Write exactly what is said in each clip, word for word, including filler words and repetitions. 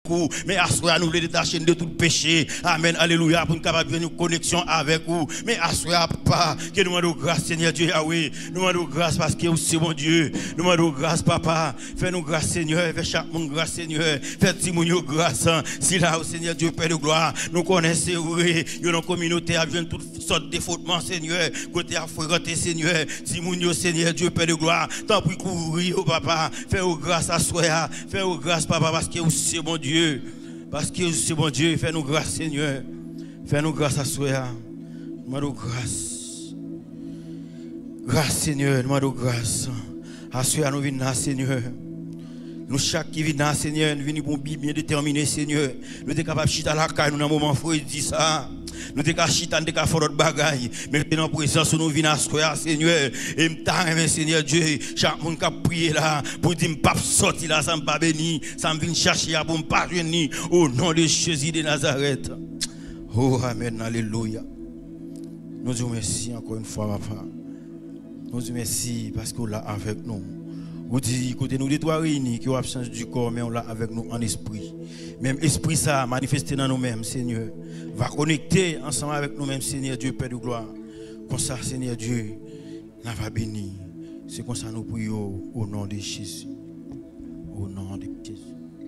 vous. Mais assoya nous les détacher de tout péché. Amen. Alléluia. Pour nous capable de une connexion avec vous. Mais assoya pas. Que nous demandons grâce, Seigneur Dieu Yahweh. Nous demandons grâce parce que c'est mon Dieu. Nous demandons grâce, Papa. Fais-nous grâce, Seigneur. Fais chaque monde grâce, Seigneur. Fais Timounio grâce. Si là, Seigneur Dieu, Père de gloire, nous connaissons, oui, une communauté a besoin de toutes sortes de fautements, Seigneur. Côté à fréquenter, Seigneur. Timounio, Seigneur Dieu, Père de gloire. Tant pis courir, oh Papa. Fais-nous grâce à soi. Fais-nous grâce, Papa, parce que c'est mon Dieu. Parce que c'est mon Dieu. Fais-nous grâce, Seigneur. Fais-nous grâce à soi. Nous demandons grâce. Grâce, Seigneur. Nous demandons grâce. À soi, nous venons, Seigneur. Nous, chaque qui vient, Seigneur, nous venons pour bien déterminer, Seigneur. Nous sommes capables de chiter à la caille, nous, dans un moment, il faut dire ça. Nous sommes capables de chiter, nous sommes capables de faire notre bagaille. Mais dans la présence, nous venons à soi, Seigneur. Et nous t'aimons, Seigneur Dieu. Chaque monde qui a prié là, pour dire, je ne peux pas sortir là, ça ne pas béni. Ça me vient chercher pour ne pas venir. Au nom de Jésus de Nazareth. Oh, Amen, Alléluia. Nous disons merci encore une fois, Papa. Nous disons merci parce que vous là avec nous. Vous dites, écoutez, nous les trois réunis qui ont absence du corps, mais on l'a avec nous en esprit. Même esprit ça manifesté dans nous-mêmes, Seigneur. Va connecter ensemble avec nous-mêmes, Seigneur Dieu, Père de gloire. Comme ça, Seigneur Dieu, nous va bénir. C'est comme ça nous prions au nom de Jésus. Au nom de Jésus.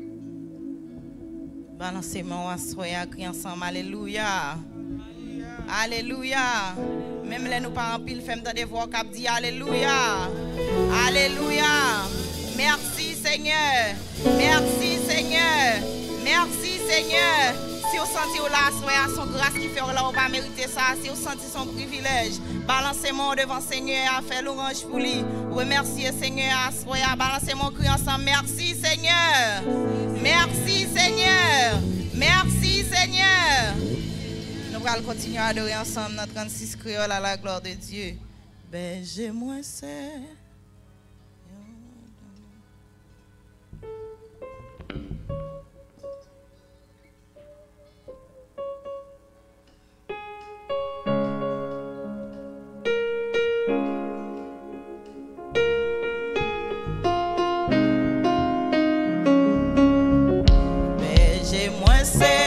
Balancez-moi, soyez crier ensemble. Alléluia. Alléluia. Même les nous parents pile femme dans des voix qui dit Alléluia. Alléluia. Merci Seigneur. Merci Seigneur. Merci Seigneur. Si vous sentez là, soyez son grâce qui fait là, on va mériter ça. Si vous sentez son privilège, balancez-moi devant Seigneur à faire l'orange pour lui. Remerciez Seigneur. Soyez balancez-moi cri ensemble. Merci Seigneur. Merci Seigneur. Merci Seigneur. Nous allons continuer à adorer ensemble notre trente-six créole à la gloire de Dieu. Berger-moi c'est. Berger-moi c'est.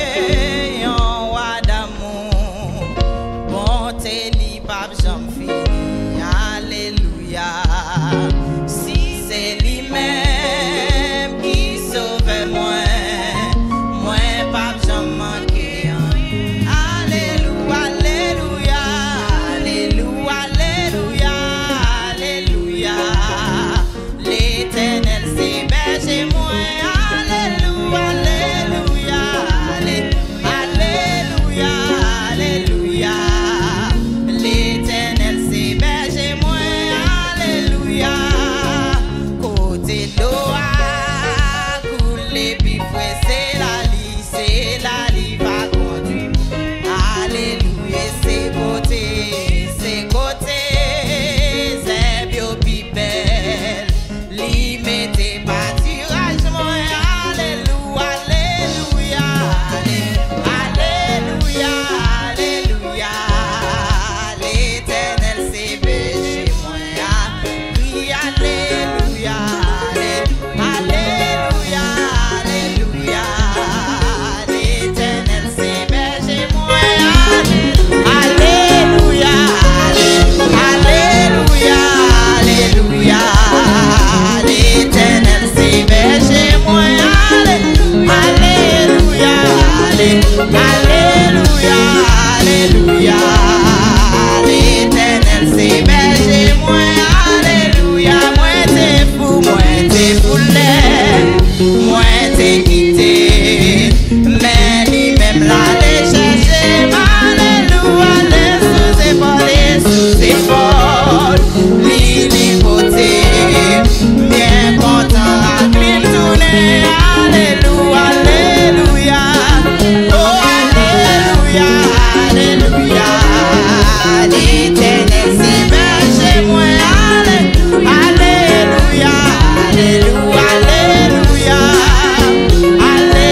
Si c'est lui-même qui sauve moi, moi pas j'en manquer. Alléluia, alléluia, alléluia, alléluia, alléluia. L'Éternel c'est berger moi. Alléluia, alléluia, alléluia, alléluia. L'Éternel c'est berger moi. Côté d'eau à couler, puis fouet, c'est la lie, c'est la lie va conduire. Alléluia, c'est côté, c'est côté, c'est bio pipel. Li mettez pâturage, moi, alléluia, alléluia, alléluia, alléluia. L'Éternel c'est berger moi. Alléluia, alléluia, alléluia, l'Éternel c'est berger moi. Alléluia, alléluia, alléluia, l'Éternel c'est berger moi. Alléluia, alléluia, alléluia, l'Éternel c'est berger moi. Alléluia, moi t'es fou, moi t'es foulé, moi t'es quitté, mais lui-même l'aller chercher. Alléluia, les sous-épaules, les sous-épaules, l'île côté, bien content à lui tourner. Alléluia, alléluia, oh alléluia, alléluia, l'Éternel c'est berger moi. Alléluia, alléluia, alléluia, alléluia.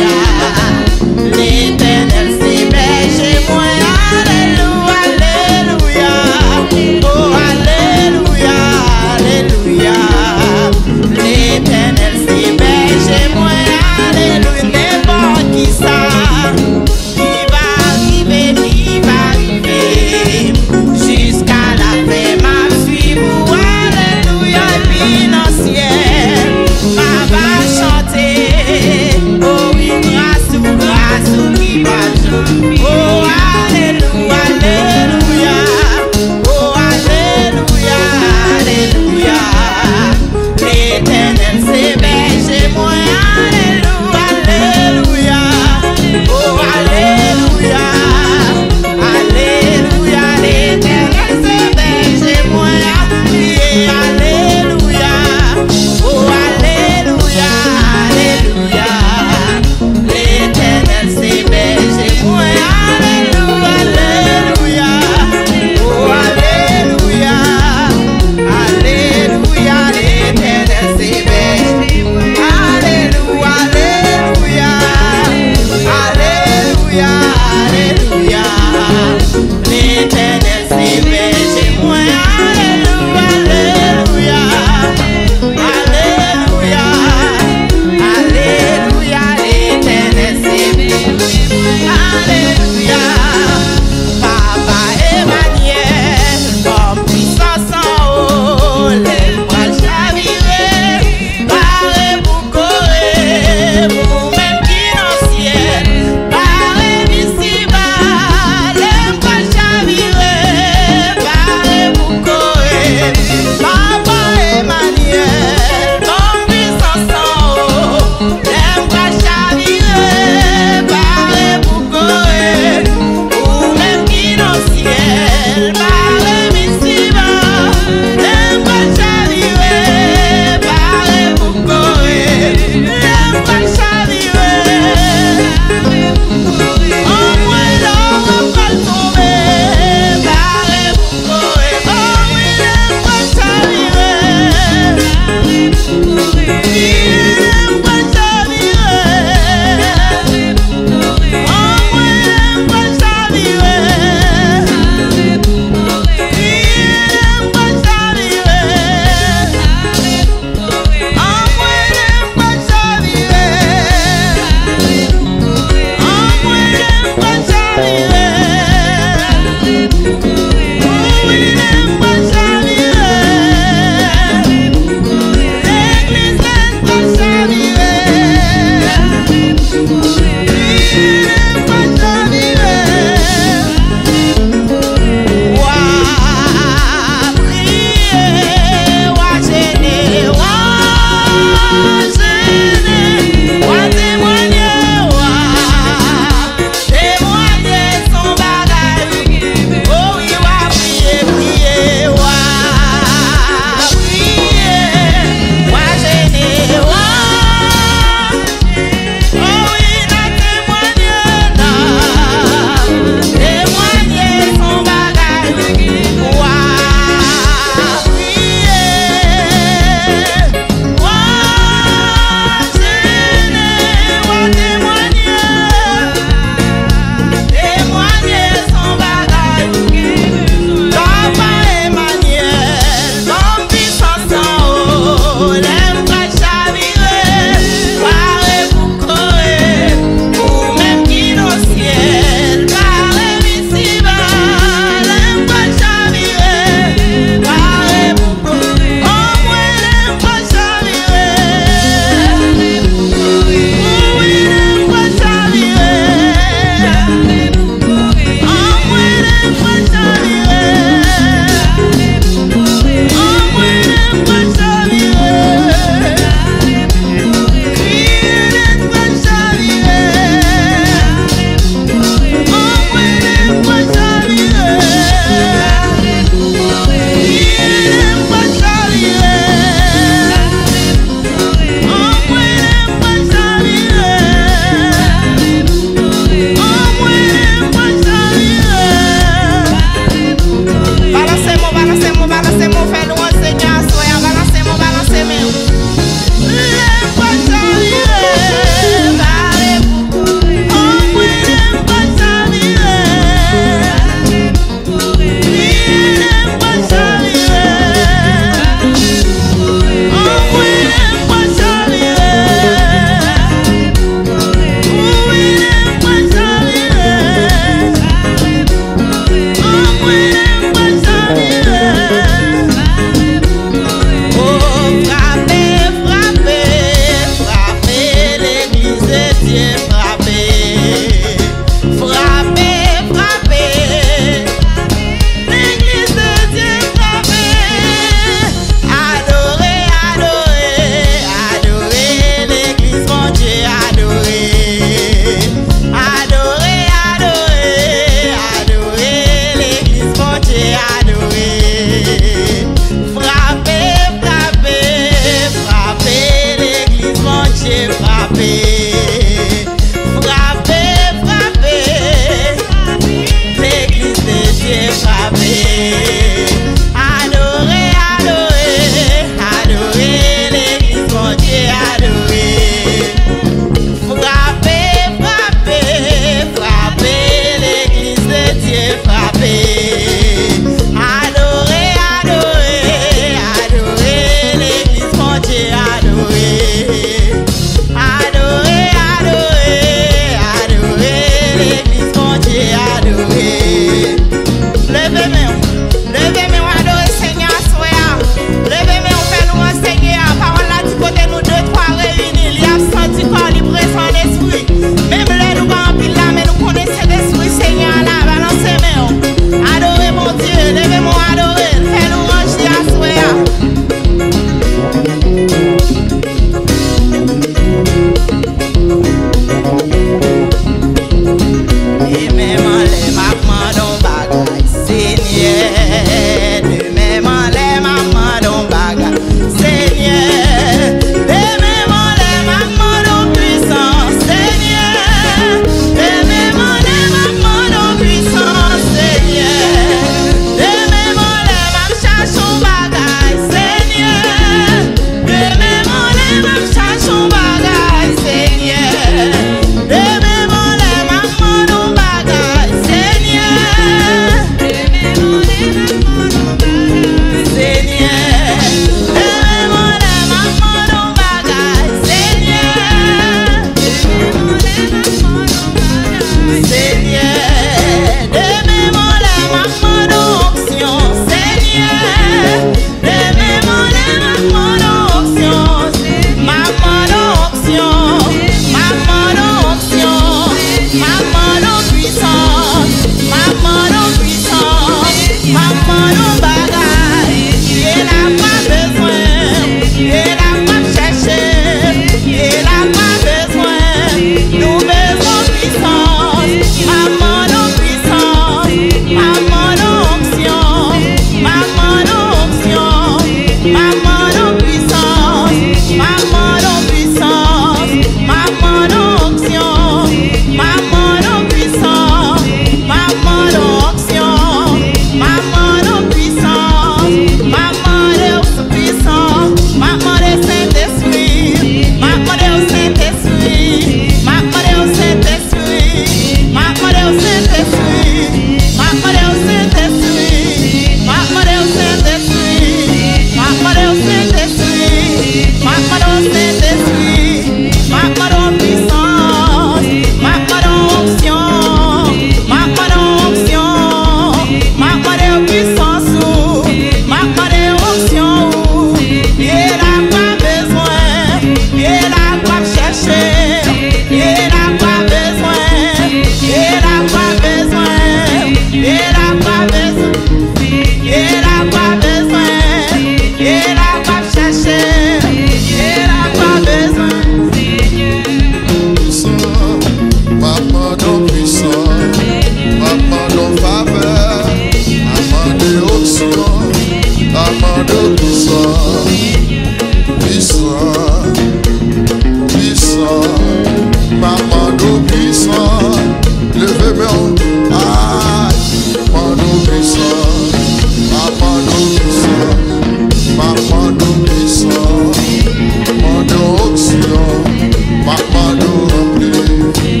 puissant, puissant, puissant, maman nous puissant, levez-moi, aïe, maman nous puissant, maman nous puissant, maman nous puissant, maman nous onction, maman nous rempli.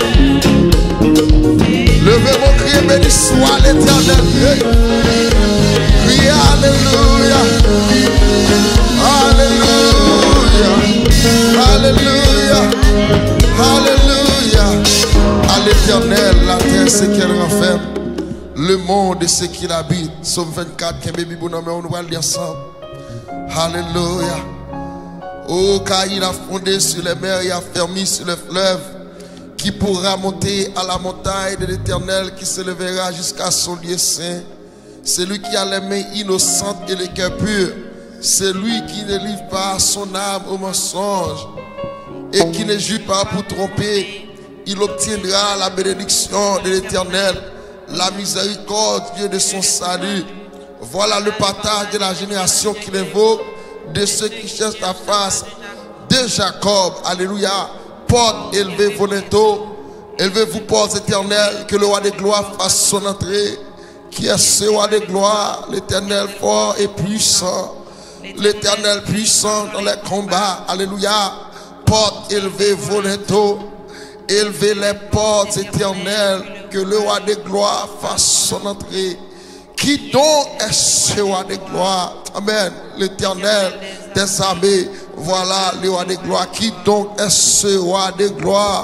Levez mon cri, béni soit l'Éternel. Criez Alléluia. Alléluia. Alléluia. Alléluia. À l'Éternel, la terre, ce qu'elle renferme, le monde et ce qu'il habite. Psaume vingt-quatre, qui est baby bonhomme, on va le dire ensemble. Alléluia. Oh, car il a fondé sur les mers, il a fermé sur les fleuves. Qui pourra monter à la montagne de l'Éternel, qui se lèvera jusqu'à son lieu saint. Celui qui a les mains innocentes et les cœurs purs. Celui qui ne livre pas son âme au mensonge et qui ne jure pas pour tromper. Il obtiendra la bénédiction de l'Éternel, la miséricorde Dieu de son salut. Voilà le partage de la génération qu'il invoque, de ceux qui cherchent ta face, de Jacob. Alléluia. Porte, élevez vos linteaux, élevez-vous, portes éternelles, que le roi des gloires fasse son entrée. Qui est ce roi des gloires? L'Éternel fort et puissant, l'Éternel puissant dans les combats. Alléluia. Porte, élevez vos linteaux, élevez les portes éternelles, que le roi des gloires fasse son entrée. Qui donc est ce roi des gloires? Amen. L'Éternel des armées. Voilà le roi des gloires. Qui donc est ce roi des gloires?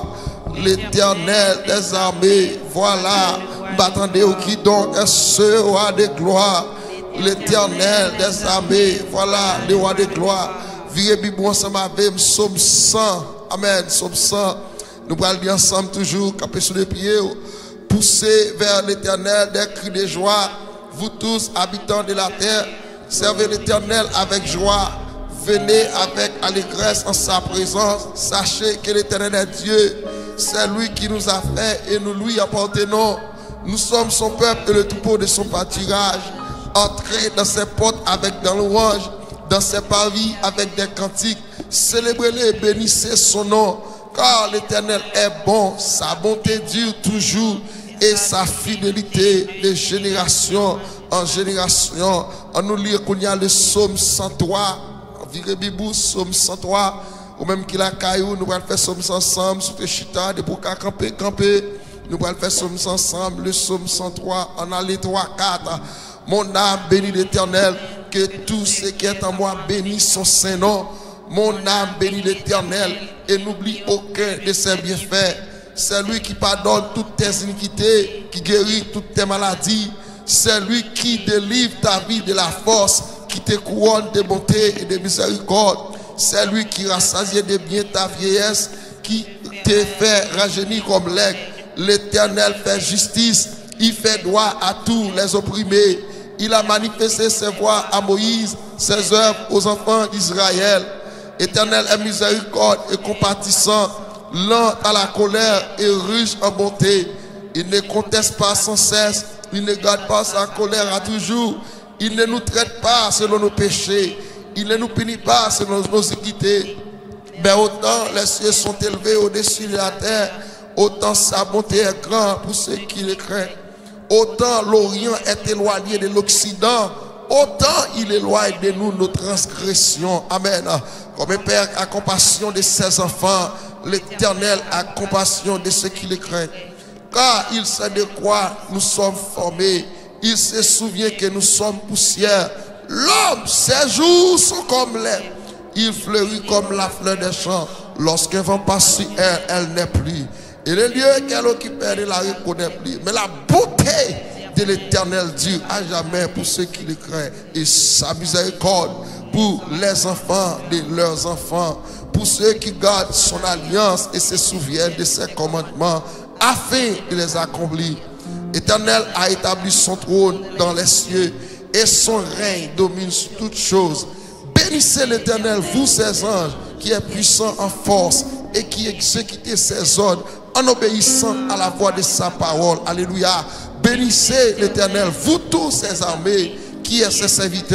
L'Éternel des armées. Voilà. Attendez, qui donc est ce roi des gloires? L'Éternel des armées. Voilà le roi des gloires. Virez Bible ensemble avec psaume cent. Amen. Psaume cent. Nous allons dire ensemble toujours, camper sur les pieds. Poussez vers l'Éternel des cris de joie. Vous tous, habitants de la terre, servez l'Éternel avec joie. Venez avec allégresse en sa présence. Sachez que l'Éternel est Dieu. C'est lui qui nous a fait et nous lui appartenons. Nous sommes son peuple et le troupeau de son pâturage. Entrez dans ses portes avec des louanges, dans ses parvis avec des cantiques. Célébrez-le et bénissez son nom. Car l'Éternel est bon, sa bonté dure toujours et sa fidélité de génération en génération. On nous lit qu'on y a le psaume cent trois. Virez Bibou, psaume cent trois. Ou même qu'il a caillou, nous allons faire psaume ensemble. Sous le chita, de pour camper, camper. Nous allons faire psaume ensemble. Le psaume cent trois. On a les trois, quatre. Mon âme bénit l'Éternel. Que tout ce qui est en moi bénisse son saint nom. Mon âme bénit l'Éternel et n'oublie aucun de ses bienfaits. C'est lui qui pardonne toutes tes iniquités, qui guérit toutes tes maladies. C'est lui qui délivre ta vie de la force, qui te couronne de bonté et de miséricorde. C'est lui qui rassasie de bien ta vieillesse, qui te fait rajeunir comme l'aigle. L'Éternel fait justice, il fait droit à tous les opprimés. Il a manifesté ses voies à Moïse, ses œuvres aux enfants d'Israël. Éternel est miséricorde et compatissant, lent à la colère et riche en bonté. Il ne conteste pas sans cesse, il ne garde pas sa colère à toujours. Il ne nous traite pas selon nos péchés, il ne nous punit pas selon nos iniquités. Mais autant les cieux sont élevés au-dessus de la terre, autant sa bonté est grande pour ceux qui le craignent. Autant l'Orient est éloigné de l'Occident, autant il éloigne de nous nos transgressions. Amen. Comme un père a compassion de ses enfants, l'Éternel a compassion de ceux qui le craignent. Car il sait de quoi nous sommes formés. Il se souvient que nous sommes poussière. L'homme, ses jours sont comme l'air. Il fleurit comme la fleur des champs. Lorsqu'un vent passe sur elle, elle n'est plus. Et le lieu qu'elle occupait ne la reconnaît plus. Mais la beauté de l'Éternel dure à jamais pour ceux qui le craignent. Et sa miséricorde pour les enfants de leurs enfants. Pour ceux qui gardent son alliance et se souviennent de ses commandements afin de les accomplir. L'Éternel a établi son trône dans les cieux et son règne domine sur toutes choses. Bénissez l'Éternel, vous ses anges, qui est puissant en force et qui exécute ses ordres en obéissant à la voix de sa parole. Alléluia. Bénissez l'Éternel, vous tous ses armées, qui est ses serviteurs,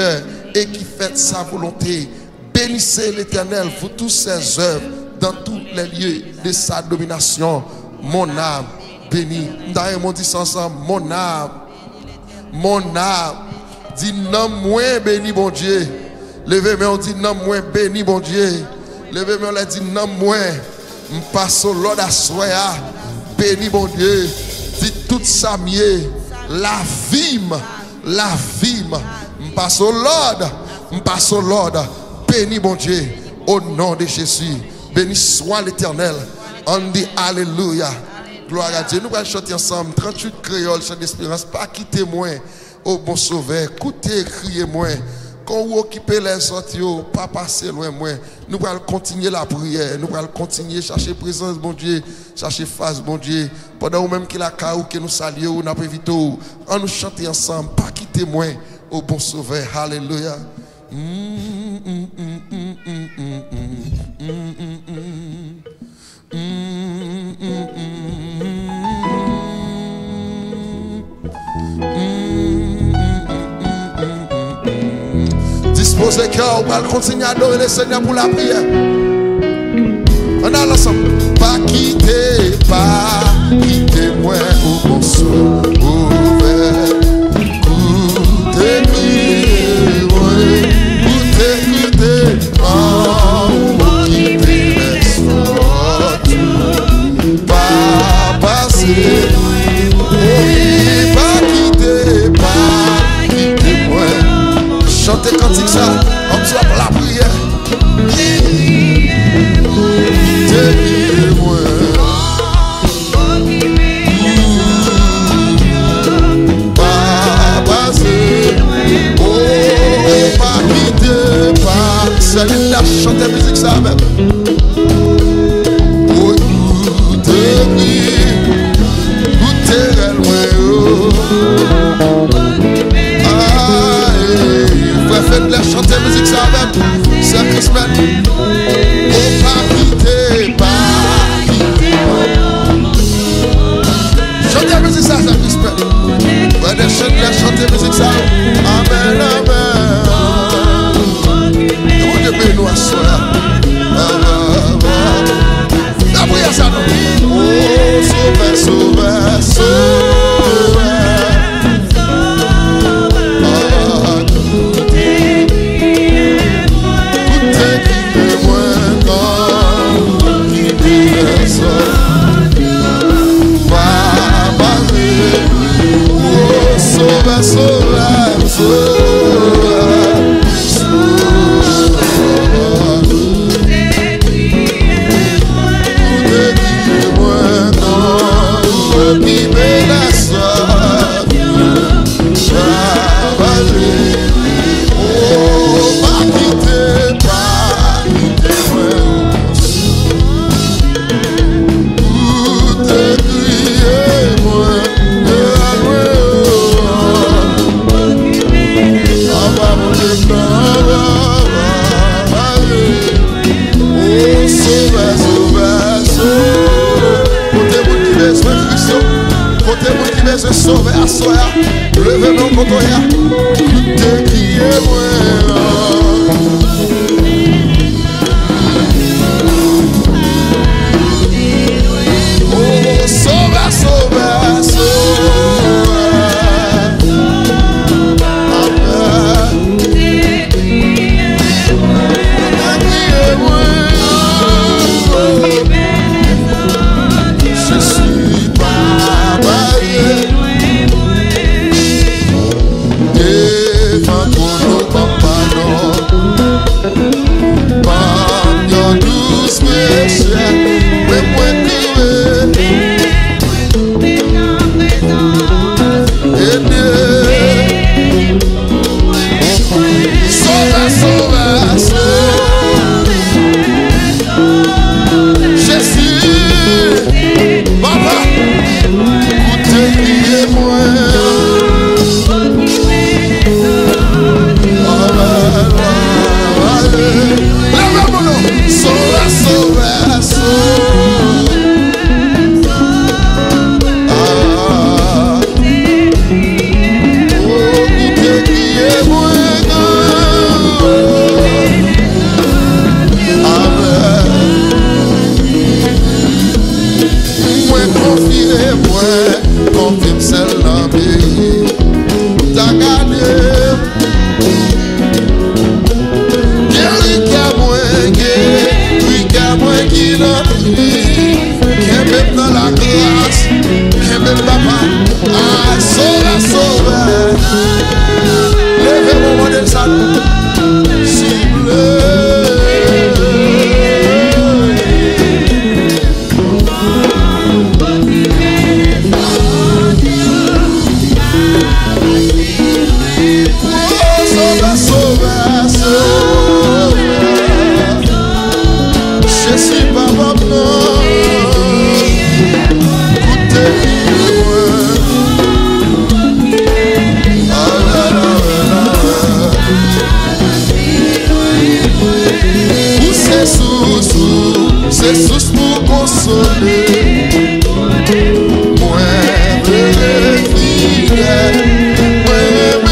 et qui fait sa volonté. Bénissez l'Éternel, vous tous ses œuvres, dans tous les lieux de sa domination. Mon âme bénit. Nous dit ça ensemble. Mon âme, mon âme, dit non moins béni bon Dieu. Levez-moi, on dit non moins béni bon Dieu. Levez-moi, on dit non moins. M'passe au Lord à soya. Béni bon Dieu. Dit tout ça mieux. La vie, la vie. M'passe au Lord. M'passe au Lord. Béni bon Dieu. Au nom de Jésus. Béni soit l'Éternel. On dit Alléluia. Gloire à Dieu. Nous allons chanter ensemble. trente-huit créoles, chant d'espérance. Pas quitter moi. Au bon sauveur. Écoutez, criez moi. Quand vous occupez les autres, pas passer loin moi. Nous allons continuer la prière. Nous allons continuer chercher présence, bon Dieu. Chercher face, bon Dieu. Pendant même qu'il a caou que nous saluons, nous avons évité. On nous chanter ensemble. Pas quitter moi. Au bon sauveur. Alléluia. Mm, mm, mm, mm, mm, mm, mm, mm, mm. Disposez cœur, on va continuer à adorer le Seigneur pour la prière. On a l'ensemble. Pas quitter, pas quitter moi au bon sauveur. Écoutez, moi, écoutez, écoutez, oh, quitter les autres. Pas passer, oui, pas quitter, pas quitter moi. Chantez cantique ça, comme ça pour la prière. Quittez-moi. Pas passer, oh, pas quitter, pas. Salut la chanter musique ça même. Oh, écoutez, écoutez loin. Faites la chanter musique ça même. C'est Christmas. Oh, pas quitter, pas quitter. Chantez musique ça, c'est Christmas. Ouais, les chanter musique ça. Amen, amen. Et vous devez nous asseoir. La prière ça non. Oh, sauveur, sauveur, sauveur. Sauveur, sauveur, sauveur, sauveur. Décris-moi quand qui me la soif. Travailler, oh, pas quitter, pas quitter moi. Décris-moi. Je sauve à soi, levez mon côté, écoutez, criez-moi. Oh, sauve, sauve, sauve. Amen. Criez-moi. Je suis pas marié. Oh, c'est sous pour consoler. Moi, vrai fidèle. Moi,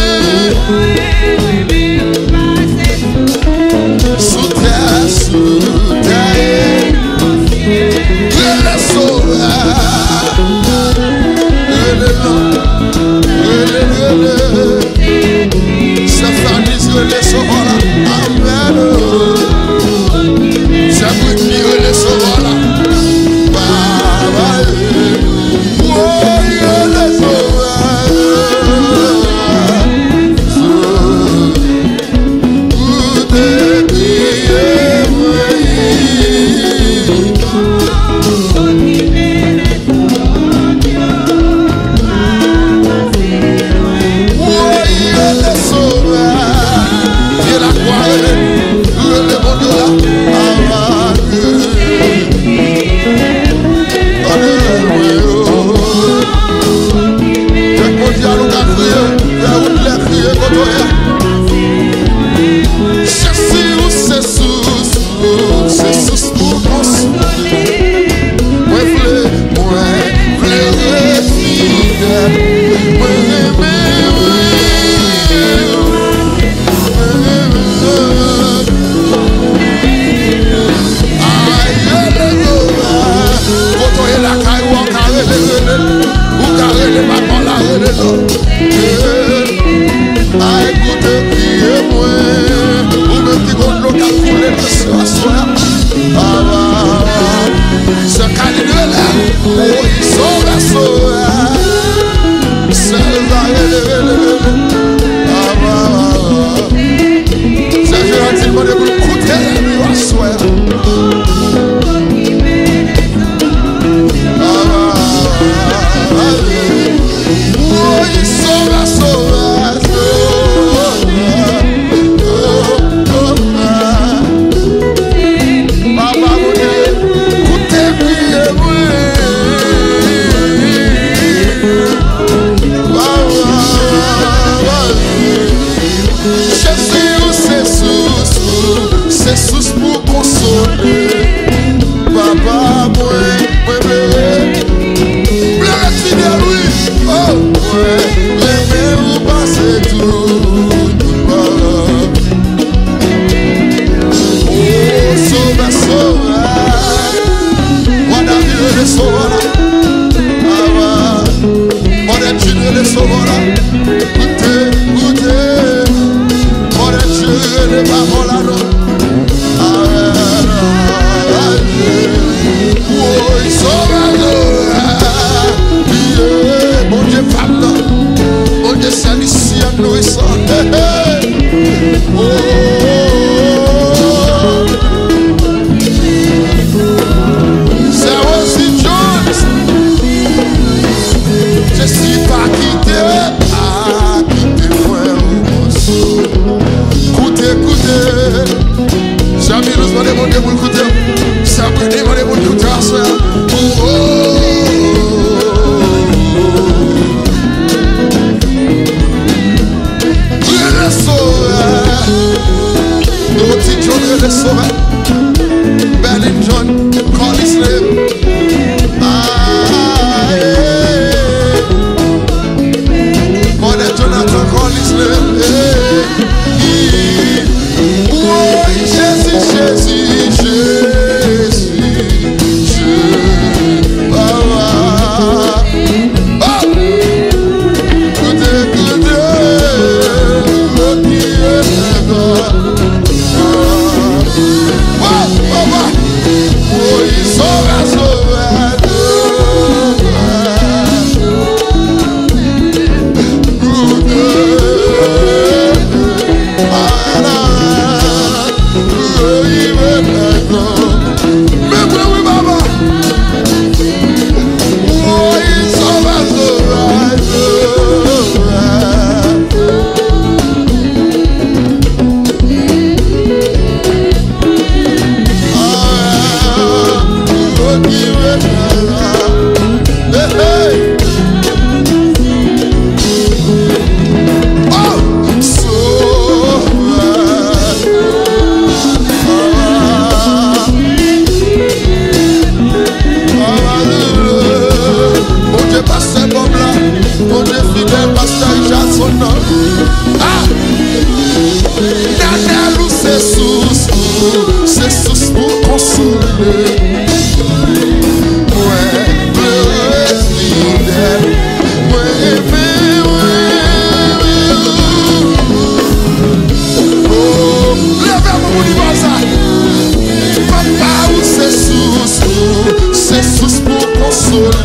sous terre, sous terre. Le sauveur. Le le le. Sa famille, le sauveur. Amen. Ça peut dire le sauveur là. Baba, oh, le sauveur. Tout est prié,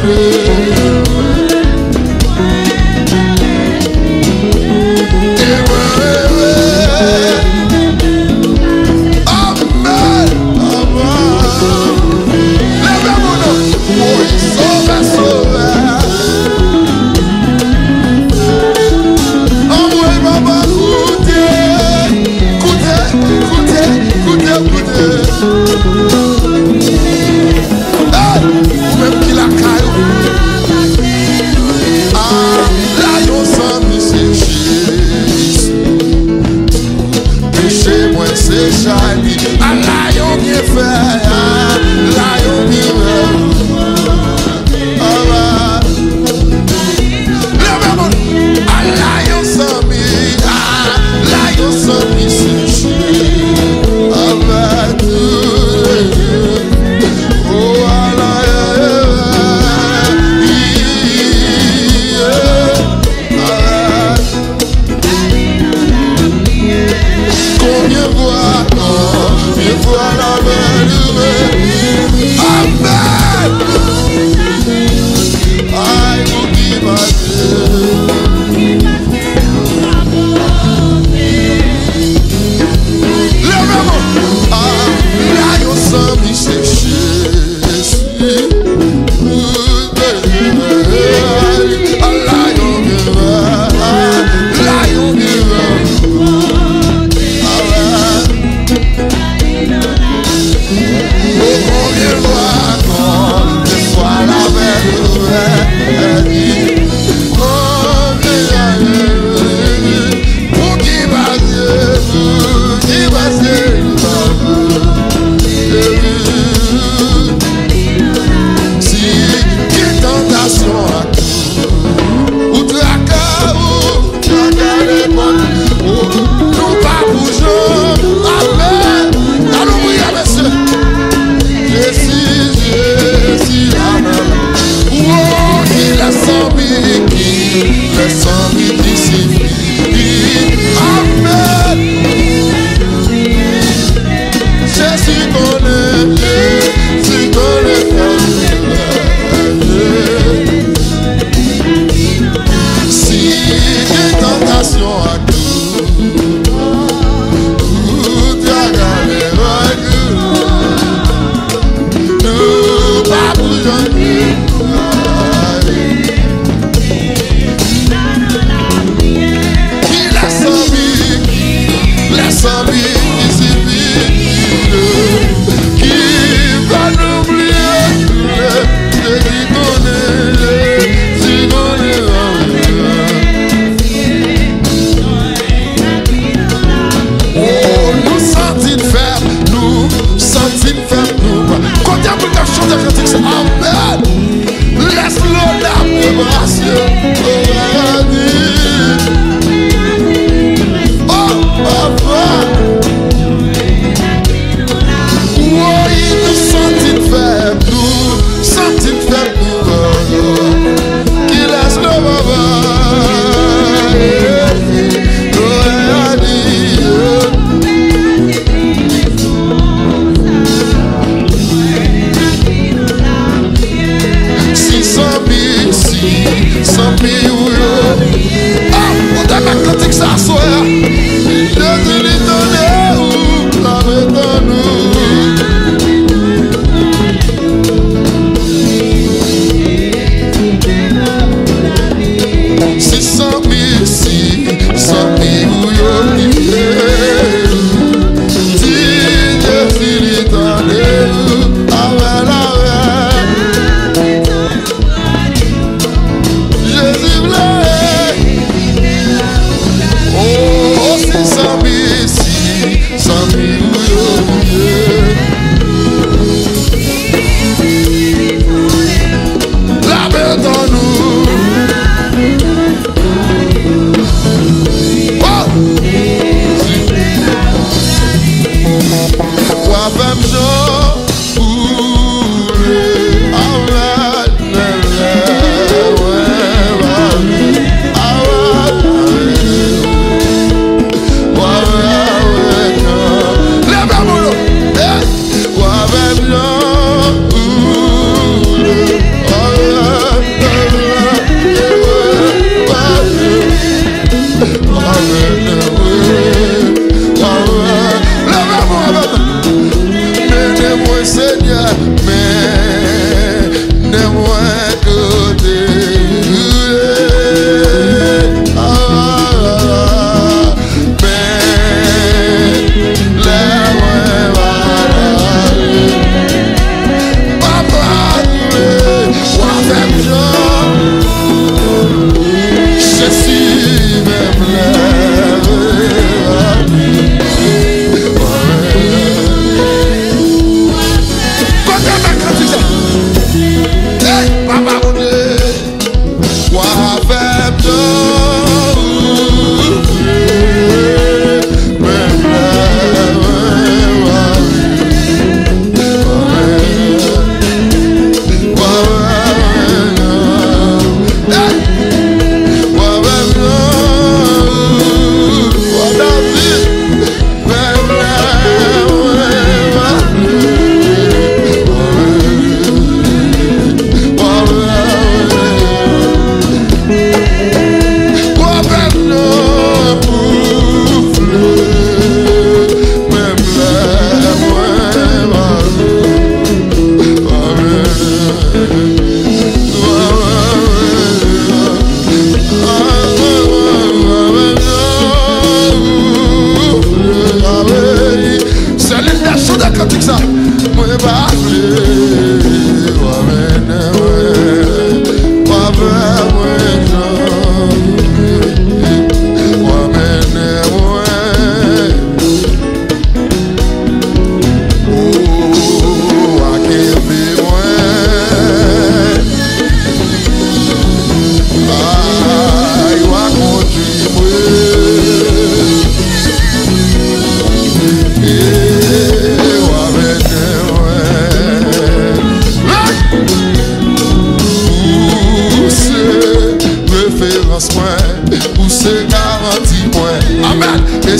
Oh, papa.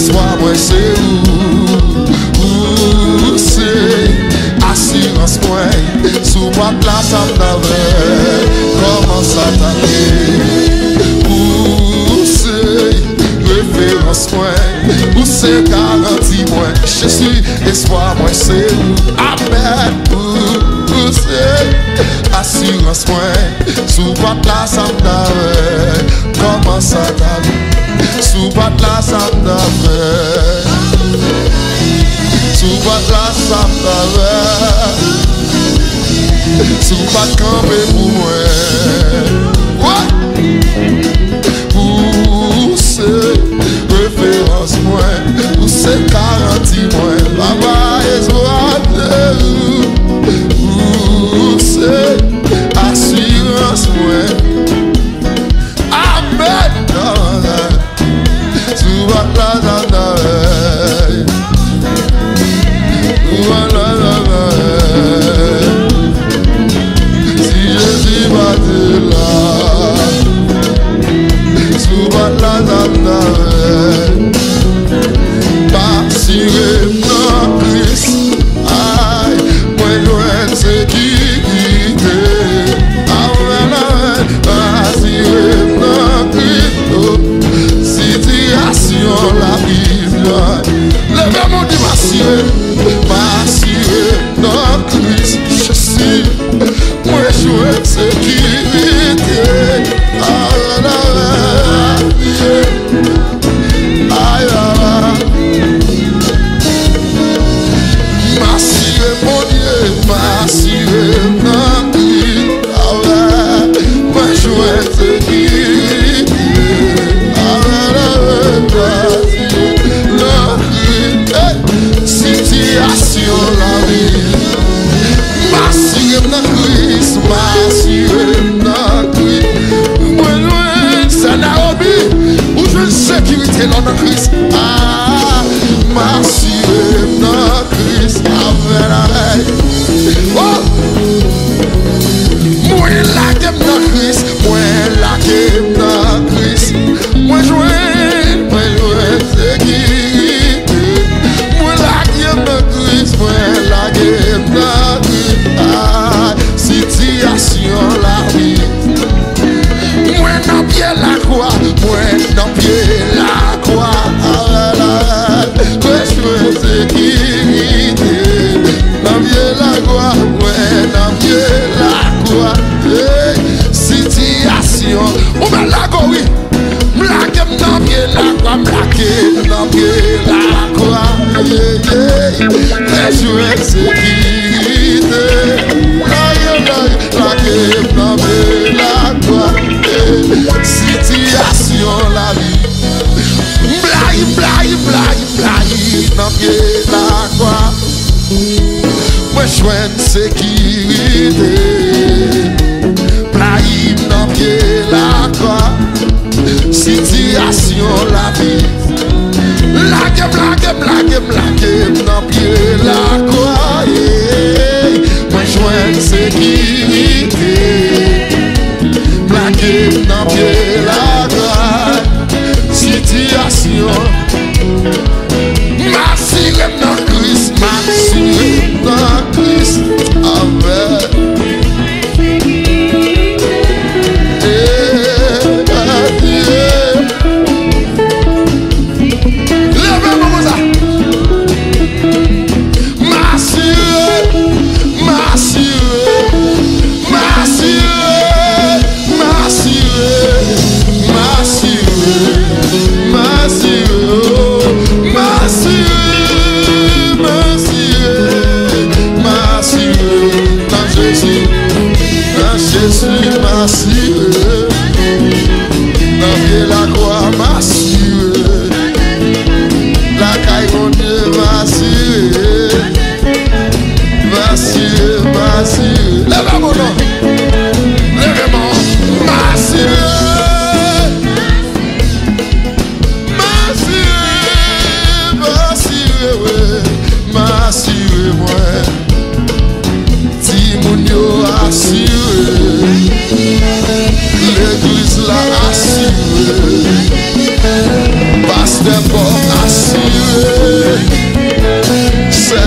espoir, moi c'est où, où c'est assurance, moi, sous ma place à m'avait, comment ça t'arrive, où c'est référence, moi, où c'est garantie, moi, je suis espoir, moi c'est où, amen, où c'est assurance, moi, sous ma place à m'avait, comment ça t'arrive, sous ma place à m'avait, sous ma place à m'avait. Sous pas de camper pour moi. What? Où c'est référence moi? Où c'est garantie moi? Papa est joie. Où c'est assurance moi? Amen. Sous pas de la zandale. Sous pas de la zandale. Sous la zandale, passiré dans Christ, aïe, moi loin sécurité, amen, amen, passiré dans Christ, situation la vie, levez mon dit passiré, passiré dans Christ, je suis, moi loin sécurité, amen, amen. Aïe, m'assurer mon Dieu, m'assurer mon Dieu, aïe, moi jouer sécurité, aïe, m'assurer situation la vie, m'assurer mon Christ, m'assurer mon Christ, moi loin, ça n'a oublié. Sécurité dans le Christ, ah, m'assurer dans Christ, amen, oh, moi la game dans Christ, moi la game dans Christ, moi jouer, moi jouer sécurité, moi la game dans Christ, moi la game dans Christ, ah, situation la vie. Moi dans pied la croix, moi dans pied la croix, moi je veux sécurité, dans pied la croix, moi dans pied la croix, situation, on va la croix, oui, blague dans pied la croix, blague dans pied la croix, moi je veux sécurité, blague dans pied la croix. Situation la vie, blague, blague, blague, blague, dans pied la croix, moi je suis sécurité, blague dans pied la croix, situation la vie, blague, blague, blague, blague, dans pied la croix, moi je suis sécurité. Plaqué dans pied la gloire, situation, m'assurer dans Christ, m'assurer dans Christ, amen. Levez-moi comme ça.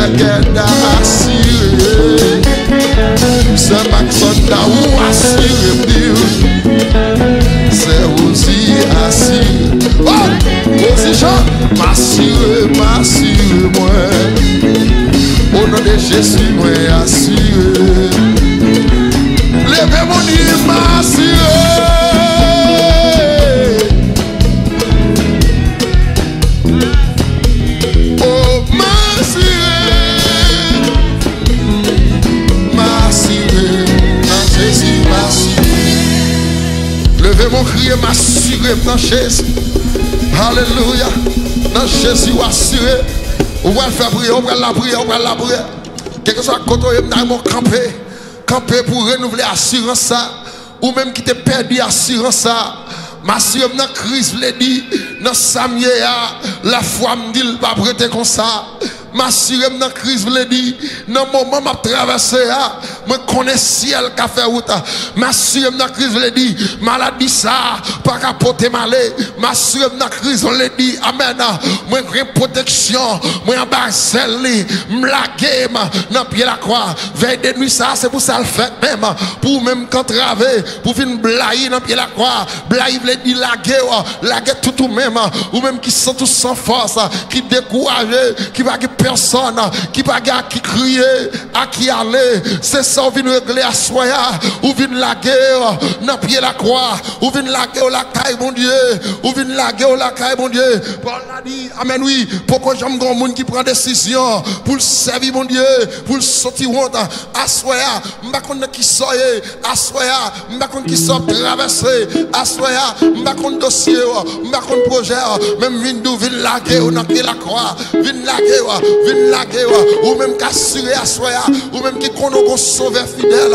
qu'elle a assuré. C'est Maxon Daou assuré. C'est aussi assuré. Oh, aussi Jean, m'assuré, m'assuré, moi. Au nom de Jésus, moi assuré. Levez mon Dieu, m'assuré. Oh, m'assuré. M'assuré. Dans Jésus, m'assuré. Levez mon cri, m'assuré dans Jésus. Alléluia. Dans Jésus, assuré. On va faire prier, on va la prier, on va la prier. Quel que soit le côté, on va camper. Camper pour renouveler l'assurance ça. Ou même qui te perdu l'assurance ça. M'assurer dans la crise, je l'ai dit. Dans Samuel, la foi me dit, pas prêter comme ça. M'assurer dans la crise, je l'ai dit. Dans le moment où je traverse, je connais le ciel qui a fait route. M'assurer dans la crise, je l'ai dit. Maladie ça, pas qu'à porter malé. M'assurer dans la crise, je l'ai dit. Amen. Moi, j'ai une protection. Moi, en bas, celle-là. M'laguer dans le pied de la croix. Veille de nuit, ça, c'est pour ça le fait même. Pour même quand traver, pour venir blayer dans le pied de la croix. Blayer, je l'ai dit, laguer, laguer tout tout même. Ou même qui sont tous sans force, qui découragent, qui va personne qui va qui crier, à qui aller. C'est ça, ou vient régler à soya, ou vient la guerre, dans pied la croix, ou vient la guerre, la caille, mon Dieu, ou vient la guerre, la caille, mon Dieu. Paul a dit, amen, oui, pourquoi j'aime grand monde qui prend décision pour le servir, mon Dieu, pour le sortir honte, à soya, m'ba konn qui soye, à soya, m'ba konn qui sort traverser, à soya, m'ba konn dossier, m'ba konn projet, même vinn d'où vinn la guerre, dans pied la croix, vinn la guerre. Vin laguer ou même qu'assurer à soi ou même qui connaît qu'on sauveur fidèle.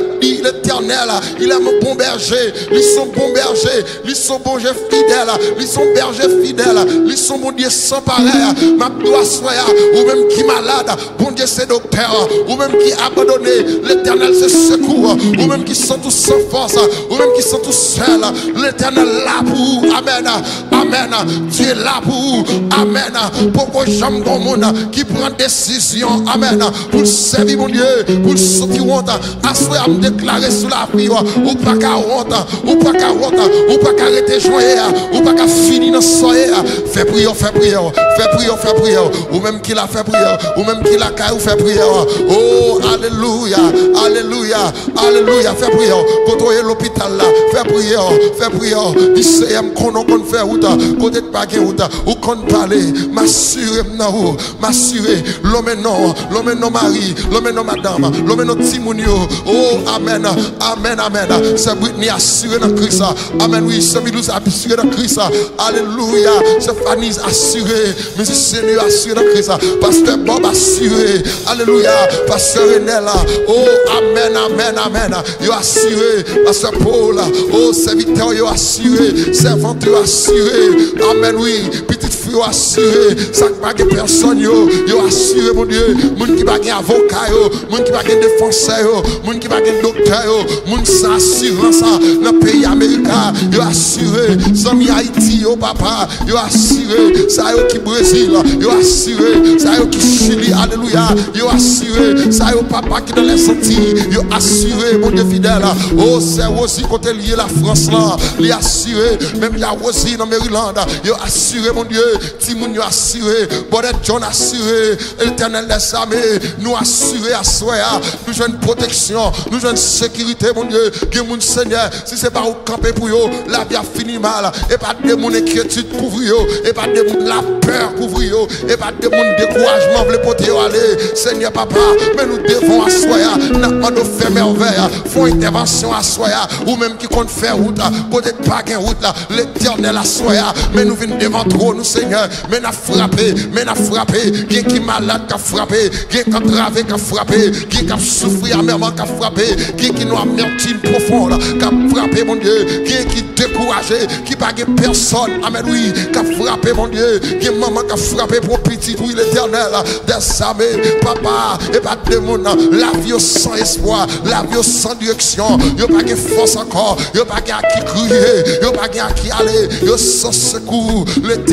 L'Éternel, il est mon bon berger, ils sont bons bergers, ils sont bons fidèles, ils sont bergers fidèles, ils sont mon Dieu sans pareil. Ma doigt soit ou même qui malade, bon Dieu c'est docteur, ou même qui abandonné, l'Éternel c'est secours, ou même qui sont tous sans force, ou même qui sont tous seuls. L'Éternel là pour amen, amen. Dieu là pour amen. Pourquoi j'aime mon monde qui prend décision, amen, pour servir mon Dieu, pour sortir honte, assoyer à me déclarer sur la vie, ou pas qu'à honte, ou pas qu'à honte, ou pas qu'à arrêter jouer, ou pas qu'à finir dans soyer, fais prière, fais prière, fais prière, fais prière, ou même qu'il a fait prière, ou même qu'il a caillou fait prière, oh, alléluia, alléluia, alléluia, fais prière, côté l'hôpital là, fais prière, fais prière, il sait qu'on qu'on fait route, côté de baguette route, ou qu'on parler, m'assurer maintenant, m'assurer, l'homme non, l'homme non mari, l'homme non madame, l'homme non timonio, oh, amen, amen, amen, c'est Britney assuré dans Christ, amen, oui, c'est Milous assuré dans Christ, alléluia, c'est Fanny assuré, musicien assuré dans Christ, pasteur Bob assuré, alléluia, pasteur Renella, oh, amen, amen, amen, yo assuré, pasteur Paul, oh, c'est Victor, yo assuré, servante yo assuré, amen, oui, petite fille assuré, ça pas que personne yo, yo assuré, mon Dieu, moun qui va un avocat yo, moun qui va un défenseur yo, moun qui va un docteur yo, moun sans assurance dans le pays américain, yo assuré, zami Haïti yo papa, yo assuré, ça yo qui Brésil, yo assuré, ça yo qui Chili, alléluia, yo assuré, ça yo papa qui dans les Antilles, yo assuré, mon Dieu fidèle, oh c'est aussi côté lié la France là, li assuré, même il y a aussi dans Maryland, yo assuré, mon Dieu, Timoun yo assuré, Bodet John assuré, l'Éternel des armées, nous assurer à soi, nous jouons une protection, nous jouons une sécurité, mon Dieu, que mon Seigneur, si c'est pas au camper pour vous, la vie a fini mal, et pas de mon inquiétude couvrir, et pas de mon la peur couvrir, et pas de mon découragement, vous pouvez aller, Seigneur papa, mais nous devons à soi, nous pas de faire merveille, font intervention à soi, ou même qui compte faire route, côté de pas route, l'Éternel à soi, mais nous venons devant trop, nous Seigneur, mais nous frappé, mais nous frappé, qui est malade qui a frappé, qui est entravé qui a frappé, qui a souffert amèrement qui a frappé, qui qui nous a amertume profonde qui a frappé mon Dieu, qui est qui découragé, qui n'a pas personne, amen oui, qui a frappé mon Dieu, qui est maman qui a frappé pour petit, pour l'Éternel des armées, papa, et pas de monde, la vie sans espoir, la vie sans direction, il n'y a pas de force encore, il n'y a pas de qui crier, il n'y a pas de qui aller, il y a sans secours, l'Éternel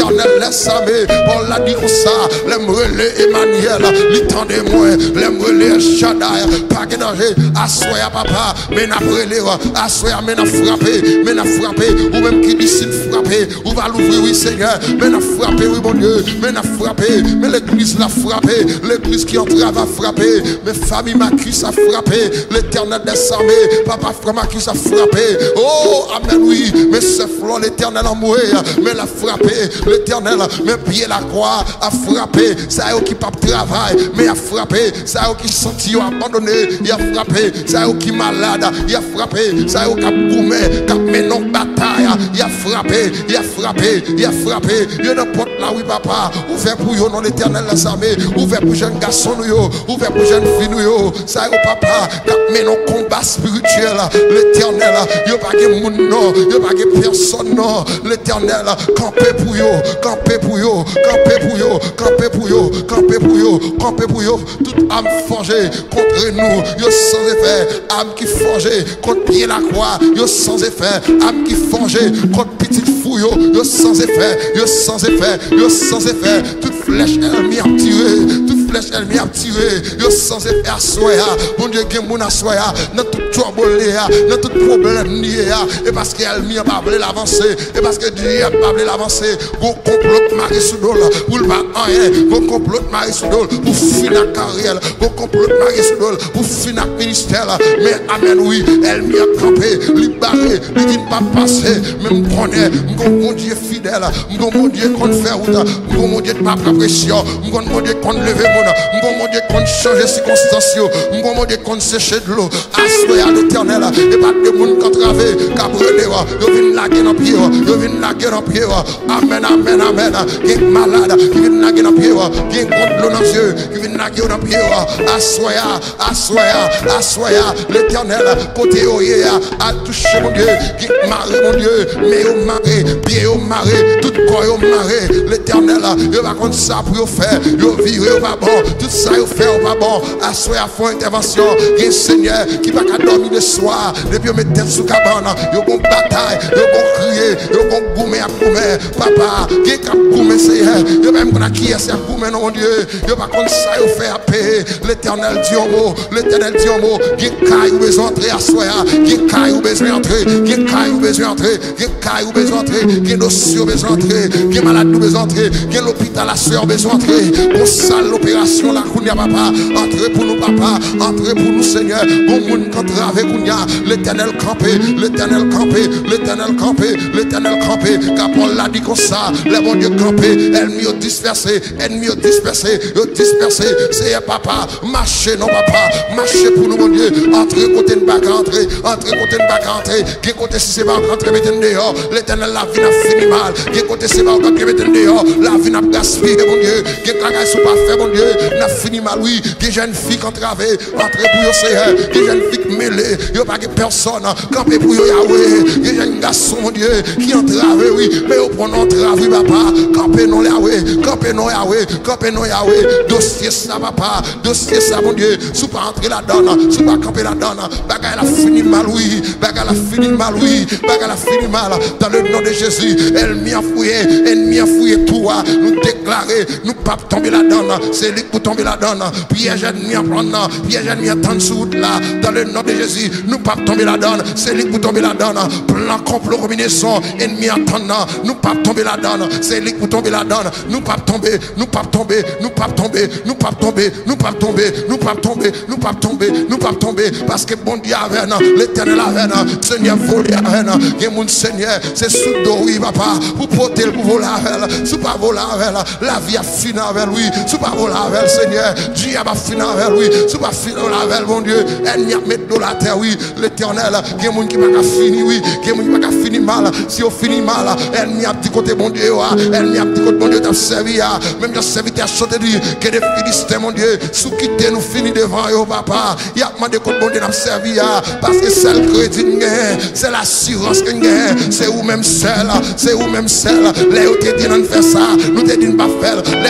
les armées, Paul l'a dit comme ça, l'aime relais Emmanuel, l'étendez-moi, l'aime relais Shaddai, pas de danger, assoya papa, mais n'a relais, assoya, mais n'a frappé, mais n'a frappé, ou même qui décide de frapper, ou va l'ouvrir, oui Seigneur, mais n'a frappé, oui mon Dieu, mais n'a frappé, mais l'église l'a frappé, l'église qui entrave a frappé, mes familles m'accusent à frapper, l'éternel des armées, papa frère m'accuse à frapper, oh amen oui, mais c'est flot l'éternel en mourir, mais l'a frappé, l'éternel, mais pied la croix a frappé, ça y est qui pas travail, mais a frappé, ça y est qui senti abandonné, il a frappé, ça y est qui malade, il a frappé, ça y est qui a goumé, qui a mené en bataille, il a frappé, il a frappé, il a frappé, il y a une porte là oui papa, ouvert pour vous non l'éternel les armées, ouvert pour jeunes garçons nous, ouvert pour jeunes filles nous, ça y est papa, qui a mené en combat spirituel, l'éternel, il n'y a pas de monde non, il n'y a pas de personne non, l'éternel, campé pour vous, campé pour vous, campé pour vous, campé pour vous, campé pour vous, campé pour vous, toute âme forgée contre nous, yo sans effet, âme qui forgée contre pied la croix, yo sans effet, âme qui forgée contre petite fouille, yo sans effet, yo sans effet, yo sans effet, toute flèche elle m'y a tiré, toute flèche elle m'y a tiré, yo sans effet à soya, mon Dieu qui mon à soya, dans tout trouble dans tout problème lié, et parce qu'elle m'y a pas voulu l'avancer, et parce que Dieu a pas voulu l'avancer, vous complot Marie Soudol, pour le pas rien, vous complot Marie Soudol, pour finir la carrière, vous complot Marie Soudol, pour finir le ministère, mais amen oui, elle m'y a campé, libéré, lui dit pas passer, mais me connaît, mon Dieu fidèle, mon Dieu qu'on fait route, mon Dieu pas pression, mon Dieu qu'on lever mon, mon Dieu qu'on change circonstances, mon Dieu qu'on sécher de l'eau, assoyer à l'éternel, et pas de monde qu'on travaille, qu'à brûler, yo vient laguer dans pied, yo vient laguer dans pied, amen, amen, amen, qui est malade, qui vient laguer dans pied, qui est contre l'eau dans les yeux, qui vient laguer dans pied, assoyer, assoyer, assoyer, l'éternel, côté oye, à toucher mon Dieu, qui est maré mon Dieu, mais au maré, pied au maré, tout corps au maré, l'éternel, yo va contre ça pour yo faire, yo vivre au pas bon, tout ça yo fait au pas bon, assoyer à fond intervention, qui est Seigneur, qui va qu'à dormir le soir, depuis yo met tête sous cabane, yo bon bataille, yo bon crier, yo bon goumer à goumer, papa, qui est cap goumer Seigneur, yo même qu'on a qui est à goumer non mon Dieu, yo pas contre ça yo fait à payer, l'éternel dit un mot, l'éternel dit un mot, qui caille ou besoin entrer à soi, qui caille ou besoin entrer, qui caille ou besoin entrer, qui caille ou besoin entrer, qui dossier ou besoin entrer, qui malade ou besoin entrer, qui l'hôpital à soeur besoin entrer, pour ça l'opération la kounia papa, entrez pour nous papa, entrez pour nous Seigneur, bon monde contre avec kounia, l'éternel campé, l'éternel campé, l'éternel campé, l'éternel campé, car Paul l'a dit comme ça, le bon Dieu campé, ennemi dispersé, ennemi dispersé, dispersé, c'est papa, marchez non papa, marchez pour nous mon Dieu, entrez côté de bac entrer, entrez côté de bac entrer, qui côté si c'est pas entrer mettez dehors, l'éternel la vie n'a fini mal, qui côté c'est pas entrer mettez dehors, la vie n'a gaspillé mon Dieu, qui cagaille sous pas fait mon Dieu, n'a fini mal oui, qui jeune fille qui entravée, entrez pour yo Seigneur, qui jeune fille qui mêlée, yo pas que personne, camper pour yo Yahweh, qui jeune garçon mon Dieu, qui entrave oui, mais au prend entrave oui papa, camper non Yahweh, camper non Yahweh, camper non Yahweh, dossier ça papa, dossier ça mon Dieu, sous pas entrer la donne, sous pas camper la donne, bagaille la fini mal oui, bagaille la fini mal oui, bagaille la fini mal, dans le nom de Jésus, elle m'y a fouillé, elle m'y a fouillé toi, nous déclarer, nous pas tomber la donne, c'est lui pour tomber la donne, piège ennemi à prendre, piège ennemi à tendre sous là, dans le nom de Jésus, nous pas tomber la donne, c'est lui pour tomber la donne, plan complot combinaison, ennemi à tendre, nous pas tomber la donne, c'est lui pour tomber la donne, nous pas tomber, nous pas tomber, nous pas tomber, nous pas tomber, nous pas tomber, nous pas tomber, nous pas tomber, nous pas tomber, parce que bon Dieu avec nous, l'éternel avec nous, Seigneur volé avec nous, et mon Seigneur, c'est sous dos, oui papa, pour porter, pour voler avec nous, sous pas voler avec nous, la vie a fini avec lui, sous pas voler avec Seigneur, Dieu a pas fini avec lui, sous pas fini avec mon Dieu, elle n'y a mis de la terre, oui, l'éternel, il y a mon qui va fini, oui, il y a mon qui va fini mal, si on finit mal, elle n'y a petit côté bon Dieu, elle n'y a petit côté bon Dieu, t'as servi, même t'as servi, t'as chanté, que des Philistins, mon Dieu, sous quitter nous fini devant eux, papa, il y a demandé qu'on bon Dieu n'a servi, parce que c'est le crédit, c'est l'assurance que c'est vous même seul, c'est vous même seul, là où t'es dit de faire ça, nous t'es dit de pas faire, là où t'es dit de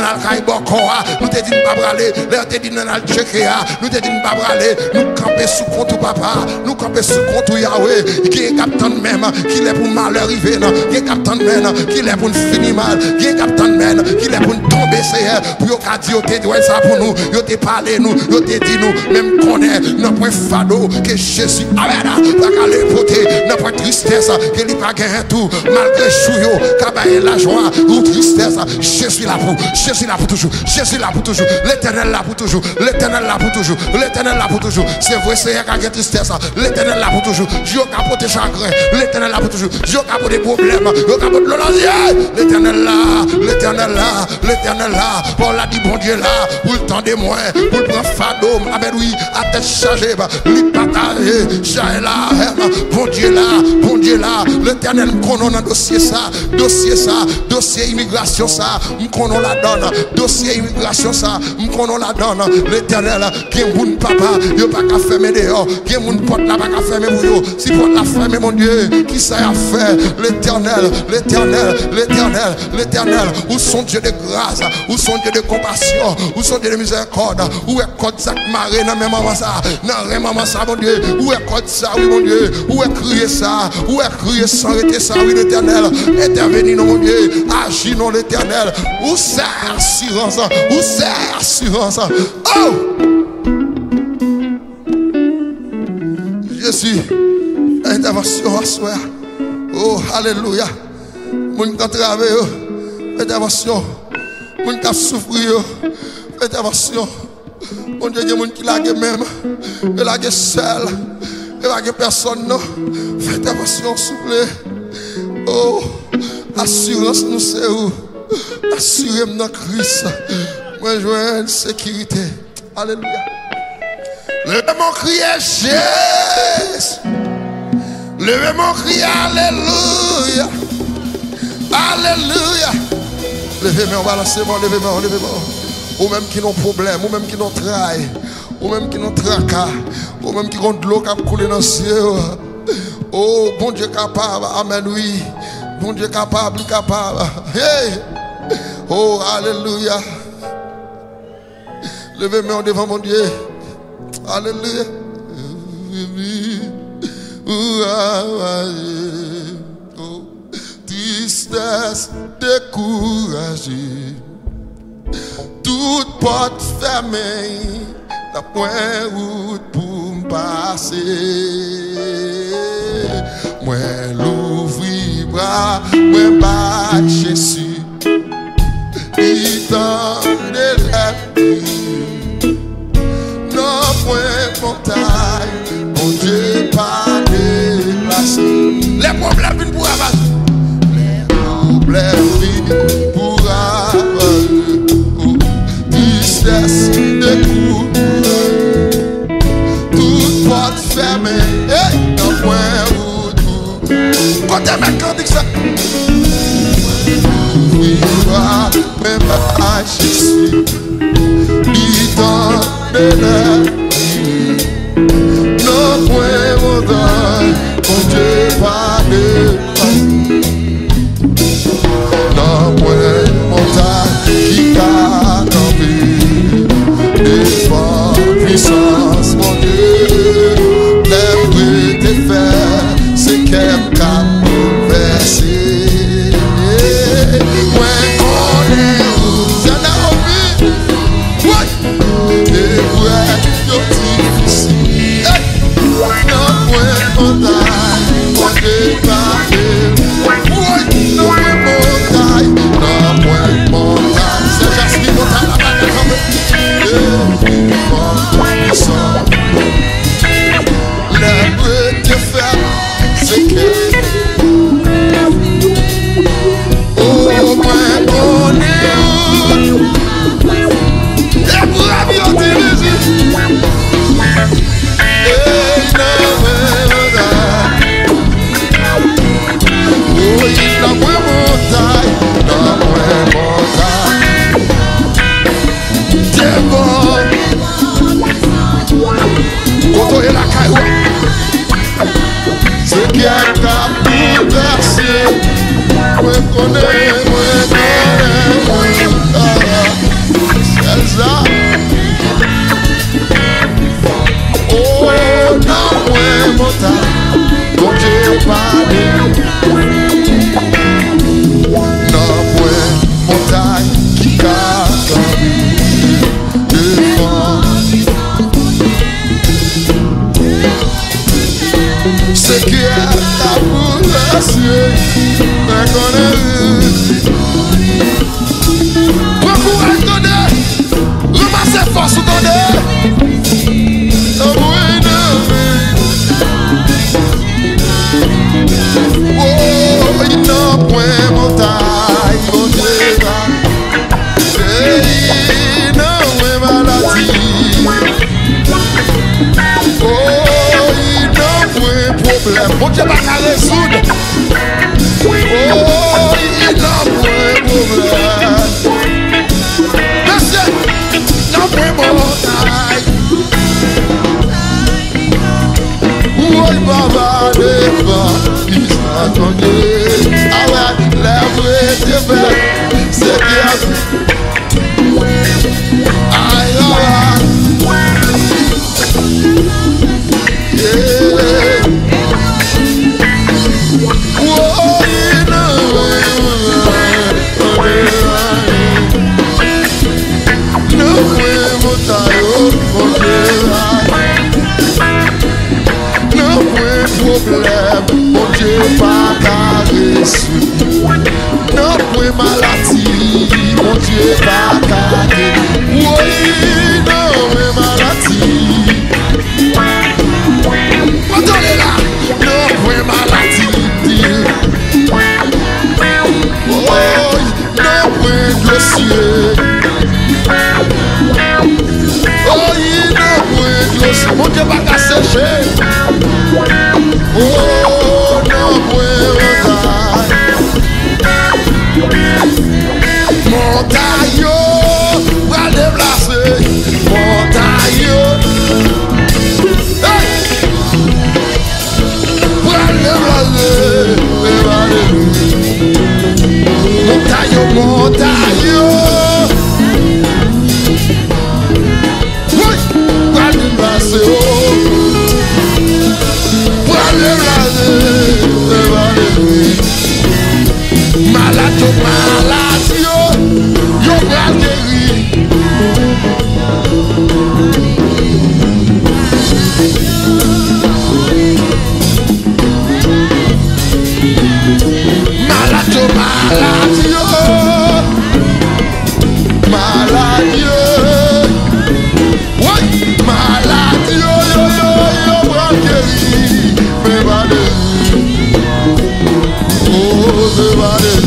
dans le caïboko, nous te dit pas braler, nous te dit dans le tchékéa, nous te dit pas braler, nous camper sous compte papa, nous camper sous compte Yahweh, qui est capitaine même, qui est pour mal arriver, qui est capitaine même, qui est pour finir mal, qui est capitaine même, qui est pour tomber, Seigneur, pour yo ka di yo te dit ça pour nous, yo te parlé nous, yo te dit nous, même connaît, notre point fado, que Jésus, amen, la calé poté, notre tristesse, que il pas gagné tout, malgré chouyo, kabaye la joie, ou tristesse, Jésus là pour, Jésus là pour toujours, Jésus là pour toujours, l'éternel là pour toujours, l'éternel là pour toujours, l'éternel là pour toujours, c'est vrai, Seigneur, qui a tristesse, l'éternel là pour toujours, Dieu capote chagrin, l'éternel là pour toujours, Dieu capote des problèmes, Dieu capote le l'éternel là, l'éternel là, l'éternel là, pour la dit bon Dieu là, pour le temps de moi, pour le prendre fado, amen oui, à tête chargée, lui partager, j'ai là, bon Dieu là, bon Dieu là, l'éternel me connaît dans dossier ça, dossier ça, dossier immigration ça, me connaît la donne, dossier immigration ça, me connaît la donne, l'éternel, qui est mon papa, il pas qu'à fermer dehors, qui est mon porte là, pas qu'à fermer pour vous, si porte la fermer mon Dieu, qui ça a fait, l'éternel, l'éternel, l'éternel, l'éternel, où sont Dieu de grâce, où sont Dieu de compassion, où sont Dieu de miséricorde, où est code ça maré dans même maman ça, dans même maman ça mon Dieu, où est code ça oui mon Dieu, où est crier ça, où est crier sans arrêter ça oui l'éternel, intervenir non mon Dieu, agis non l'éternel, où c'est assurance, où c'est assurance, oh Jésus, intervention à soi, oh alléluia, mon qui travaille, intervention, mon qui souffre, intervention. Mon Dieu, il y a des gens qui laguent même, et laguent seul, et laguent personne. Faites attention, s'il vous plaît. Oh, assurance nous c'est où? Assurez-moi dans Christ. Moi, je veux une sécurité. Alléluia. Levez mon cri, Jésus. Levez mon cri, Alléluia. Alléluia. Levez-moi, balancez-moi, levez-moi, levez-moi. Ou même qui n'ont problème, ou même qui n'ont travail, ou même qui n'ont tracas, ou même qui ont de l'eau qui a coulé dans le ciel. Oh, bon Dieu capable, amen, oui. Bon Dieu capable, capable. Hey! Oh, alléluia. Levez-moi devant mon Dieu. Alléluia. Oh, tristesse, découragée. Toute porte fermée, n'a point route pour me passer. Moi l'ouvrir bras, moi battre Jésus. Il donne la vie. Non point montagne, mon Dieu pas déplacé. Les problèmes viennent pour avancer. Les problèmes viennent pour avancer. De coups, toute porte fermée, et dans point où tout. Quand t'es mec, quand dit ça, oui, va, mais pas Jésus, il donne la vie. Non point mon don, mon Dieu va de Mon Dieu va qu'à résoudre. Oh, il n'a pas de problème. Monsieur, n'a pas de montagne. Oui, papa, des fois, il s'attendait. Ah ouais, la vraie défaite, c'est bien. Aïe, aïe, yeah. Oh, you know, no way, but I hope for no way, problème, mon Dieu, pas qu'à résoudre. Non, point maladie, mon Dieu, pas qu'à guérir. Oui, non, point maladie. Quand on est là, non, point maladie. Oh, non, point dossier. Oh, non, point dossier. Mon Dieu, pas qu'à sécher. Oh, non, point retard. Montagne, va déplacer. Montagne, hey, va déplacer. Montagne, montagne, oui, va déplacer. Va déplacer. Malade, malade, yo, yo va guérir. Malade, malade, yo, malade, yo, oui, malade, yo, yo, yo, yo va guérir. Mais malade, oh, c'est malade.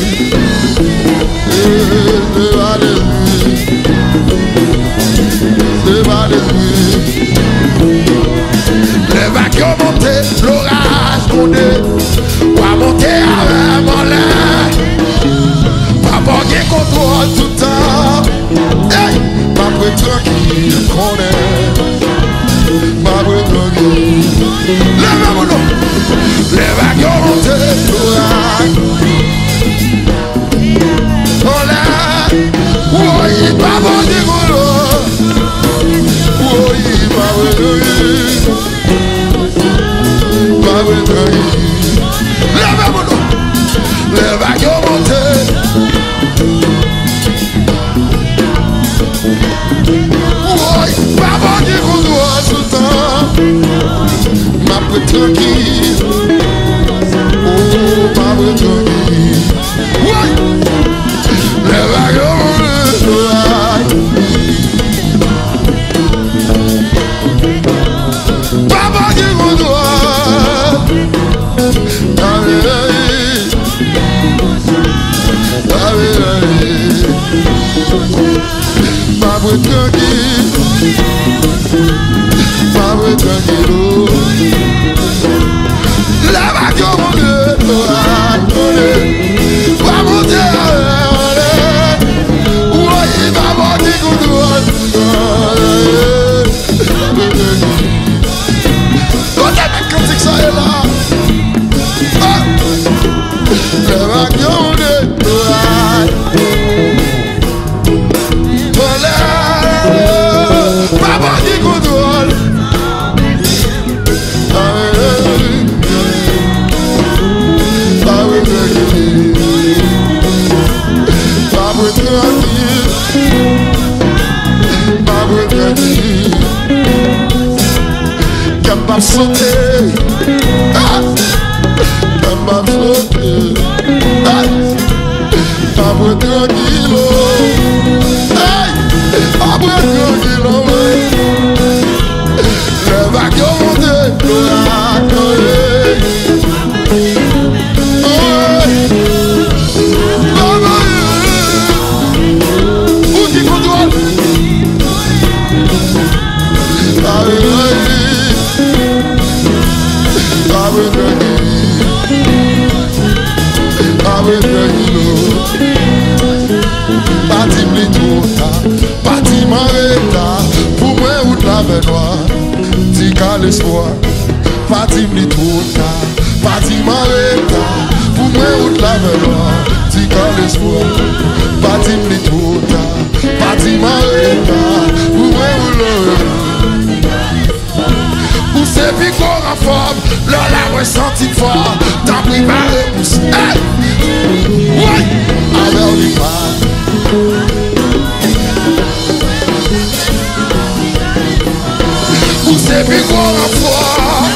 Les vagues ont monté, l'orage monté, va monter avec mon lait. Papa qui contrôle tout le temps. Hey, papa tranquille, qu'on est. Papa tranquille. Lève-moi mon nom. Les vagues ont monté, l'orage. Oui, papa dit golo. Oui, papa dit papa dit. Lève-moi mon nom. Les vagues ont monté. Oui, papa dit golo tout le temps. Ma petite tranquille. Oh, papa tranquille. Oui, les vagues ont monté. Papa qui vous doit. Papa tranquille. Papa tranquille. La vague au monde. Va monter. Oui, papa qui vous doit. Quand c'est que ça est là, le wagon de voilà, papa qui contrôle. Papa tranquille, papa tranquille. Capable sauter, ah, capable sauter, ah, papa tranquille, hey, papa tranquille, le wagon monte, le wagon, papa, où qui contrôle, ah, l'espoir. Pas dit ni trop tard, pas dit m'arrêter. Pour moi, route la veille, dit quand l'espoir. Pas dit ni trop tard, pas dit m'arrêter. Pour moi, route la veille. Pour ces picots en forme, l'on l'a ressenti fort. T'as préparé pour ça. Oui, avec les pas. Pour ces picots en forme.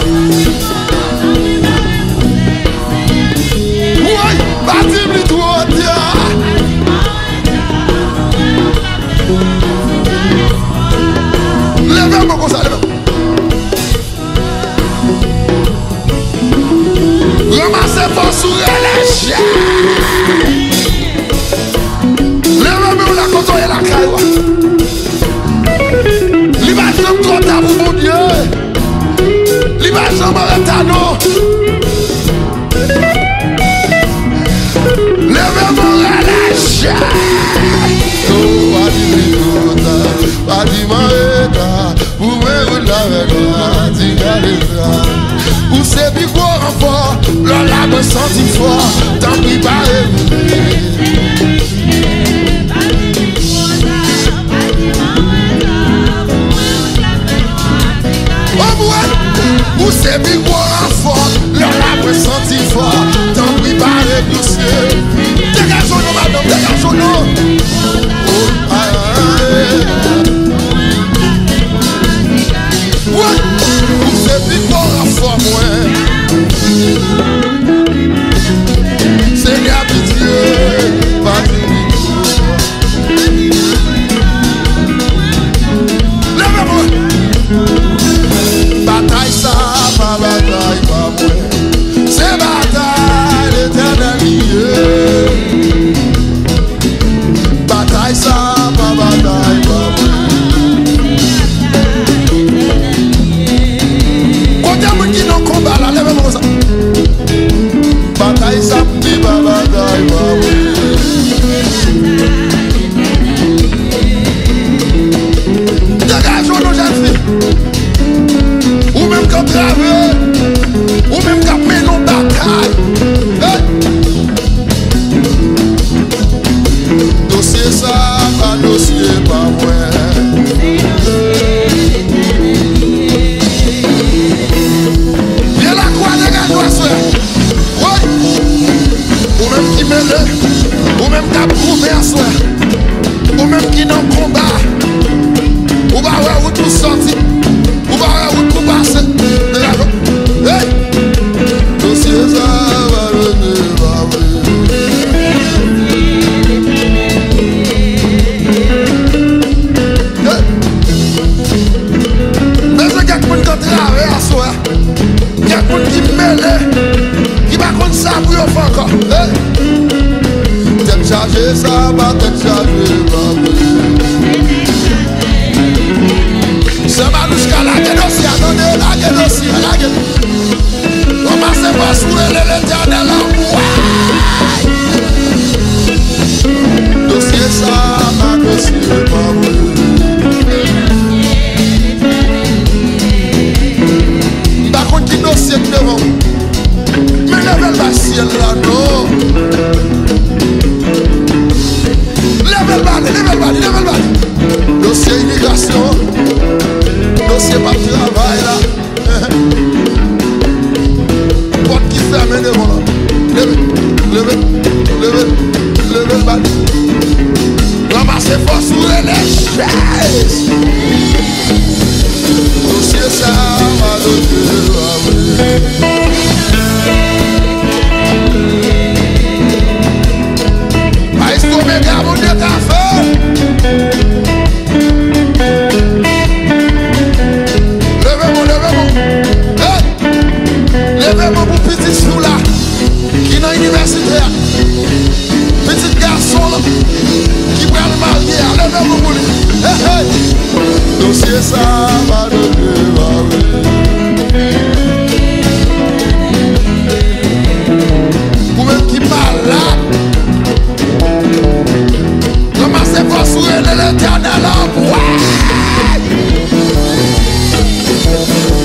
Oui, bâtiment les trois tiens. Levez-moi comme ça, levez-moi. Ramassez pas sous les chiens. Levez-moi la coton et la caille. L'image de trop tard pour mon Dieu. L'image de Maratano. Levez-moi la chienne. Oh, Adi Maeta, où est la verra, Digalera. Où c'est plus gros renfort, l'on l'a me senti fort, tant pis pas où c'est plus gros renfort, l'on l'a me senti fort, tant pis pas dossier. Dégageons-nous, madame, dégageons-nous. Oh, aïe, aïe. Ouais, où c'est plus gros renfort, moi. Seigneur, pitié, pas de lève-moi. Bataille ça, pas bataille, pas moi. C'est bataille, l'éternel lieu. Bataille ça, pas bataille, pas moi. Quand y'a qui n'ont combat là, lève-moi ça. Bataille ça, pas bataille, pas moi. Dégageons nos jeunes filles. Ou même quand travailler, ou même quand mener nos batailles. Hey. Dossier ça, pas dossier, pas moi. Viens la croix, dégage-toi, soeur. Oui. Ou même qui mêle, ou même qui a prouvé à soeur. Ou même qui n'en combat. Ou va voir où tout sorti. Ou va voir où tout passe. Hey! Dossier ça va le débarrer. Hey! Mais c'est quelqu'un qui travaille à soi. Quelqu'un qui mêle. Qui va contre ça pour y faire encore. Hey! Tête chargée, ça va tête chargée. C'est Manouchka, la gueule aussi, attendez, la gueule aussi, la gueule. Commencez pas sous l'éternel en moi. Dossier ça, ma dossier, pas moi. Par contre, qui dossier devant. Mais levez le ciel là, non. Levez le bal, levez le bal, levez le bal. Dossier immigration. Dossier pas de travail là. Porte qui ferme devant là. Levez, levez, levez, levez le bal. Ramassez fort sous les chaises. Dossier ça va dossier. Est-ce qu'on me garde mon Dieu qu'a fait? Levez-moi pour petit sous là, qui est dans l'université. Petit garçon là, qui prend le marié. Levez-moi pour lui. Hey, hey. Dossier ça va de débarrer. Pour même qui parle là, ramassez vos souhaits de l'éternel en moi.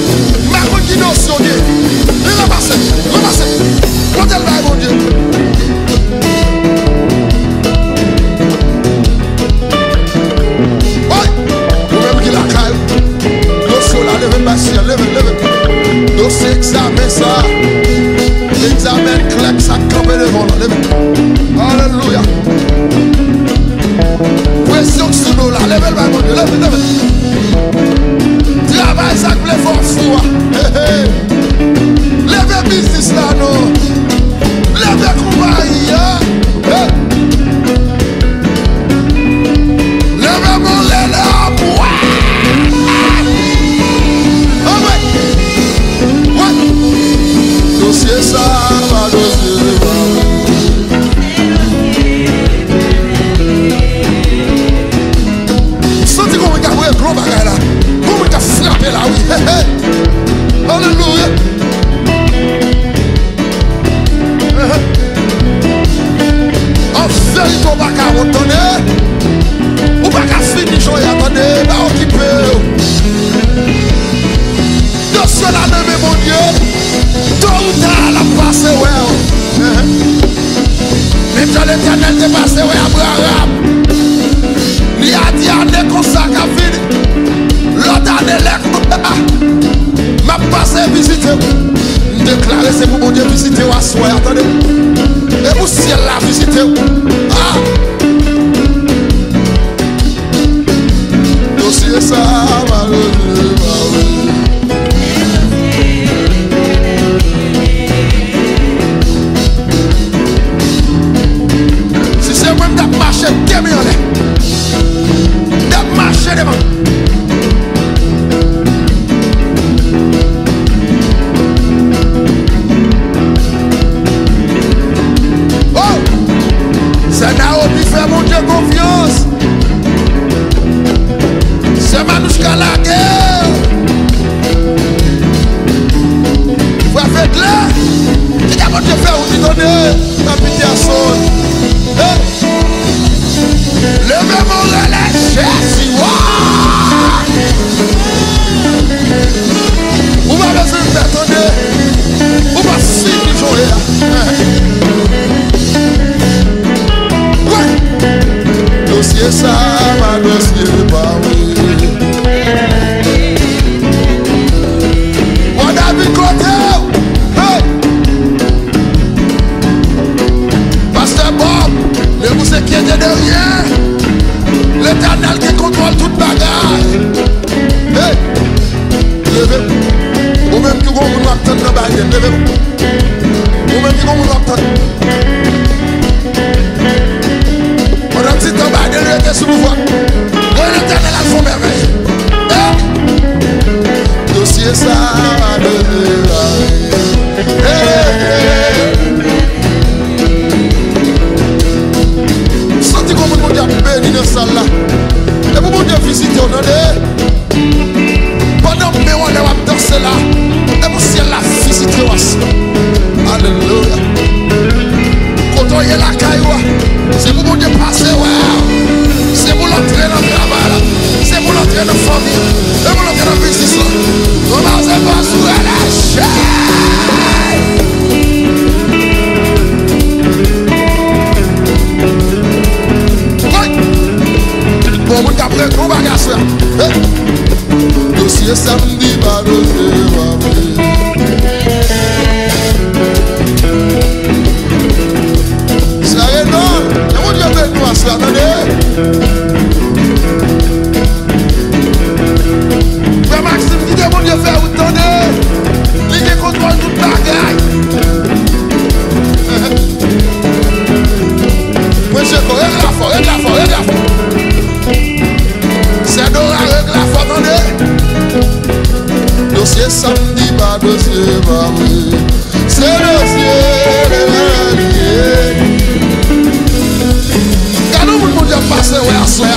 ça, levez le bas, mon Dieu, levez, levez. Travail, ça plaît fort fou. Levez business là, non. Levez compagnie. Levez mon lait là. Oh ouais. Ouais. Dossier ça, va dossier va. Sentez comment il a joué gros bagage là. Comment il a frappé là, oui. Alléluia. En fait, il faut pas qu'à retourner. Ou pas qu'à finir, j'en ai attendu. Pas occupé. De cela, même mon Dieu. Tôt ou tard, la passe, ouais. Même dans l'éternel, t'es passé, ouais, Abraham. Il a dit, année comme ça, qu'a fini. L'autre année, l'autre. M'a passé visiter. Déclarer, c'est pour mon Dieu visiter ou asseoir. Attendez. Et vous, ciel là, visiter. Ah. Dossier ça, malheureusement. Si c'est moi qui marche, camionnette. D'ap marcher devant. C'est Naomi fait mon Dieu confiance. C'est Manouchka la guerre. Vous avez de là. Qui a mon Dieu fait ou dit donner. La pitié à son. Levez mon relais, Jésus. Vous m'avez besoin de faire donner. Vous m'avez signé jouer. Dossier ça, ma dossier pas oui. On a vu côté. Hey. Pasteur Bob, ne vous inquiétez de rien. L'éternel qui contrôle toute bagarre. Hey. Levez-vous. Ou même qui vont vous attendre dans la baguette. Levez-vous. Ou même qui vont vous attendre. On a dit en bas de l'œil sur le voie. On l'éternel a son merveille. Dossier ça, sentez comme mon Dieu a béni dans cette salle là. Et pour mon Dieu visiter, on a dit. Pendant que on est dans ce là. Et pour ciel là, visiter aussi. Alléluia. Quand on est là, c'est pour mon Dieu passer, ouais. C'est pour l'entrée dans le travail, c'est pour l'entrée dans la famille, c'est pour l'entrée dans le business. On va se faire sous la chaîne. Oui. Bon, mon gars, après, on va gasser. Dossier samedi, pas dossier, ça est non, et mon Dieu avec nous, ça, attendez. Frère Maxime, qui dit mon Dieu fait vous attendez. Il qui contrôle toute bagaille. Monsieur, règle la force, règle la force, règle la force. C'est Dora, règle la force, attendez. Dossier samedi, pas dossier, bah oui. C'est dossier, Gardons mon Dieu passer, ouais, à soi.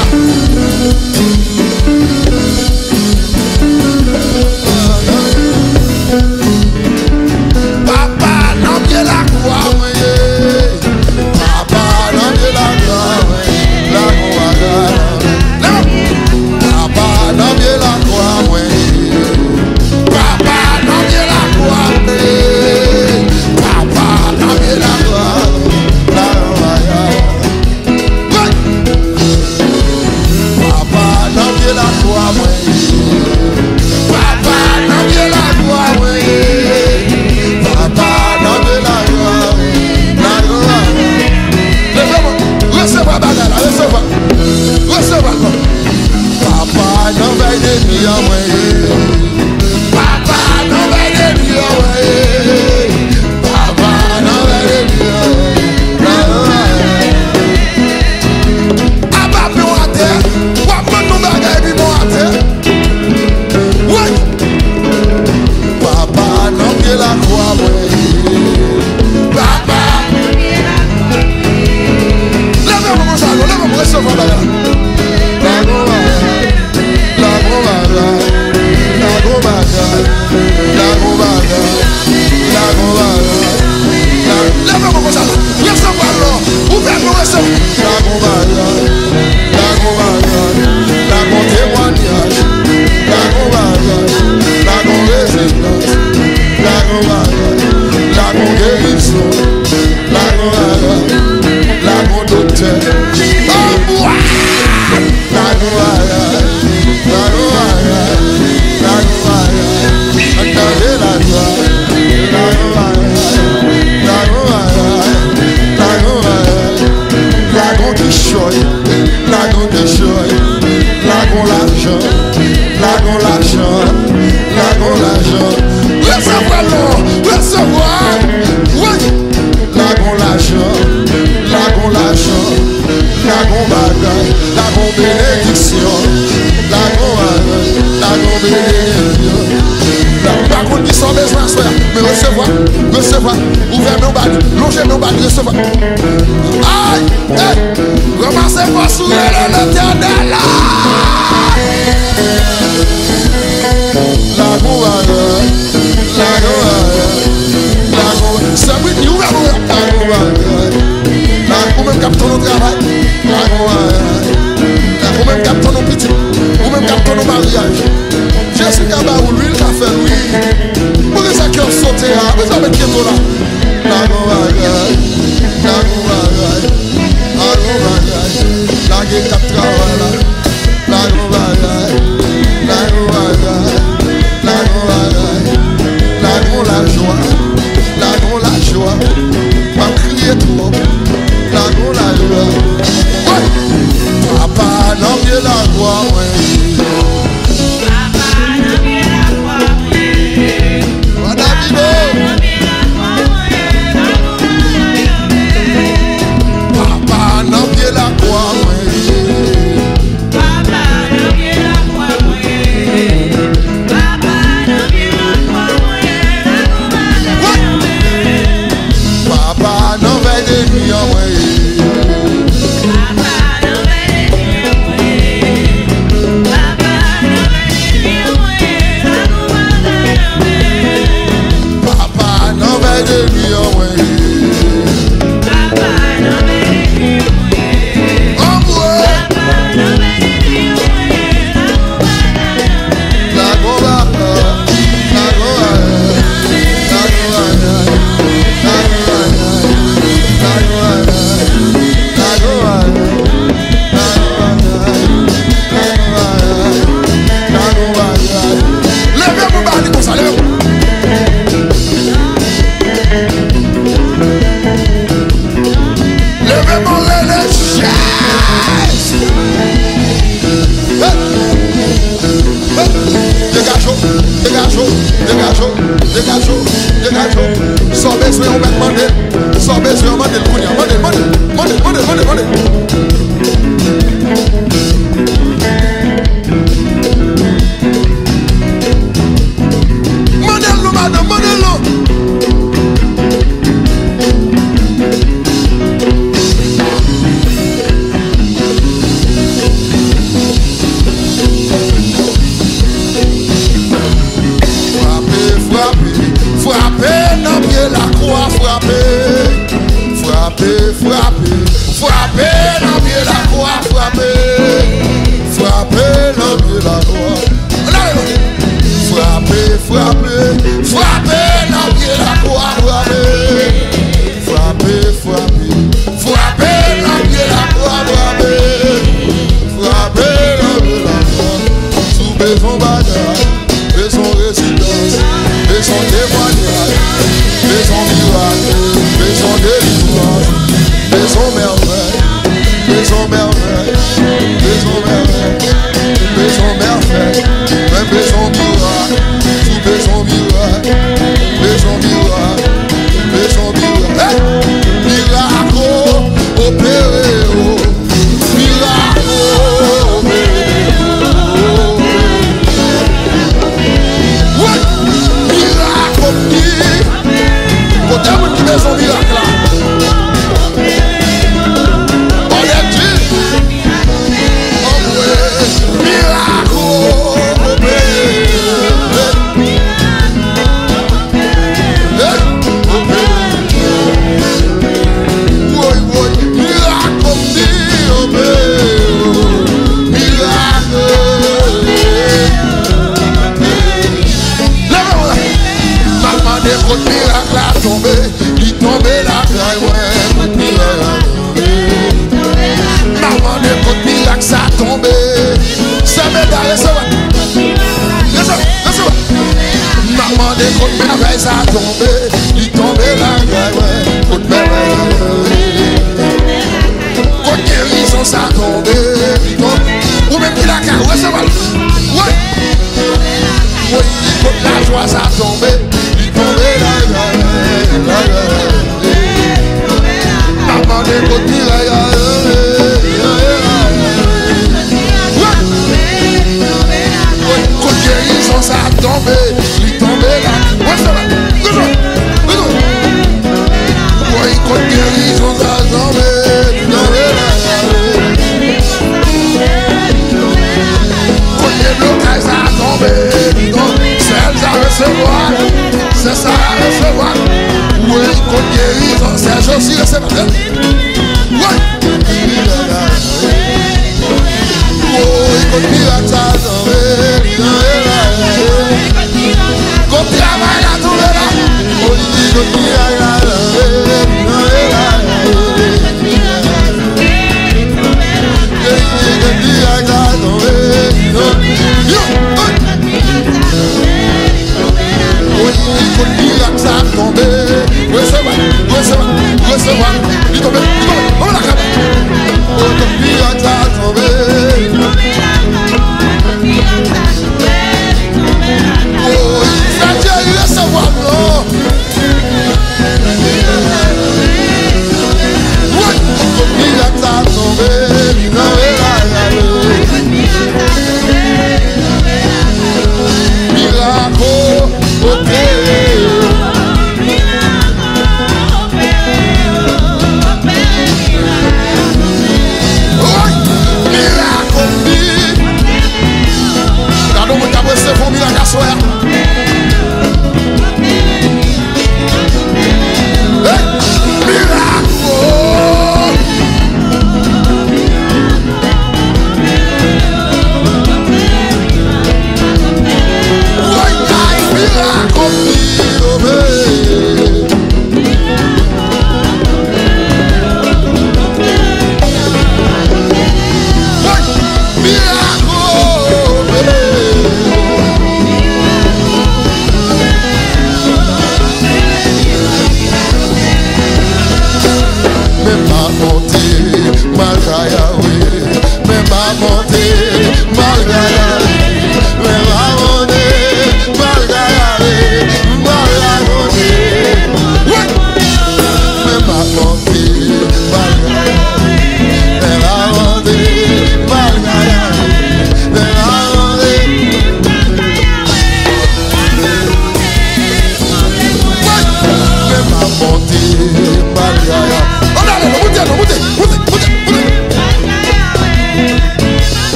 Papa, non, bien la croix, oui. Papa, non, bien la croix, oui. La croix, non. Papa, non, bien la croix, oui. Papa, non, bien la croix, oui. des nuits à moi. Papa, non, veille des nuits à moi. Papa, non, veille des nuits à moi. Papa, non, que la croix, papa, lève-moi ça, lève-moi recevoir la la goma, la goma, la goma, la goma, la goma, lève-moi ça, recevoir l'eau, ouvre-moi recevoir la goma, la goma, la goma témoignage, la goma, la goma résistance, la goma, la goma guérison, la goma, la goma docteur, oh moi, la goma, la goma, la goma, entendez la joie, la goma, la goma, la goma, la goma qui choye, la goma qui choye, la goma l'argent, la goma l'argent, la goma l'argent. Recevoir l'eau, recevoir, oui. La goma l'argent, la goma l'argent, la goma bagaille, la goma bénédiction, la goma, la goma bénédiction. Par contre, qui sont besoin, soeur, mais recevoir, recevoir, ouvrez nos balles, longez nos balles, recevoir. Aïe, aïe, ramassez vos souliers de l'éternel. La goma, la goma, la goma, c'est oui, nous ouvrez la goma, la goma, même capteur au travail, la goma, la goma, même capteur nos petits, ou même capteur nos mariages. Jésus qui a barou lui, il a fait lui. Pour que ça qui a sauté là, vous avez qui est là. La goma, la goma, la goma, la gueule cap travail là. La goma, la goma, la goma, la goma, la joie, la goma, la joie. Ma crier trop, la goma, la joie. Papa, non, viens la gloire, ouais. Papa, non, viens la croix, Papa, non, viens la croix, Papa, non, viens la croix, Papa, non, veille des nuits, Papa, non, veille des nuits, ça, recevez. Recevez, recevez. Maman des côtes, mais la veille ça a tombé. Il tombé là, ouais. Côte merveille. Côte guérison ça a tombé. Ou même qu'il a qu'à recevoir. Ouais. Oui, côte la joie ça a tombé. Il tombé là, là, là. Maman des côtes, il a guérison ça a tombé, il tombé là. Ouais, ça va. Rejoins, rejoins. Ouais, côte guérison ça a tombé, il tombé là. Côte blocage ça a tombé, il tombé. Celle à recevoir, c'est ça à recevoir. Ouais, côte guérison, c'est aussi recevoir. Ouais. Oh, côte miracle ça a tombé, il tombé. Côte travail à tomber là. Oh, côte miracle à tomber, recevoir, recevoir, recevoir, il tombe, il tombe, on la cape. Oh, ton miracle a tombé. Oh, ça Dieu, il recevoir, non. Ouais, ton miracle a tombé, il tombe là. Miracle, opéré. C'est pour miracle à soir. Miracle.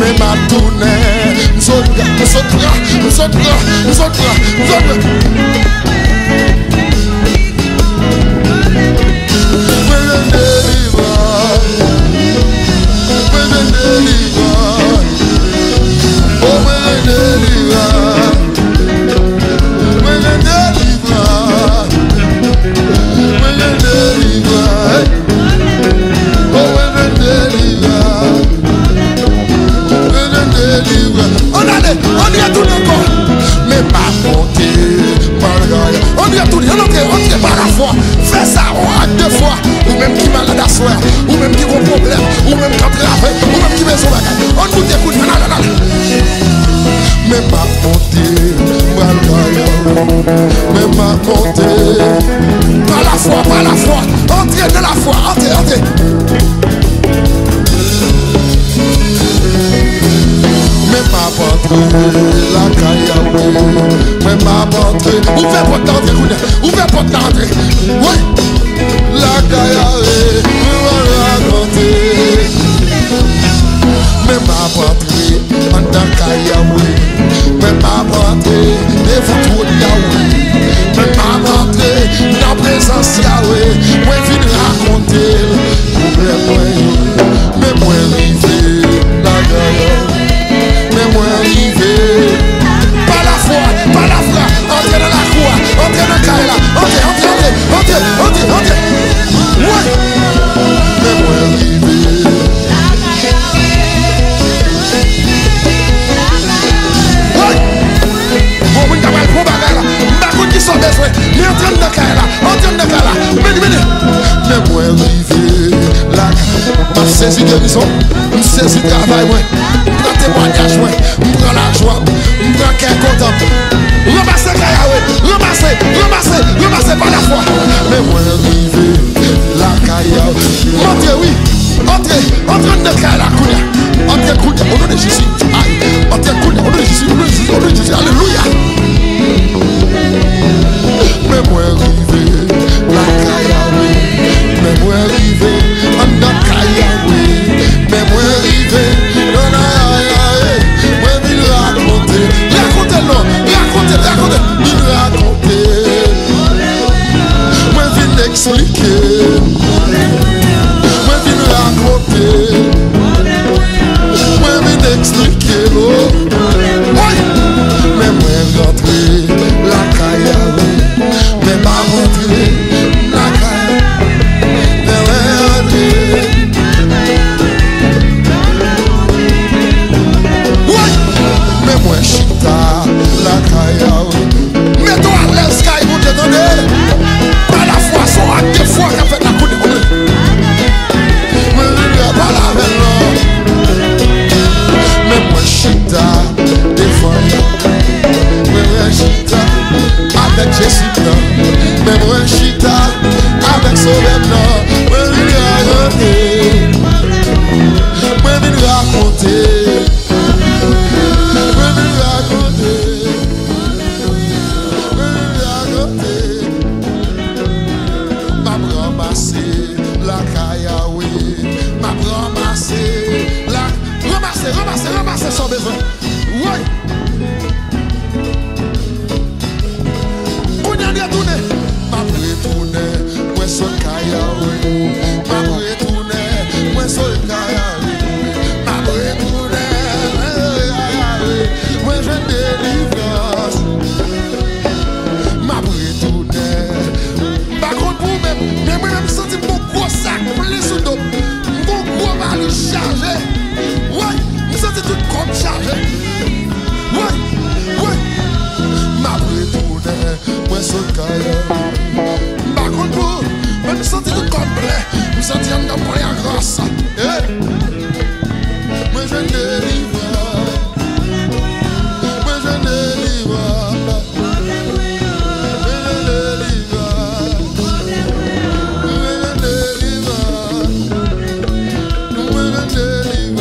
mais ma tournée, nous autres, nous autres, nous autres, nous autres, nous autres. On y a tout encore, mais pas monté. On y a tout, on y par la foi. Fais ça, on a deux fois. Ou même qui malade à soir, ou même qui a un problème, ou même qui a travail, ou même qui met son bagage. On nous écoute, mais pas monté. Mais pas monté. Par la foi, par la foi. Entrez de la foi, entrez, entrez. Mais pas rentrer la caille, mais pas rentrer. Ouvrez votre tente, ouvrez votre tente. Oui, la caille, on va raconter. Mais pas rentrer en tant caille, mais pas rentrer des photos de Yahweh. Mais pas rentrer dans la présence Yahweh. Moi, je viens raconter. Mais moi, arrivé la caille. Mais moi arrivé par la foi, par la foi, entrez dans la cour, entrez dans le caille là, entrez, entrez, entrez, entrez, entrez, entrez. Ouais. Mais moi arrivé. Ouais. Bon, vous n'avez pas le bagage là, vous n'avez qui sont besoin, mais entrez dans le caille là, entrez dans le caille là, venez, venez. Mais moi arrivé là, je saisis guérison, je saisis travail, moi. Témoignage, ouais, on prend la joie, on prend qu'un content. Ramassez Kayawe, ramassez, ramassez, ramassez par la foi. Mais moi, arrivé, la Kayawe. Entrez, oui, entrez, entrez dans le Kayawe. Entrez, Kounia, au nom de Jésus. Aïe, entrez, Kounia, au nom de Jésus, au nom de Jésus, au nom de Jésus. Alléluia. Mais moi, arrivé, la Kayawe. Mais moi, arrivé, en dans Kayawe. Mais moi, arrivé, non, non. Racontez-le, racontez, racontez, il racontez. Moi, je viens expliquer. Moi, je viens raconter. Moi, je viens expliquer. Oui, mais moi, rentrer la caille. Mais pas rentrer la caille. Mais moi, rentrer. Mais moi chita la caille. Mets-toi à l'aise caille pour te donner. Par la foi, son acte de foi qui a fait la coupe de coupe. Mais il n'y a pas la veille. Mais moi chita défendre. Mais moi chita avec Jésus. Mais moi chita avec Sauveur. Mais il y a raconté. Mais il y a raconté. Ramassez, ramassez sans besoin. Oui. Qu'on y a retourné. Ma retourné. Moi, c'est Kayawe. Ma retourné. Moi, c'est Kayawe. Ma retourné. Moi, je délivrance. Ma retourné. Par contre, vous-même, mais moi-même, senti mon gros sac plein sous dos. Mon gros valise chargé. Ouais. C'est tout comme chargé. Ouais, ouais. Ma retourne, moi c'est caille. Par contre, vous, je me sens tout complet. Je me sens en train de la grâce. Moi je délivre. Moi je délivre. Moi je délivre. Moi je délivre.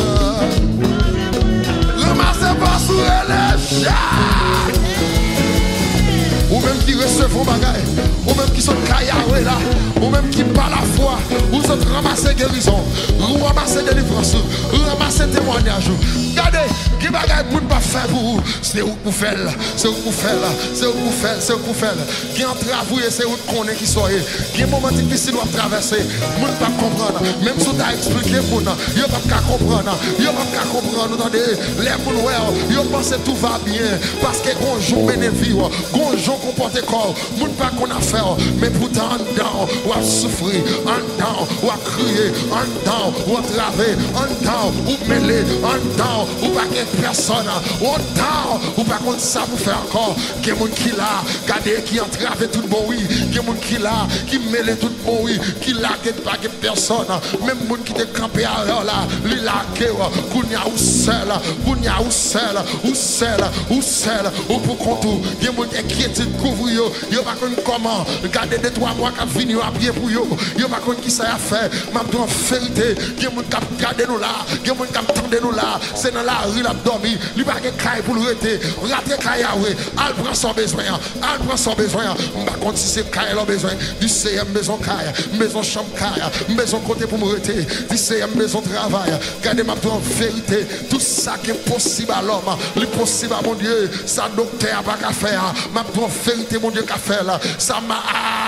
Ou même qui reste vos bagailles, ou même qui sont caillarés là, ou même qui par la foi, vous êtes ramassé guérison, vous ramassez délivrance, vous ramassez témoignage. Regardez, qui bagaille moun pas faire pour vous, c'est où vous faites, c'est où vous faites, c'est où vous faites, c'est où vous faites. Qui entre à vous et c'est où vous connaissez qui soyez. Qui est un moment difficile à traverser, moun pas comprendre. Même si vous avez expliqué moun, vous pas comprendre, vous pas comprendre. Les moun ouais, vous pensez tout va bien, parce que un jour mène vie, un jour comporte corps, moun pas qu'on a fait, mais pourtant en dedans, ou à souffrir, en dedans, ou à crier, en dedans, ou à traver, en dedans, ou mêler, en dedans, ou pas qu'il personne, en dedans, ou pas qu'on ça pour faire encore, qu'il y a moun qui là, regardez qui entrave tout bon oui, qu'il y a moun qui là, qui mêle tout bon oui, qui là, qui pas qu'il personne, même moun qui te campé à l'heure là, li là, qu'on y a ou seul, qu'on y a ou seul, ou seul, ou seul, ou pour contour, il y a moun qui couvre yo, yo pas connait comment, regardez deux trois mois qui vient à pied pour yo, yo pas connait qui ça a fait, m'a en vérité, il y a moun qui garder nous là, il y a moun qui attendre nous là, c'est dans la rue la dormi, il pas que caille pour le rester, rater caille ouais, al prend son besoin, al prend son besoin, m'a connait si c'est caille leur besoin, du C M maison caille, maison chambre caille, maison côté pour me rester, du C M maison travail, regardez m'a en vérité, tout ça qui est possible à l'homme, l'impossible à mon Dieu, ça docteur pas qu'à faire, m'a en vérité mon Dieu qu'a fait là, ça m'a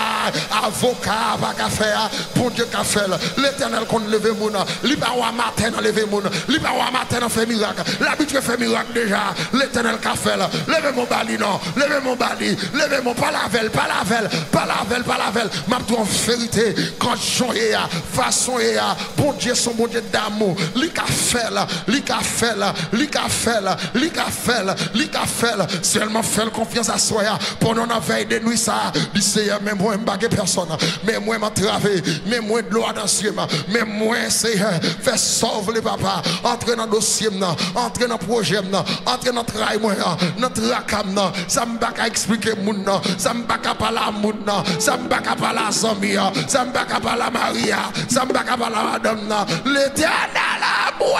avocat pas qu'à faire, bon Dieu qu'a fait là, l'éternel qu'on lève mon, li pas wa matin dans lever mon, li pas wa matin dans faire miracle, l'habitude fait miracle déjà, l'éternel qu'a fait là, levez mon bali non, levez mon bali, levez mon pas la velle, pas la velle, pas la velle, pas la velle, m'a en vérité, quand j'en ai façon et bon Dieu son bon Dieu d'amour, li qu'a fait là, li qu'a fait là, li qu'a fait là, li qu'a fait là, li qu'a fait là, seulement faire confiance à soi pendant la veille de nuit ça, dit Seigneur mais moi m'baguer personne, mais moi m'a travaillé, mais moi de l'eau dans ciel, mais moi Seigneur fais sauver les papa, entrer dans dossier entrer dans projet entrer dans travail moi, notre rakam ça m'ba ka expliquer moun ça m'ba ka parler moun ça m'ba ka parler zami, ça m'ba ka parler Maria, ça m'ba ka parler madame, l'éternel amour.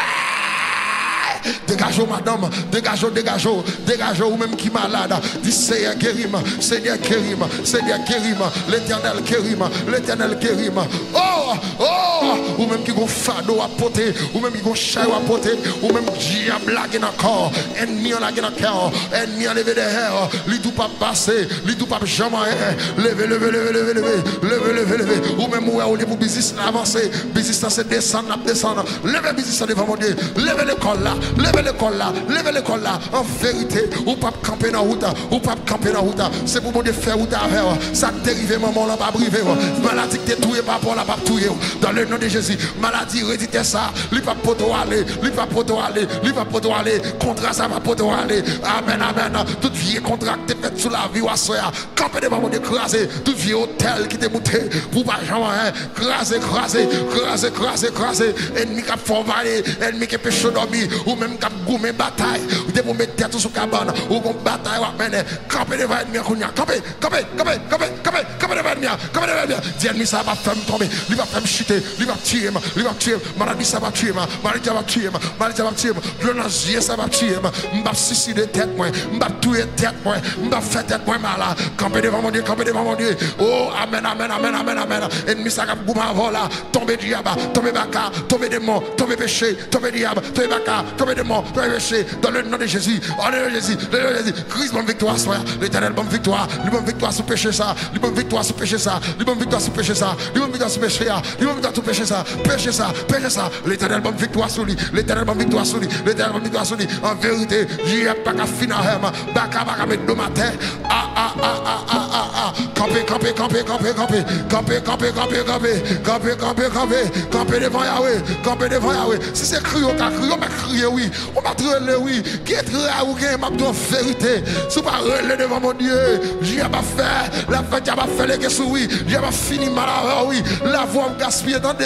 Dégagez madame, dégagez, dégagez, dégagez ou même qui malade. Dis Seigneur guéris-moi, Seigneur guéris-moi, Seigneur guéris-moi, l'éternel guéris-moi, l'éternel guéris-moi. Oh, oh, ou même qui gon fado à poter, ou même qui gon chai à poter, ou même diable la dans corps, ennemi la dans cœur, ennemi levé des airs, li tout pas passer, li tout pas jamais lever, lever, lever, lever, lever, lever, lever, lever, ou même où est pour business avancer, business c'est descendre, descendre, lever business devant mon Dieu, lever l'école là. Levez l'école là, levez l'école là, en vérité, ou pas camper dans la route, ou pas camper dans la route, c'est pour mon Dieu faire route avec, ça dérive, maman, là, pas brivé, maladie qui t'est touée, pas pour la pas touée, dans le nom de Jésus, maladie, rédite ça, lui pas poto aller, lui pas poto aller, lui pas poto aller, contrat ça va poto aller, amen, amen, toute vie contrat qui fait sous la vie, ou à soya, camper devant mon Dieu, craser, toute vie hôtel qui t'est monté, pour pas jamais, craser, craser, craser, craser, craser, ennemi qui a formé, ennemi qui peut dormir, ou même cap goumé bataille ou de pour mettre tête sur cabane ou qu'on bataille ou mener camper devant ennemi kounya camper camper camper camper camper camper devant ennemi camper devant ennemi dit ennemi ça va faire me tomber lui va faire me chuter lui va tuer lui va tuer maladie ça va tuer maladie ça va tuer maladie ça va tuer violence ça va tuer m'ba suicider tête moi m'ba tuer tête moi m'ba faire tête moi mal camper devant mon Dieu camper devant mon Dieu oh amen amen amen amen amen ennemi ça cap gouma voilà tomber diable tomber baka tomber démon tomber péché tomber diable tomber baka tomber démon tomber péché dans le nom de Jésus dans le nom de Jésus dans le nom de Jésus Christ bonne victoire soit l'éternel bonne victoire lui bonne victoire sur péché ça lui bonne victoire sur péché ça lui bonne victoire sur péché ça lui bonne victoire sur péché ça lui bonne victoire sur péché ça péché ça péché ça l'éternel bonne victoire sur lui l'éternel bonne victoire sur lui l'éternel bonne victoire sur lui en vérité j'y ai pas qu'à finir baka baka mettre de matin ah ah ah ah ah ah ah camper camper camper camper camper camper camper camper camper camper camper camper camper devant Yahweh camper devant Yahweh si c'est crier on crier on va crier oui on va trembler oui qui est très ou qui est ma vérité si pas relais devant mon Dieu j'y ai pas fait la fête j'ai pas fait les questions oui j'ai pas fini mal oui la voix me gaspille attendez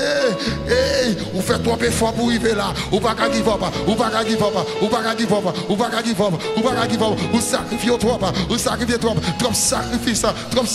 hey vous faites trop effort pour arriver là ou pas qu'à give up ou pas qu'à give up ou pas qu'à give up ou pas qu'à give up ou pas qu'à give up vous sacrifiez trop vous sacrifiez trop trop sacrifice trop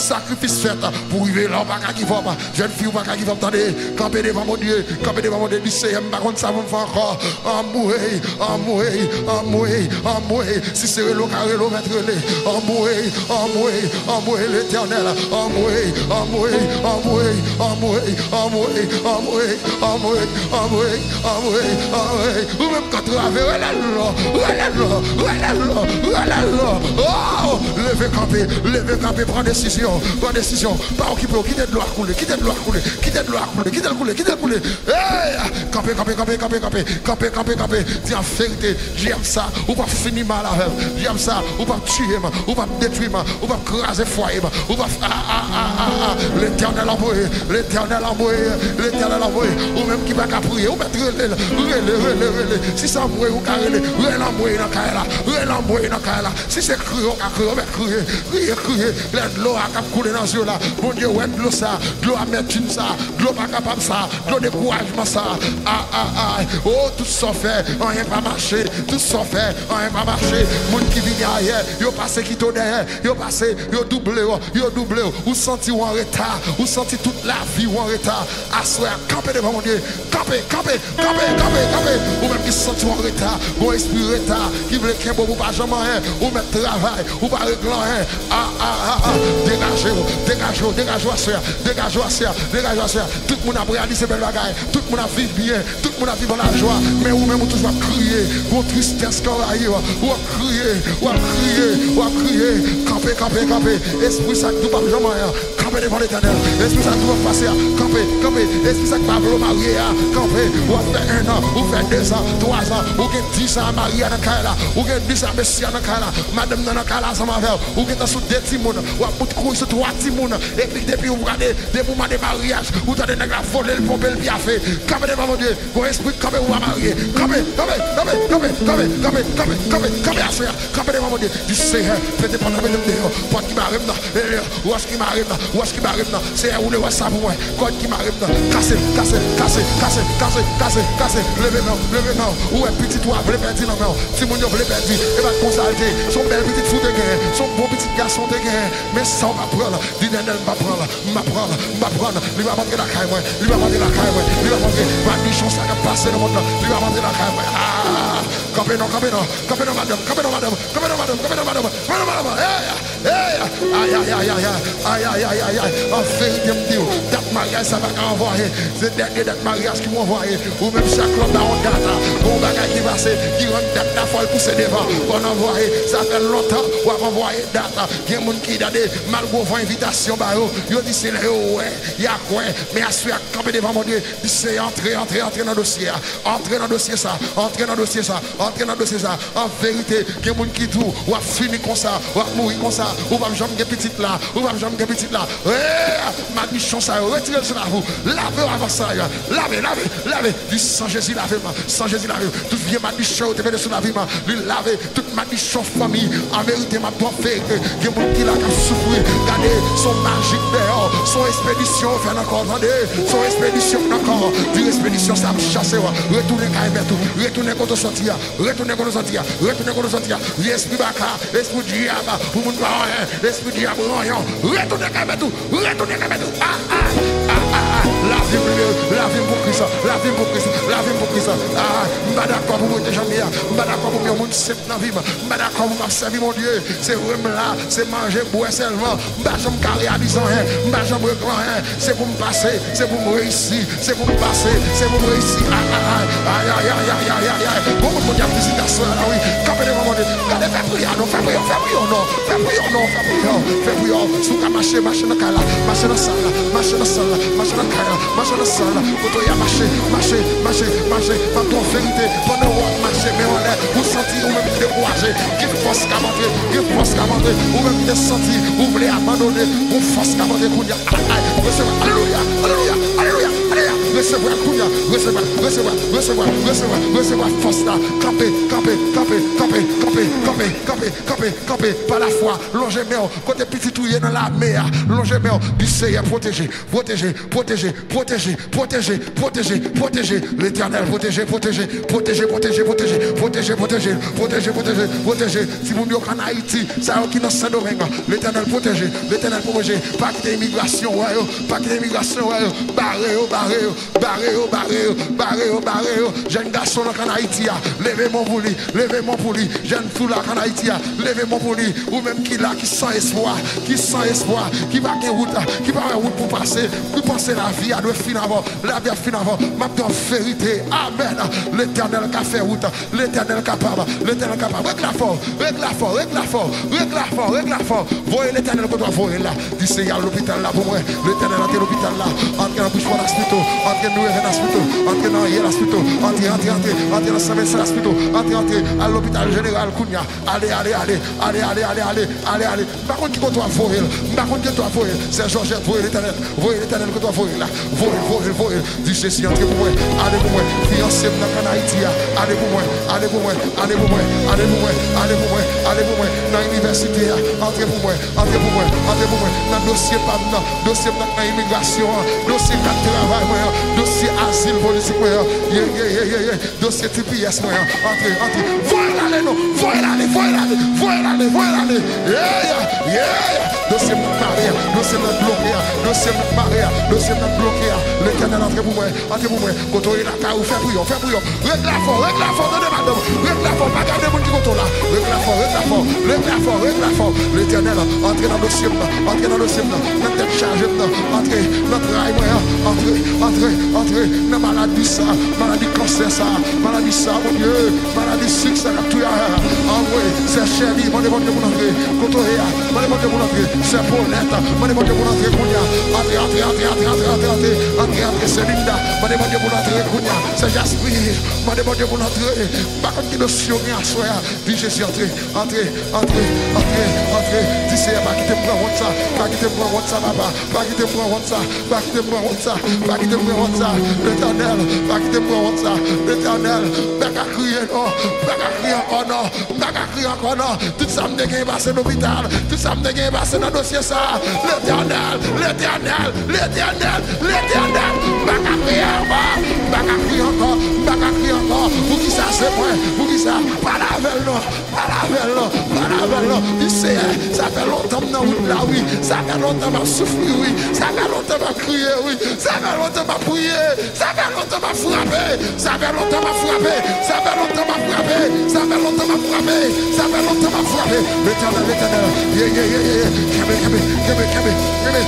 sacrifice fait pour arriver là, pas qu'à give up. Jeune fille, pas qu'à give up. Attendez, camper devant mon Dieu, camper devant mon Dieu, du C M, par contre, ça va me faire encore. En mourir, en mourir, en mourir, en mourir. Si c'est le carré, le mettre le en mourir, en mourir, en mourir, l'éternel. En mourir, en mourir, en mourir, en mourir, en mourir, en mourir, en mourir, en mourir, en mourir, en mourir. Ou même quand tu avais, voilà là, voilà là, voilà là, voilà là. Oh, levez camper, levez camper, prends décision, prends décision. Pas occuper, quittez de l'eau à couler, quittez de l'eau à couler, quittez de l'eau à couler, quittez de couler, quittez de couler. Hey, camper, camper, camper, camper, camper, camper, camper, camper. Dis en vérité, j'aime ça, ou pas finir mal avec, j'aime ça, ou pas tuer, ou pas détruire, ou pas craser foyer, ou pas ah ah ah ah ah. L'éternel envoyé, l'éternel envoyé, l'éternel envoyé, ou même qui va qu'à prier, ou mettre relais, relais, relais, relais. Si ça envoyé, ou qu'à relais, relais envoyé dans Kaila, relais envoyé dans Kaila. Si c'est crier, ou qu'à crier, ou mettre crier, crier, crier. L'eau a qu'à couler dans ce là. Mon Dieu, ouais, de l'eau ça, de l'eau à mettre une ça, de l'eau pas capable ça, de l'eau découragement ça. Ah ah ah. Oh, tout ça fait, rien pas marché, tout ça fait, rien pas marché. Moun qui vient ailleurs, yo passé qui tourne derrière, yo passé, yo doublé, yo doublé, ou senti ou en retard, ou senti toute la vie ou en retard. Assoir, camper devant mon Dieu, camper, camper, camper, camper, camper. Ou même qui senti ou en retard, bon esprit retard, qui veut qu'un bon ou pas jamais rien, ou mettre travail, ou pas régler rien. Ah ah ah ah, dégagez-vous, dégagez-vous, dégagez-vous, assoir, dégagez-vous, assoir, dégagez-vous, assoir. Tout le monde a réalisé belle bagaille, tout le monde a vécu bien, tout le monde a vécu dans la joie, mais ou même toujours crier, ou tristesse qu'on a eu, ou crier, ou crier, ou crier, camper, camper, camper, esprit ça tout pas jamais rien, camper devant l'éternel, esprit ça tout va passer, camper, camper, esprit ça pas vouloir marier, camper, ou faire un an, ou faire deux ans, trois ans, ou get dix ans marié dans Kaila, ou get dix ans messia dans Kaila, madame dans Kaila ça m'a fait, ou get sous deux timons, ou à bout de couille sur trois timons, et puis depuis vous regardez des moments de mariage, ou t'as des nègres voler le pompe le bien fait, camper devant mon Dieu, pour esprit camper ou à marier, camper, camper, camper, camper, camper, camper, camper, camper, camper à soi, camper devant mon Dieu, du Seigneur, faites pas camper devant Dieu, pas qui m'arrive là, ou est-ce qui m'arrive là, ou est-ce qui m'arrive là, c'est où le voit ça pour moi, quoi qui m'arrive là, casser, casser, casser, casser, casser, casser, casser, levez non, levez non, ou un petit toit, vous le perdez non, non, si mon Dieu vous le perdez, et va consulter, son belle petite fou de guerre, son bon petit garçon de guerre, mais ça on va prendre, l'Éternel va prendre, va prendre, va prendre, lui va montrer la caille, lui va montrer la caille, lui va montrer, ma mission ça va passer dans le monde, lui va montrer la caille, ah, campez non, campez non, campez non madame, campez non madame, campez non madame, campez non madame, campez non madame, hey, hey, aïe, aïe, aïe, aïe, aïe, aïe, aïe, aïe, aïe, en vérité, me dit, date mariage ça va envoyer, c'est dernier date mariage qui m'a envoyé, ou même chaque homme dans un date, bon bagage qui va se, qui rend date la folle pousser devant, qu'on envoie, ça fait longtemps, on va envoyer date, il y a des gens qui donnent malgré vos invitations, ils dit c'est là, ouais, il y a quoi, mais à celui qui camper devant mon Dieu, c'est entrer, entrer, entrer dans le dossier, entrer dans le dossier ça, entrer dans le dossier ça, entrer dans le dossier ça, en vérité, il y a des gens qui tout, ou à finir comme ça, ou à mourir comme ça, ou va me jamber des petites là, ou va me jamber des petites là, ma mission ça, retirez cela vous, lavez avant ça, lavez, lavez, lavez, du sang Jésus lavez-moi, sang Jésus lavez, tout vient ma mission, tu viens de sur la vie, lui laver, toute ma mission famille, en vérité, ma bonne vérité, il y a des gens qui l'a souffrir, regardez, son magique dehors, son expédition, fait encore, attendez, son expédition encore, du expédition, ça me chasse, retournez quand même tout, retournez contre sortir, retournez contre sortir, retournez contre sortir, l'esprit baka, l'esprit diable, pour mon rien, l'esprit diable, rien, retournez quand même tout, retournez quand même tout, ah ah, ah ah, ah, la vie pour la vie pour Christ, la vie pour Christ, la vie pour Christ, ah, pas d'accord pour vous déjà bien, pas d'accord pour mon simple dans la vie, pas d'accord pour m'observer mon Dieu, c'est vraiment là, c'est manger, boire seulement, pas jamais réaliser rien, pas jamais rien, c'est pour me passer, c'est pour me réussir, c'est pour me passer, c'est pour me réussir, ah ah ah, aïe aïe aïe aïe aïe aïe aïe, bon mon Dieu, visitation là, oui, capez devant mon Dieu, regardez, fais prière, non, fais prière, fais prière, non, fais prière, non, fais prière, fais prière, sous qu'à marcher, marcher dans la marcher dans la salle, marcher dans la salle, marcher dans la marcher dans la salle, quand on y a marché, marcher, marcher, marcher, par ton vérité, pendant qu'on marcher, mais on est, vous sentez, ou même découragé, qui force qu'à monter, qui force qu'à monter, ou même de sentir, vous voulez abandonner, vous force qu'à monter, vous dire, aïe, aïe, recevez, alléluia, alléluia, alléluia, alléluia, recevez, alléluia, recevez, recevez, recevez, recevez, recevez, force là, camper, camper, camper, camper, camper, camper, camper, camper, camper, camper, par la foi, longer mer, côté petit touillé dans la mer, longer mer, du Seigneur, protéger, protéger, protéger, protéger, protéger, protéger, protéger, l'éternel, protéger, protéger, protéger, protéger, protéger, protéger, protéger, protéger, protéger, protéger, si vous n'êtes en Haïti, ça qui dans ce domaine, l'éternel protéger, l'éternel protéger, pas que d'immigration, pas que d'immigration, barré, barré, barré, barré, barré, barré, jeune garçon en Haïti, levez mon pour lui, levez mon pour lui, jeune fou là en Haïti, levez mon pour lui, ou même qui là, qui sans espoir, qui sans espoir, qui va gagner route, qui va avoir route pour passer, qui pense la vie à deux fin avant, la vie à fin avant, maintenant vérité, amen, l'éternel qui a fait route, l'éternel capable, l'éternel capable, règle la fort, règle la fort, règle la fort, règle la fort, règle la fort, voyez l'éternel que doit voir là, dit Seigneur l'hôpital là pour moi, l'éternel entre l'hôpital là, entre dans bouche pour l'hospital, entre nous et l'hospital, entre dans hier l'hospital, entre, entre, entre, entre dans sa maison l'hospital, entre, entre à l'hôpital général Kounia, allez, allez, allez, allez, allez, allez, allez, allez, allez, par contre qui doit voir, par contre qui doit voir, c'est Georgette, voyez l'éternel, voyez l'éternel que doit voir là, voyez, voyez, voyez, dit ceci, entrez pour moi, allez pour moi, fiancé dans Haïti, allez pour moi, allez pour moi, allez pour moi, allez pour moi, allez pour moi, allez pour moi, dans l'université, entrez pour moi, entrez pour moi, entrez pour moi, dans le dossier pas maintenant, dossier dans l'immigration, dossier de travail, dossier asile politique, yeah, yeah, yeah, yeah, yeah, dossier T P S, entrez, entrez, voilà les noms, voilà les, voilà les, voilà les, voilà les, yeah, yeah, yeah, dossier de barrière, dossier de bloqué, dossier de barrière, dossier de bloqué, l'éternel entrez pour moi, entrez pour moi, quand on est là, on fait bouillon, fait bouillon, règle la fort, règle la fort, donnez madame, règle la fort, pas garder mon petit coton là, règle la fort, règle la fort, règle la fort, règle la fort, l'éternel, entrez dans le dossier, entrez dans le dossier, notre tête chargée, entrez, notre rail, entrez, entrez, entrez, dans maladie ça, maladie cancer ça, maladie ça, mon Dieu, maladie sucre ça, tout à l'heure, en vrai, c'est chéri, mon démon de mon entrée, quand on est là, mon démon de mon entrée, c'est pour l'être, mon démon de mon entrée, Kounia, entrez, entrez, entrez, entrez, entrez, entrez, entrez, entrez, entrez, c'est Linda, mon démon de mon entrée, Kounia, c'est Jasmine, mon démon de mon entrée, par contre, qui nous siogne à soi, dit Jésus, entrez, entrez, entrez, entrez, entrez, dis c'est pas qui te prend ça, pas qui te prend ça, papa, pas qui te prend ça, pas qui te prend ça, pas qui te prend ça, l'éternel, pas qui te prend ça, l'éternel, pas qu'à crier non, pas qu'à crier encore non, pas qu'à crier encore non, tout ça me dégaine passer dans l'hôpital, tout ça me dégaine passer dans le dossier ça, l'éternel, l'éternel, l'éternel, l'éternel, pas qu'à crier encore, pas qu'à crier encore, pas qu'à crier encore, pour qui ça c'est moi, pour qui ça, pas la veille non, pas la veille non, pas la veille non, il sait, ça fait longtemps dans route là, oui, ça fait longtemps m'a souffrir, oui, ça fait longtemps m'a crier, oui, ça fait longtemps m'a prier, ça fait longtemps m'a frapper, ça fait longtemps m'a frapper, ça fait longtemps m'a frapper, ça fait longtemps m'a frapper, ça fait longtemps m'a frapper, l'éternel, l'éternel, yeah, yeah, yeah, yeah, kebe, kebe, kebe, kebe, kebe.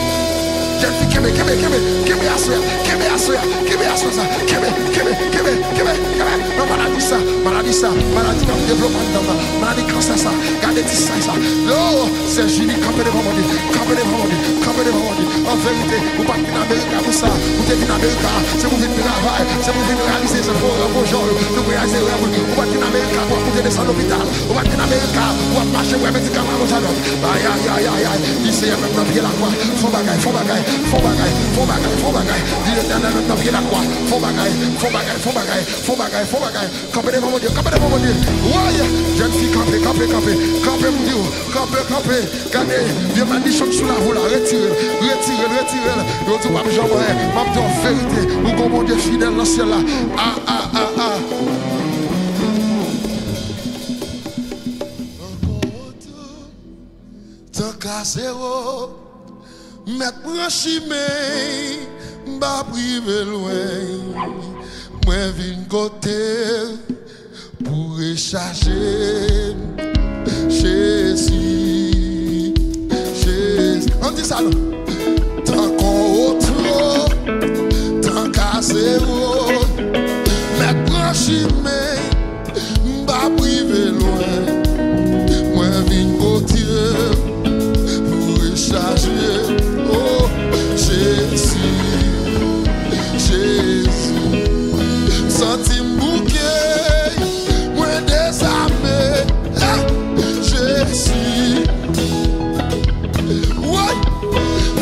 Jeune fille, kebe, kebe, kebe, kebe à soi, kebe à soi, kebe à soi ça, kebe, kebe, kebe, kebe, kebe. Non, maladie ça, maladie ça, maladie comme développement dedans, maladie cancer ça, gardez tout ça, ça. Non, c'est Julie, campé devant mon Dieu, campé devant mon Dieu, campé devant mon Dieu. En vérité, vous partez en Amérique pour ça, vous êtes en Amérique, c'est pour venir travailler, c'est pour venir réaliser ce programme pour gens, nous réaliser le rêve. Vous partez en Amérique pour vous descendre à l'hôpital, vous partez en Amérique pour marcher pour mettre des caméras aux salons. Aïe, aïe, aïe, aïe, aïe, ici, il y a même dans la croix, faut bagaille, faut bagaille. Faut bagaille, faut bagaille, faut bagaille. Dis l'éternel maintenant viens la croix. Faut bagaille, faut bagaille, faut bagaille, faut bagaille, faut bagaille. Campez devant mon Dieu, campez devant mon Dieu. Ouais, jeune fille, campez, campez, campez, campez mon Dieu, campez, campez. Gardez, viens malédiction sous la roue là, retirez, retirez, retirez. Yo tout pas j'en vois, m'a dit en vérité, ou comme mon Dieu fidèle dans ciel là. Ah ah ah ah. Tant qu'à zéro. Mec branchimé, m'a privé loin. Moi vin côté pour recharger. Jésus, Jésus. On dit ça, tant qu'on trop, tant qu'à zéro. Mec branchimé, m'a privé loin. Moi vin côté pour recharger. Oh, Jésus, Jésus, senti bouquet, moins désarmé, ah, Jésus, ouais,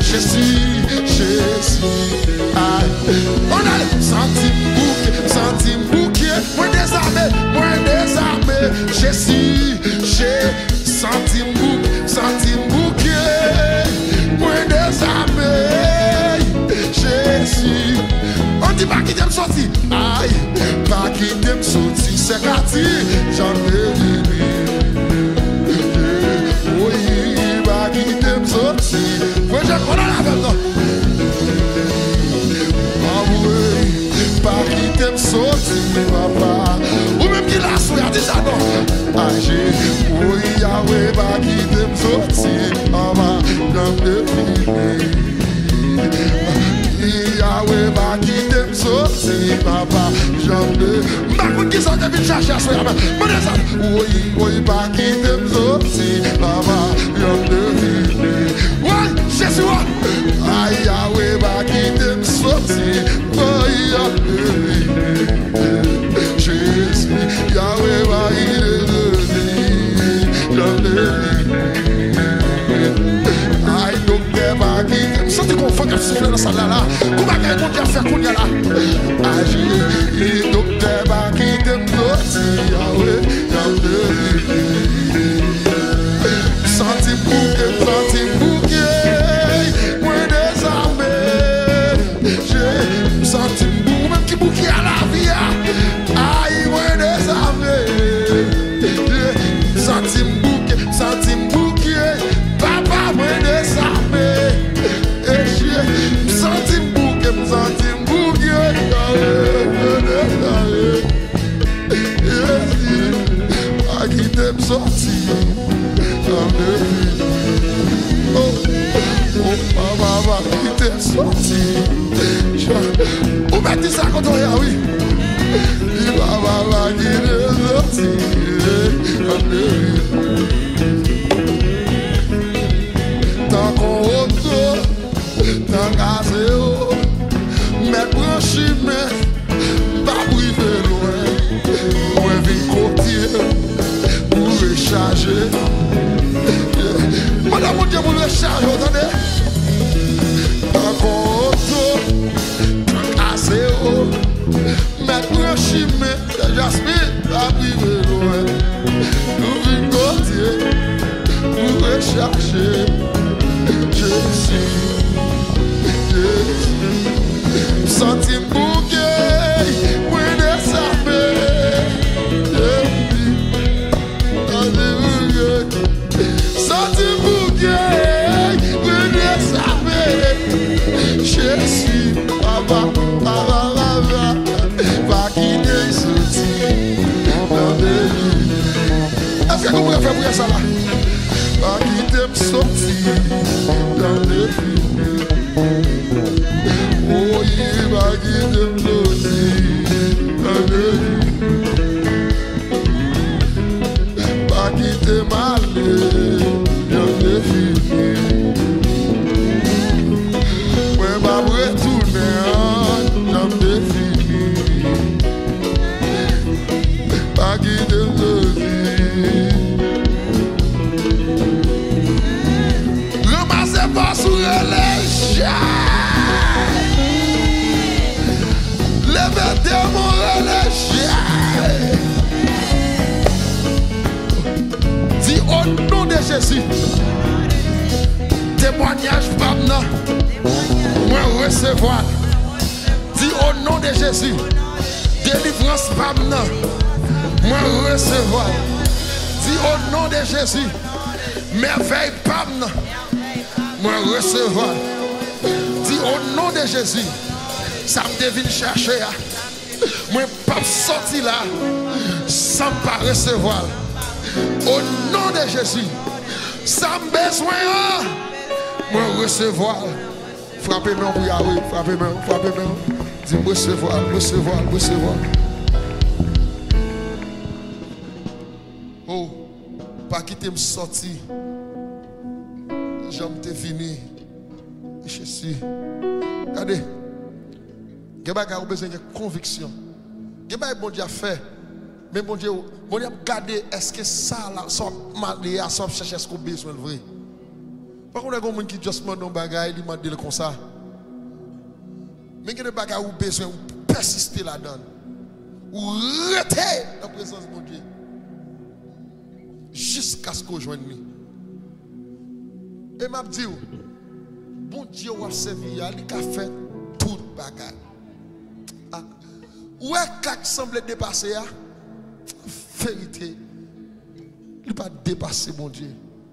Jésus, Jésus. Aïe. On a le centime bouquet, centime bouquet. Moins désarmé, moins désarmé. Jésus, Jésus, centime bouquet, centime bouquet. Moins désarmé. Jésus. On dit pas qui t'aime sorti. Aïe, pas qui t'aime sorti. C'est gâti, j'en ai vu. Oui, pas qui t'aime sorti. Faut que je connais la verdade. Ah oui, pas qui t'aime sorti, papa. Ou même qui l'a souillé, déjà non. Ah j'ai, oui, Yahweh, pas qui t'aime sorti. Papa, j'en ai vu. Yahweh va quitter sorti, papa, j'en veux. Ma coupe qui sort de ville chercher à soir. Oui, oui, va quitter sorti, papa, j'en veux. Oui, Jésus, aïe, Yahweh va quitter sorti, oui, Jésus, Yahweh va quitter sorti, j'en veux. Aïe, docteur va quitter. Sentez qu'on fait qu'elle souffle dans sa là. Comment qu'elle compte faire qu'on y a là? Aïe, docteur va quitter. Yahweh, Yahweh. Sentez bouquet, sentez bouquet. Moins désarmé. J'ai senti bouquet, même qui bouquet à la vie. Aïe, moins désarmé. Senti bouquet, senti bouquet. Papa, moins désarmé. Et j'ai senti bouquet, senti bouquet. A qui t'aime sorti. Oh, oh, papa, qui t'aime sorti. Où mettez ça quand on est, oui. Papa, qui t'aime sorti. Tant qu'on retourne, tant qu'à zéro, mais pour chemin, pas privé loin, moi vite côté, pour recharger. Madame, mon Dieu, pour recharger, attendez. Tant qu'on retourne, tant qu'à zéro, mais pour chemin, Jasmine, pas privé loin, pour vite côté, pour recharger. Jésus, Jésus, senti bouquet, oui, désarmé. Senti bouquet, oui, désarmé. Jésus, papa, papa, papa, pas quitter sorti. Est-ce que vous pouvez faire pour ça là? Pas quitter sorti dans le film. Oh, il va quitter sorti dans le film. Pas quitter mal dans le film. Ouais, va retourner dans le film. Pas quitter sorti. Pas sous relais, levez mon relais. Dis au nom de Jésus, témoignage maintenant, moi recevoir. Dis au nom de Jésus, délivrance maintenant, moi recevoir. Dis au nom de Jésus, merveille maintenant. Moi recevoir. Dis au nom de Jésus. Ça me devine chercher. Moi pas sortir là sans pas recevoir. Au nom de Jésus. Ça me besoin. Moi recevoir. Frappez-moi pour Yahweh. Frappez-moi. Frappez-moi. Dis recevoir. Recevoir. Recevoir. Oh. Pas quitter me sortir. J'aime te fini. Jésus. Regardez. Il y a besoin de conviction. Il y a bon Dieu à faire. Mais bon Dieu, bon Dieu, regardez, est-ce que ça, là, son marié, son chercher, est-ce qu'on a besoin de vrai? Par contre, il y a des gens qui juste demandent un bagage, ils demandent comme ça. Mais il y a des bagages où besoin de persister là-dedans. Ou rester dans la présence de mon Dieu. Jusqu'à ce qu'on joigne lui. Et m'a dit, bon Dieu a servi, il a fait tout bagage. Ah. Où est-ce qu'il semble dépasser? Vérité. Il ne pas dépasser mon Dieu.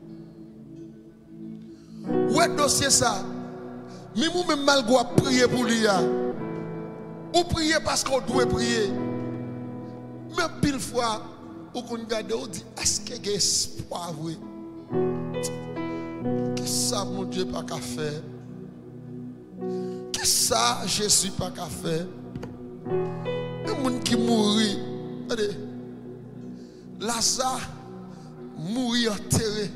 Où est le dossier ça? Mais nous même malgré prier pour lui. Ou prier parce qu'on doit prier. Mais pile fois, ou qu'on regarde, on dit, est-ce qu'il y a espoir? Qu'est-ce que ça, mon Dieu, pas qu'à faire? Qu'est-ce que ça, Jésus, pas qu'à faire? Les gens qui mourit, regardez, Lazare mourit enterré.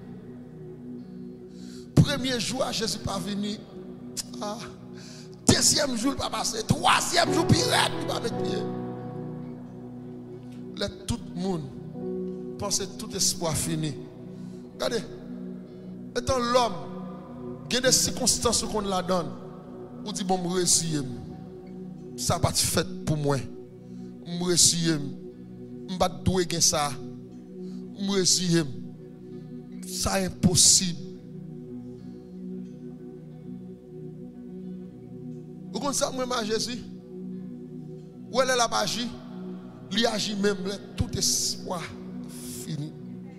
Premier jour, Jésus pas venu. Ah. Deuxième jour, il pas passé. Troisième jour, pirate, il pas mettre pied. Là, tout le monde pense tout espoir fini. Regardez, étant l'homme, il y a des circonstances qu'on la donne. On dit, bon, je réussis. Ça n'a pas été fait pour moi. Je réussis. Je ne vais pas douer ça. Je réussis. Ça est impossible. Vous comprenez ça, moi, Jésus? Où est la magie? Il agit même, tout espoir fini.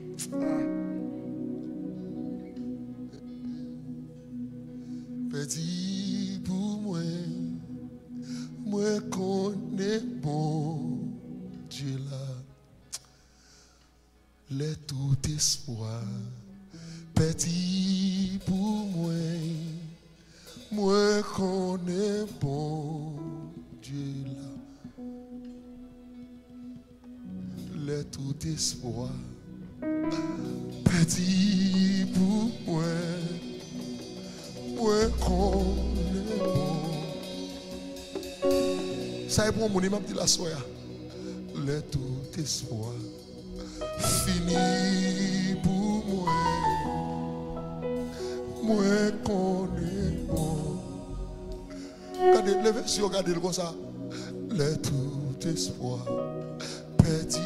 Petit pour moi, moi connais bon Dieu là, le tout espoir. Petit pour moi, moi connais bon Dieu là. Le tout espoir, petit pour moi, moi connais bon. Ça est pour mon imam dit la soya. Le tout espoir, fini pour moi, moi connais bon. Regardez, levez si vous regardez comme ça. Le tout espoir, petit.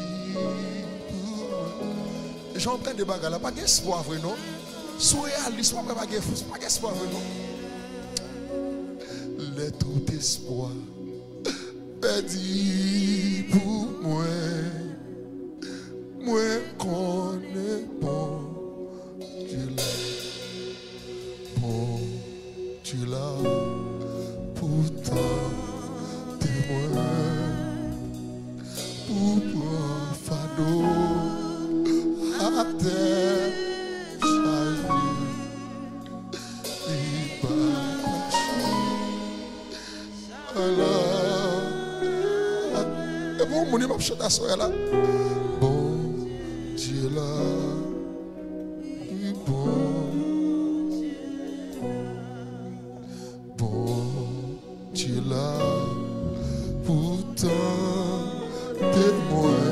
J'en train de bagarre là, pas d'espoir vrai non. Soyez réaliste, pas pas pas d'espoir vrai non. Le tout espoir perdu pour moi, moi connais bon Dieu là, bon Dieu là, pourtant témoin pour moi fado. À terre chargée, il va alors, et bon, mon imam chante à soi là. Bon Dieu là, bon, bon Dieu là, pourtant témoin.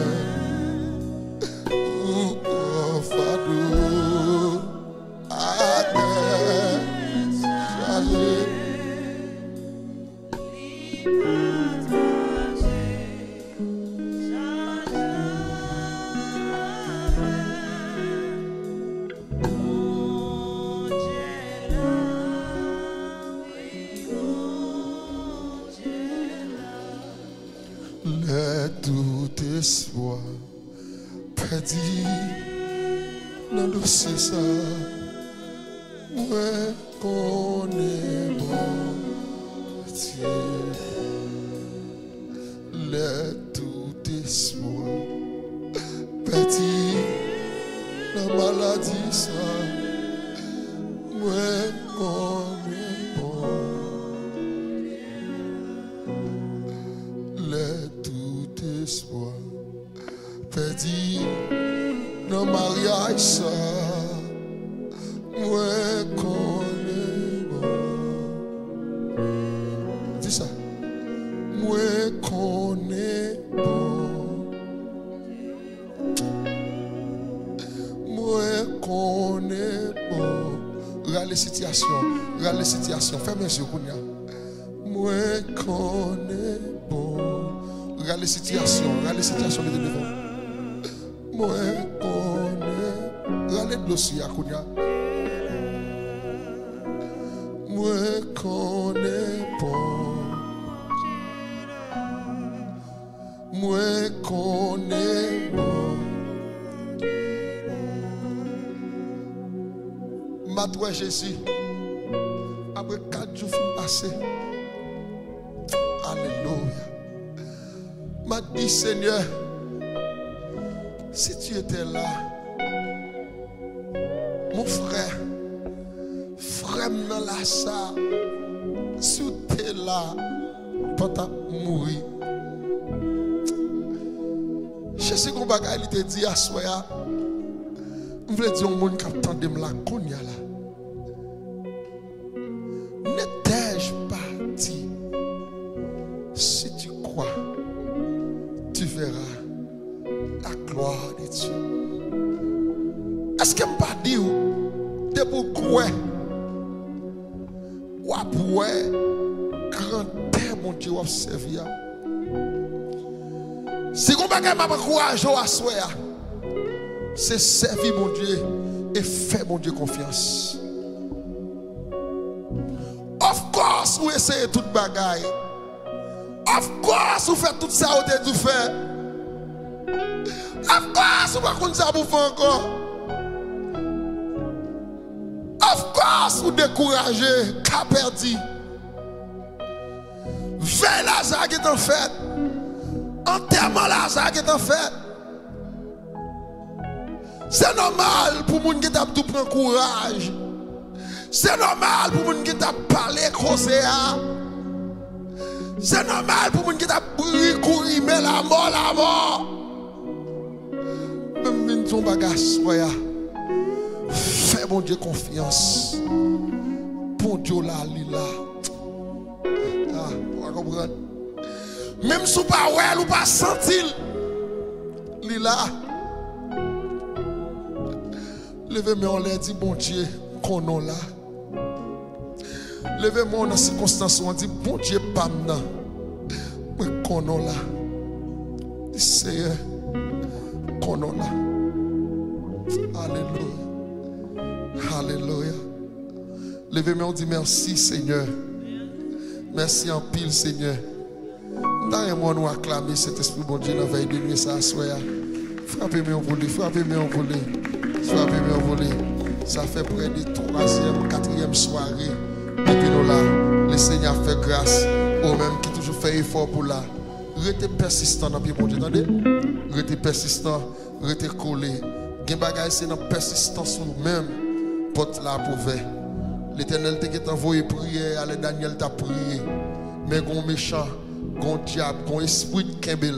Perdu dans le dossier ça, moi connais bon Dieu, le tout espoir, perdu dans la maladie ça, moi connais bon, le tout espoir. Perdu dans le mariage, ça, moi connais bon. Dis ça. Moi connais bon. Moi connais bon. Regarde les situations. Regarde les situations. Ferme les yeux. Moi connais bon. Regarde les situations. Regarde les situations de devant. Moi connais. Regarde les dossiers. Moi connais bon. Moi connais bon. Matoué Jésus, après quatre jours passés, alléluia. M'a dit Seigneur, si tu étais là, mon frère, frère dans la ça, si tu es là, pas mourir. Je sais qu'on va il te dit à soya. Je veux dire au monde qui attend de me la cogna là. N'étais-je pas dit, si tu crois, tu verras la gloire de Dieu. Est-ce que je ne pas dire, de pour quoi, ou après, grand-père mon Dieu a servi. Si vous ne pas courage à soi, c'est servir mon Dieu et faire mon Dieu confiance. Of course, vous essayez toute bagaille. Of course, vous faites tout ça, vous avez tout fait. Of course, vous ne faites pas ça pour faire encore. Of course, vous découragez, qu'a perdu. Veille Lazare qui est en fait. Enterrement Lazare qui est en fait. C'est normal pour les gens qui ont tout pris courage. C'est normal pour les gens qui ont parlé, causé. C'est normal pour les gens qui ont pris courir, mais la mort, la mort. Même si on bagage, fais mon Dieu confiance. Bon Dieu là, là. Ah, vous comprenez? Même si vous ne pouvez pas sentir, Lila, levez-moi en l'air, dit bon Dieu, qu'on est là. Levez-moi dans ces circonstances, on dit bon Dieu, pas maintenant. Mais qu'on est là. Dis Seigneur, qu'on est là. Alléluia. Alléluia. Levez-moi, on dit merci Seigneur. Merci en pile Seigneur. Dans nous acclamer cet esprit bon Dieu dans la veille de nuit, ça soit. Frappez-moi en volée, frappez-moi en volée, frappez-moi en volée. Ça fait près de troisième, quatrième soirée. Depuis nous là, le Seigneur fait grâce aux mêmes qui toujours fait effort pour là. Restez persistant dans le bon Dieu, attendez? Restez persistant, restez collé. Gen bagay c'est dans persistance ou même porte là pour ver. L'Éternel t'a envoyé prier, allez Daniel t'a prié. Mais gon méchant, gon diable, gon esprit de Kembel.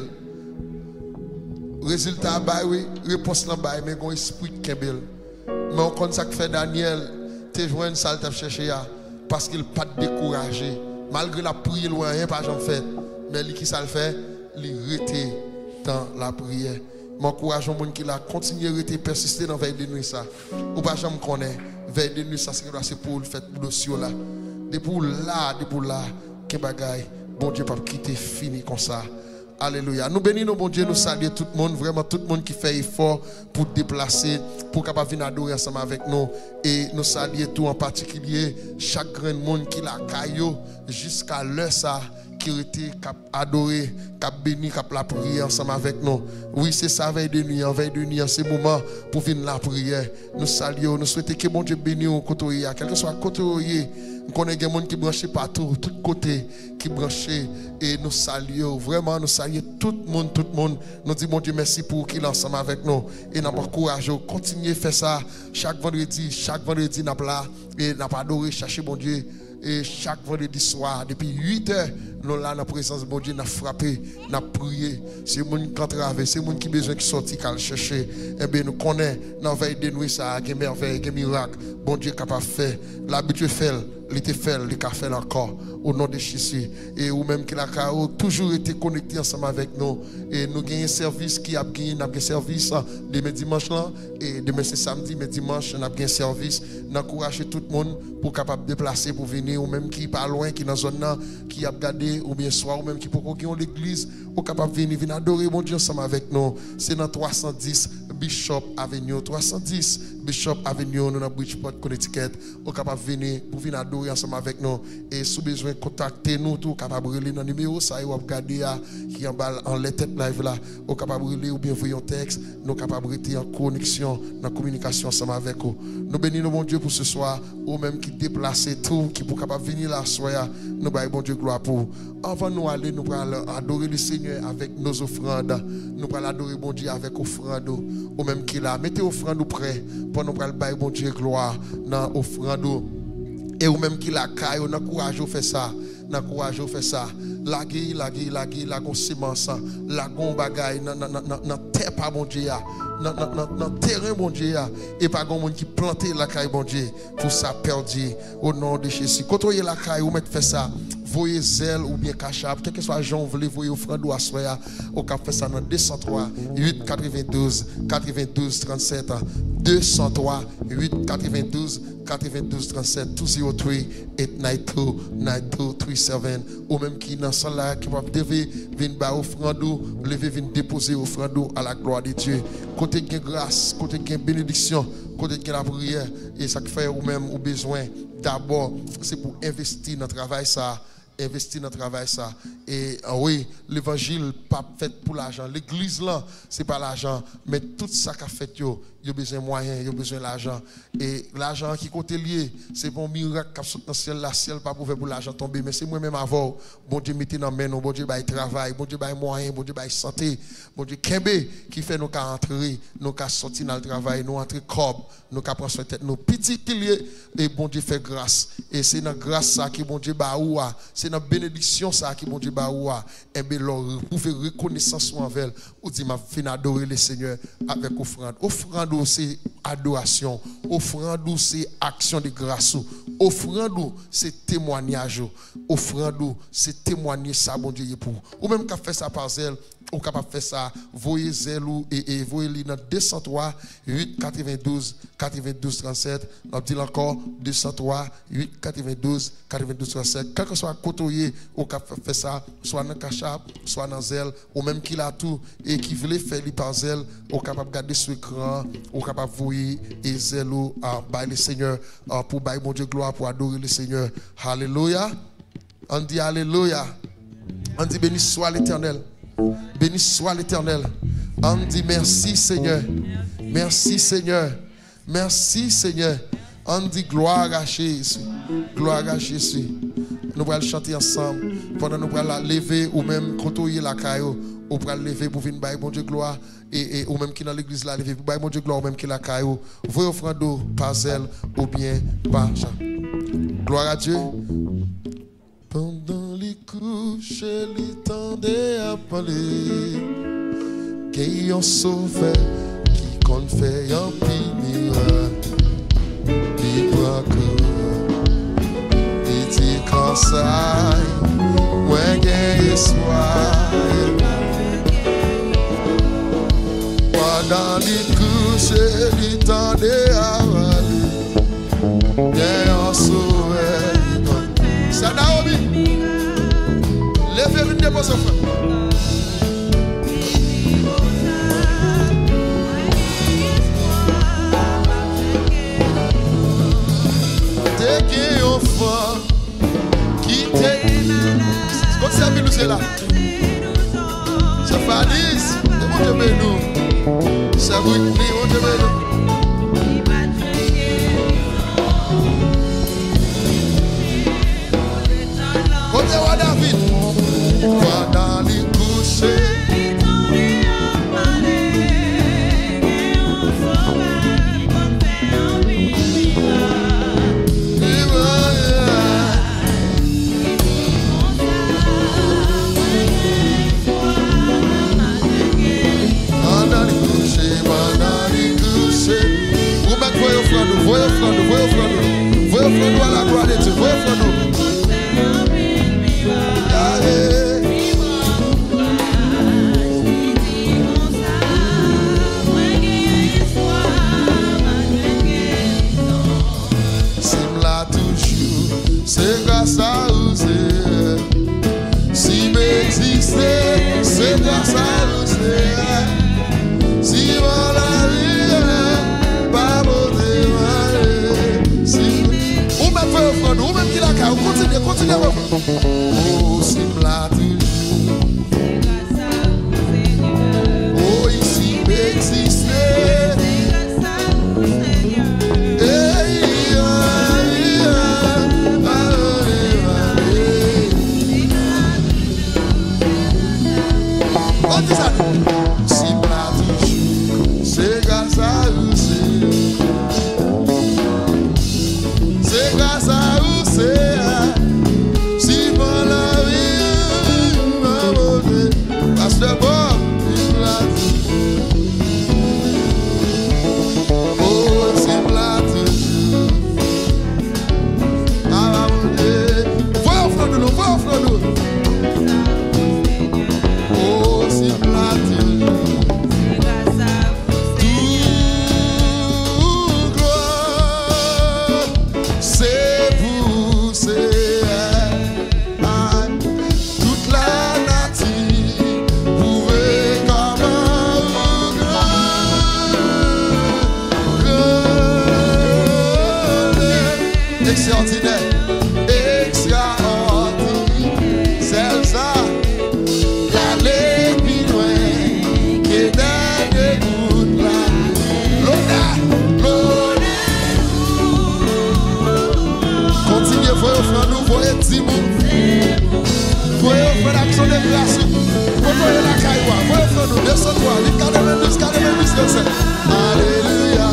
Résultat bah oui, réponse là bah mais gon esprit de Kembel. Mais on compte ça que fait Daniel, te joindre ça t'a cherché parce qu'il pas découragé. Malgré la prière loin rien pas j'en fait, mais lui qui ça le fait, il rete dans la prière. M'encourage au monde qui l'a continué à rester persister dans veille de nuit ça. Ou pas jamais connaît veille de nuit ça c'est pour le fait pour dossier là. Depuis là, depuis là, que bagaille, bon Dieu pas quitter fini comme ça. Alléluia. Nous bénissons, bon Dieu, nous saluons tout le monde, vraiment tout le monde qui fait effort pour déplacer, pour capable venir adorer ensemble avec nous. Et nous saluons tout en particulier, chaque grand monde qui l'a caillou jusqu'à l'heure ça, qui a été adoré, qui a béni, qui a la prière ensemble avec nous. Oui, c'est ça, veille de nuit, en veille de nuit, en ce moment, pour venir la prière. Nous saluons, nous souhaitons que bon Dieu bénisse au côté, quel que soit le côté. Nous connaissons des gens qui branchent partout, tous côtés qui branchent et nous saluons, vraiment nous saluons tout le monde, tout le monde. Nous disons bon Dieu merci pour qu'il est ensemble avec nous et nous encourageons, continuez à faire ça chaque vendredi, chaque vendredi nous là et nous adoré chercher bon Dieu et chaque vendredi soir depuis huit heures nous là dans la présence de bon Dieu nous frappé, nous prié. C'est le monde qui traverse, c'est le monde qui a besoin de sortir qu'à chercher. Et bien nous connaissons dans la veille de nuit ça, il y a merveille, il y a miracle. Bon Dieu capable de faire, l'habitude fait. il était fait, il a fait encore au nom de Jésus. Et ou même qui a toujours été connecté ensemble avec nous. Et nous avons un service qui a gagné, nous avons un service demain dimanche là. Et demain c'est samedi, mais dimanche nous avons un service. Nous encourageons tout le monde pour capable déplacer pour venir, ou même qui pas loin, qui dans zone là, qui a regardé, ou bien soir, ou même qui peut gagner l'église, ou capable venir, venir adorer mon Dieu ensemble avec nous. C'est dans trois cent dix Bishop Avenue, trois cent dix Bishop Avenue, nous dans Bridgeport, Connecticut. Ou capable venir pour venir adorer ensemble avec nous. Et si vous avez besoin de contacter nous, tout capable de relire dans le numéro, ça y est, vous regardez qui en bas en lettre live là, ou capable de relire ou bien envoyer un texte, nous capable de rester en connexion, en communication ensemble avec vous. Nous bénissons mon Dieu pour ce soir, ou même qui déplace tout, qui pour capable venir là soir, nous baillons bon Dieu gloire pour. Avant nous aller, nous allons adorer le Seigneur avec nos offrandes. Nous allons adorer bon Dieu avec offrande, ou même qui là, mettez offrande prêt pour nous aller bailler bon Dieu gloire dans offrande. Et ou même qui la caille, on a courage de faire ça. On a courage de faire ça. La guille, la guille, la guille, la gon semence, la gon bagaille, nan terre pas bon Dieu, nan terrain bon Dieu, et pas gon monde qui plante la caille bon Dieu pour ça perdu au nom de Jésus. Quand vous la caille, vous mettez faire ça. Voyez zèle ou bien cachap, quel que soit Jean, vous voulez voyer offrande ou assoya, au cap fait ça dans deux cent trois, huit quatre-vingt-douze, quatre-vingt-douze, trente-sept, deux cent trois, huit quatre-vingt-douze, quatre-vingt-douze, trente-sept, deux zéro trois, huit neuf deux, neuf deux trois sept, ou même qui dans ce là, qui va devoir venir bas offrande, lever venir déposer offrande à la gloire de Dieu. Côté de grâce, côté de bénédiction, côté de la prière, et ça fait ou même au besoin, d'abord, c'est pour investir dans le travail ça. Investir dans le travail ça. Et uh, oui, l'évangile pas fait pour l'argent. L'église là, c'est pas l'argent, mais tout ça qu'a fait yo, il y a besoin de moyens, il y a besoin d'argent. Et l'argent qui côté lié, c'est bon miracle qui saute dans le ciel, la ciel pas pour l'argent tomber, mais c'est moi-même avant, bon Dieu mettez dans main, bon Dieu bail travail, bon Dieu bail moyen, bon Dieu bail santé, bon Dieu kembe qui fait nous qu'à entrer, nous qu'à sortir dans le travail, nous entrer corps, nous qu'à prendre soin tête, nos petits piliers et bon Dieu fait grâce. Et c'est dans grâce ça qui bon Dieu ba oua, c'est dans bénédiction ça qui bon Dieu ba oua. Et bien là, vous pouvez reconnaissance envers, ou dit m'a fin adorer le Seigneur avec offrande. Offrande c'est adoration, offrande c'est action de grâce, offrande c'est témoignage, offrande c'est témoigner ça bon Dieu pour. Ou même qu'à faire ça par zèle, ou capable faire ça, voyez zèle et et voyez dans deux cent trois, huit quatre-vingt-douze, quatre-vingt-douze, trente-sept, on dit encore deux cent trois, huit quatre-vingt-douze, quatre-vingt-douze, trente-sept. Quel que soit côté ou capable faire ça, soit dans cachap, soit dans zèle, ou même qu'il a tout et qui voulait faire lui par zèle, ou capable garder sur écran, ou capable voyer et zèle à bailler le Seigneur pour bailler mon Dieu gloire pour adorer le Seigneur. Alléluia. On dit alléluia. On dit béni soit l'Éternel. Béni soit l'Éternel. On dit merci Seigneur. Merci Seigneur. Merci Seigneur. On dit gloire à Jésus. Gloire à Jésus. Nous allons chanter ensemble. Pendant nous allons lever ou même côtoyer la caillou. Ou pour lever pour venir bailler bon Dieu gloire. Et, et ou même qui dans l'église là, lever pour bailler bon Dieu gloire. Ou même qui la caillou. Vous offrande par zèle ou bien par Jean. Gloire à Dieu. Pendant les couches, les tendait à parler. Qu'il y a un sauveur qui compte faire un petit miracle. Il croit que il dit comme ça, moi j'ai espoir. Pendant les couches, les tendait à parler. Il y a un sauveur. Ça Naomi, levez une dépose au frère. T'es qui enfant qui t'est. Quand c'est à nous c'est là. C'est Falice, c'est mon Dieu bénou. C'est Whitney, mon Dieu bénou. David, pendant les couches, voyez offrande, voyez offrande, voyez offrande, voyez offrande à la gloire de Dieu. C'est grâce à vous, si m'existez, c'est grâce à vous, si mon la vie, pas mon démarrer, si ou même fait offrande, ou même qui la caille, continuez, continuez. Oh, si m'la toujours, oh, ici m'existez. C'est grâce à vous, c'est grâce à vous, c'est si mon la vie m'a monté, parce que bon, il l'a dit. Oh, c'est là toujours. Ah, mon Dieu, va offrir nous, va offrir nous. Oh, c'est là toujours. Extraordinaire, extraordinaire, c'est ça, l'aller plus loin, qui est derrière toute la l'honneur, l'honneur. Continuez, voyez offrir nous, voyez Timon, voyez offrir l'action de grâce, voyez la caïwa, voyez offrir nous, descends-toi, regardez-le, regardez-le, regardez-le, alléluia.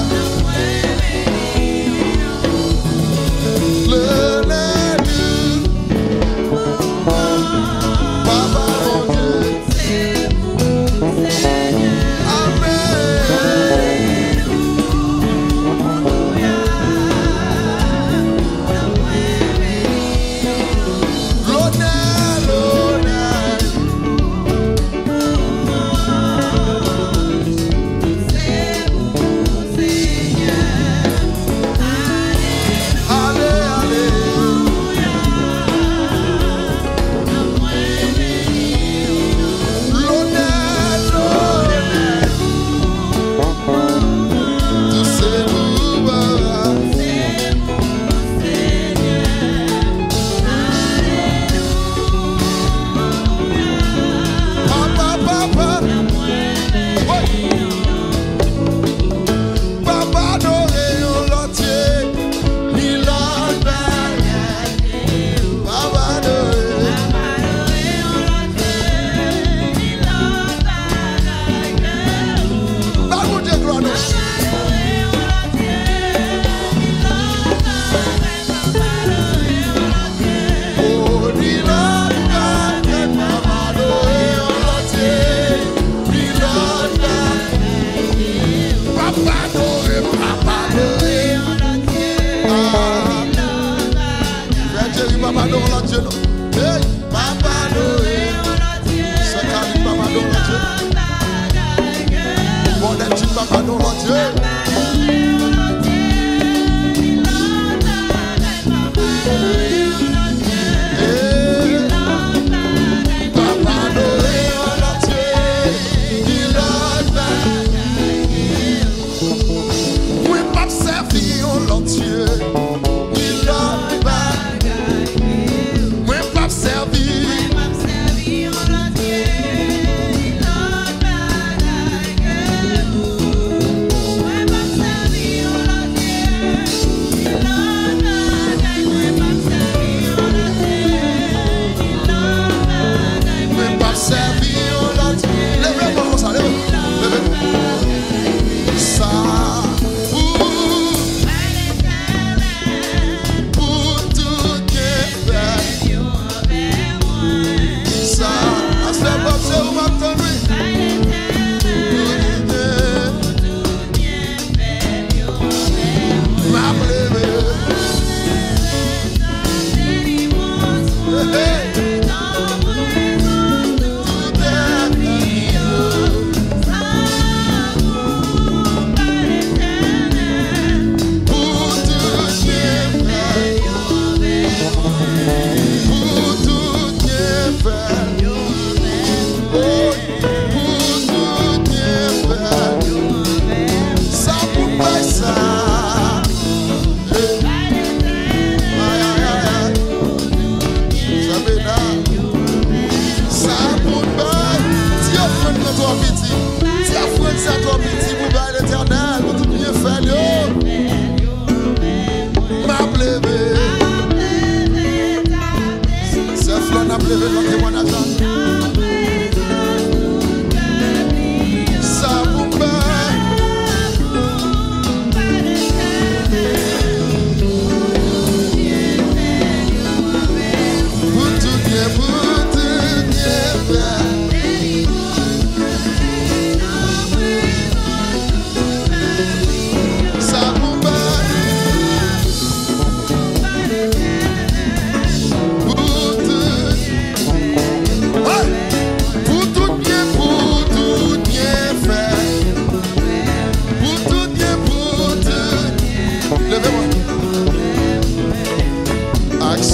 Servir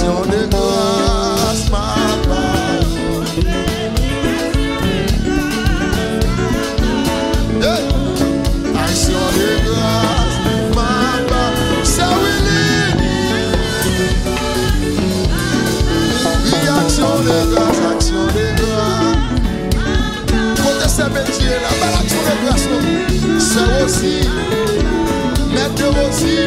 Action de grâce, ma parole. Hey. Action de grâce, ma parole. C'est Willy. Oui, action de grâce, action de grâce. Côté ces métiers là, belle action de grâce. C'est aussi, maître aussi.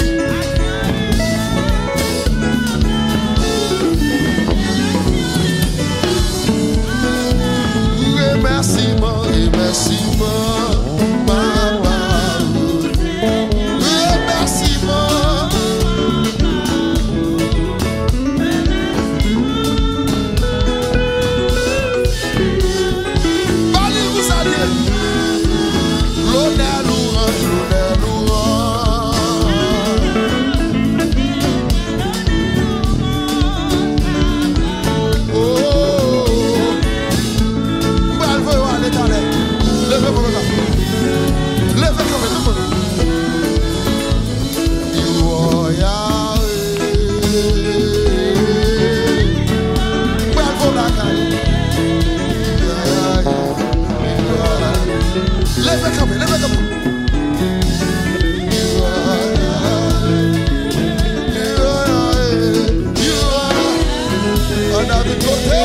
Remerciement, remerciement, ma parole. Remerciement. Allez, vous allez. L'honneur nous rend, l'honneur nous rend. Levez comme ça. Levez comme ça. You are Yahweh. Bravo la caille. Levez comme ça. Levez comme ça. You are Yahweh. You are Yahweh. You are another côté.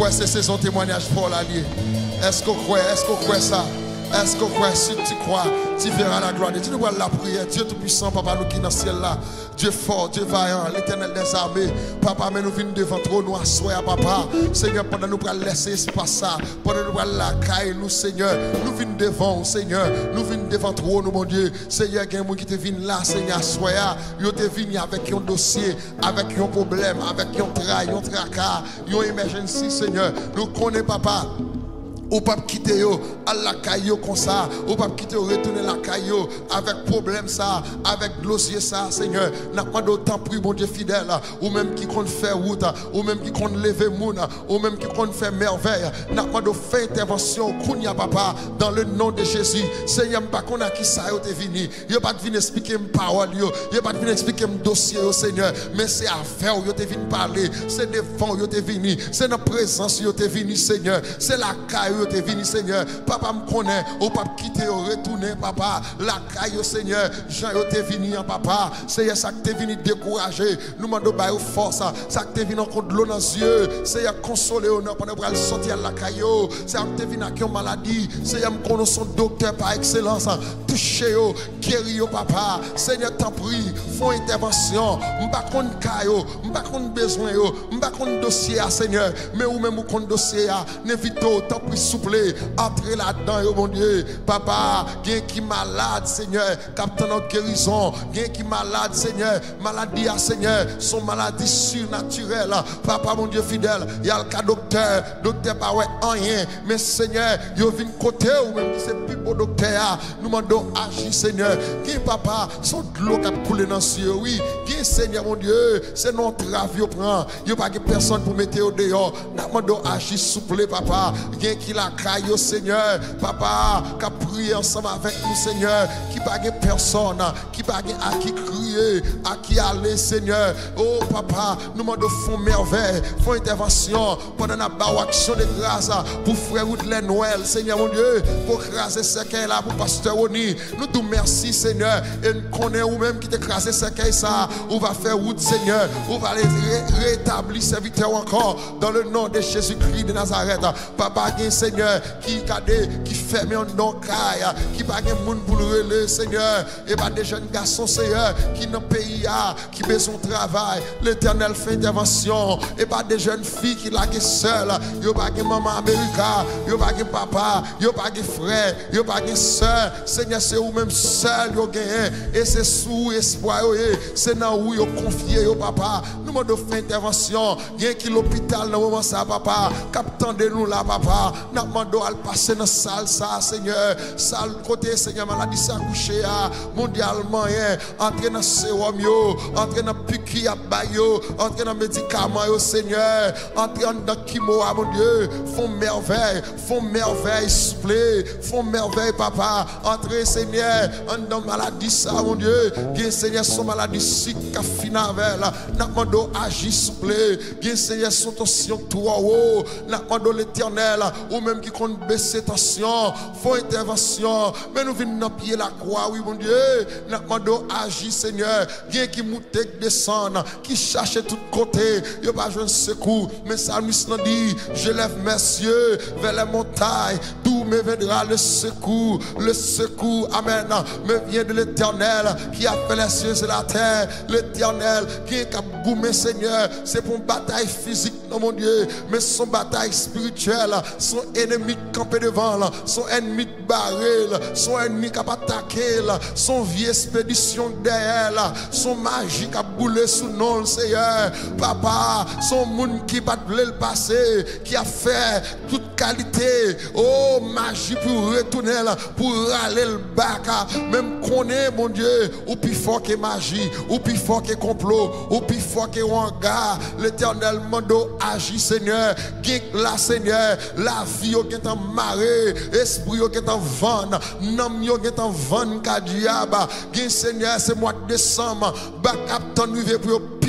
croit que c'est saison témoignage pour l'allié? Est-ce qu'on croit? Est-ce qu'on croit ça? Est-ce qu'on croit? Si tu crois, tu verras la gloire de Dieu. Nous voyons la prière. Dieu Tout-Puissant, Papa, nous qui dans le ciel là. Dieu fort, Dieu vaillant, l'Éternel des armées. Papa, mais nous venons devant toi, nous assoyons, Papa. Seigneur, pendant nous pour laisser espace ça, pendant nous pour la caille, nous, Seigneur, nous venons devant, Seigneur, nous venons devant toi, nous, mon Dieu. Seigneur, il y a des gens qui te viennent là, Seigneur, assoyons. Ils te viennent avec un dossier, avec un problème, avec un trail, un tracas, une emergency, Seigneur. Nous connaissons, Papa. Ou pas quitter yo à la caillou comme ça, ou pas quitter retourner la caillou avec problème ça, avec dossier ça, Seigneur. N'a pas d'autant pris, bon Dieu fidèle, ou même qui compte faire route, ou même qui compte lever moun, ou même qui compte faire merveille. N'a pas de faire intervention, kounya papa, dans le nom de Jésus. Seigneur, pas qu'on a qui ça yo te vini. Yo pas venir expliquer mes paroles yo, yo pas venir expliquer mes dossiers yo, Seigneur, mais c'est affaire yo te vini parler, c'est devant yo te vini, c'est dans présence yo te vini, Seigneur, c'est la caillou te vini, Seigneur. Papa me connaît, ou pas quitter, ou retourner, papa. La caille, Seigneur. Jean, te vini, papa. Seigneur, ça que te vini décourager. Nous demandons de force. Ça que te vini encore de l'eau dans les yeux. Seigneur, consoler, on pendant pour sortir la caille. C'est que te vini avec une maladie. Seigneur, me connaît son docteur par excellence. Touchez, guérir, papa. Seigneur, t'en prie, font intervention. M'pas qu'on caille, m'pas qu'on besoin, m'pas qu'on dossier, Seigneur. Mais ou même ou qu'on dossier, n'évite t'en prie, souple, entrez là-dedans, oh mon Dieu. Papa, quelqu'un qui est malade, Seigneur, captain en guérison, quelqu'un qui est malade, Seigneur, maladie, Seigneur, son maladie surnaturelle. Papa, mon Dieu fidèle, il y a le cas docteur, docteur pas ouais rien, mais Seigneur, il vient côté ou même c'est plus beau docteur, nous demandons agir, Seigneur. Qui papa, son de l'eau qui a coulé dans le ciel, oui, qui Seigneur, mon Dieu, c'est notre travail, prend, il n'y a pas de personne pour mettre au dehors, nous demandons agir, souple, papa, quelqu'un qui la caille au Seigneur, papa, qui a prié ensemble avec nous, Seigneur, qui n'a pas personne, qui n'a pas à qui crier, à qui aller, Seigneur. Oh, papa, nous demandons font merveille, font intervention, pendant la action de grâce pour frère Woodland Noël, Seigneur, mon Dieu, pour craser ce qu'elle là, pour pasteur Oni. Nous te merci, Seigneur, et nous connaissons ou même qui te craser ce qu'elle ça, ou va faire route, Seigneur, ou va les ré rétablir serviteur encore, dans le nom de Jésus-Christ de Nazareth. Papa, Seigneur, qui qui ferme un nom qui pas de monde pour le relais, Seigneur, et pas des jeunes garçons, Seigneur, qui dans le pays qui besoin de travail, l'Éternel fait intervention, et pas des jeunes filles qui la seule, yo pas de maman américaine, yo pas de papa, yo pas de frère, yo pas de soeur, Seigneur, c'est vous même seul yo gagné, et c'est sous espoir, c'est dans où yo confié yo papa, nous demandons faire intervention, bien qui l'hôpital dans moment ça papa, captant de nous là papa, nous demandons à passer dans la salle ça, Seigneur, salle côté, Seigneur, maladie ça couché mondialement, entrer dans sérum yo, entrer dans piqui à bayo, entrer dans médicaments yo, Seigneur, entrer dans chimo, mon Dieu, font merveille, font merveille, s'il vous plaît, font merveille, papa, entrer, Seigneur, dans maladie ça, mon Dieu, bien Seigneur, son maladie si qu'a finavel, nous demandons agir, s'il vous plaît, bien Seigneur, son tension toi, nous demandons l'Éternel, ou même qui compte baisser tension, font intervention, mais nous venons pied la croix, oui, mon Dieu, nous demandons agir, Seigneur, bien qui monte, descend, qui cherche de tous côtés, il n'y a pas de secours, mais ça nous dit, je lève mes yeux vers les montagnes, d'où me viendra le secours, le secours, amen, me vient de l'Éternel, qui a fait les cieux et la terre, l'Éternel, qui est goumé, Seigneur, c'est pour une bataille physique, non, mon Dieu, mais son bataille spirituelle, son ennemi campé devant, son ennemi barré, son ennemi qui a attaqué, son vieille expédition derrière, son magie qui a boulé sous nom, Seigneur, papa, son monde qui va le passer, qui a fait toute qualité, oh, magie pour retourner, pour râler le bac, même qu'on est, mon Dieu, ou plus fort que magie, ou plus fort que complot, ou plus fort que wanga, l'Éternel mando agit, Seigneur, qui la Seigneur, la vie qui est en marée, esprit qui est en van, nom qui est en van, kadiaba, qui Seigneur, c'est mois de décembre, bac captain nous pour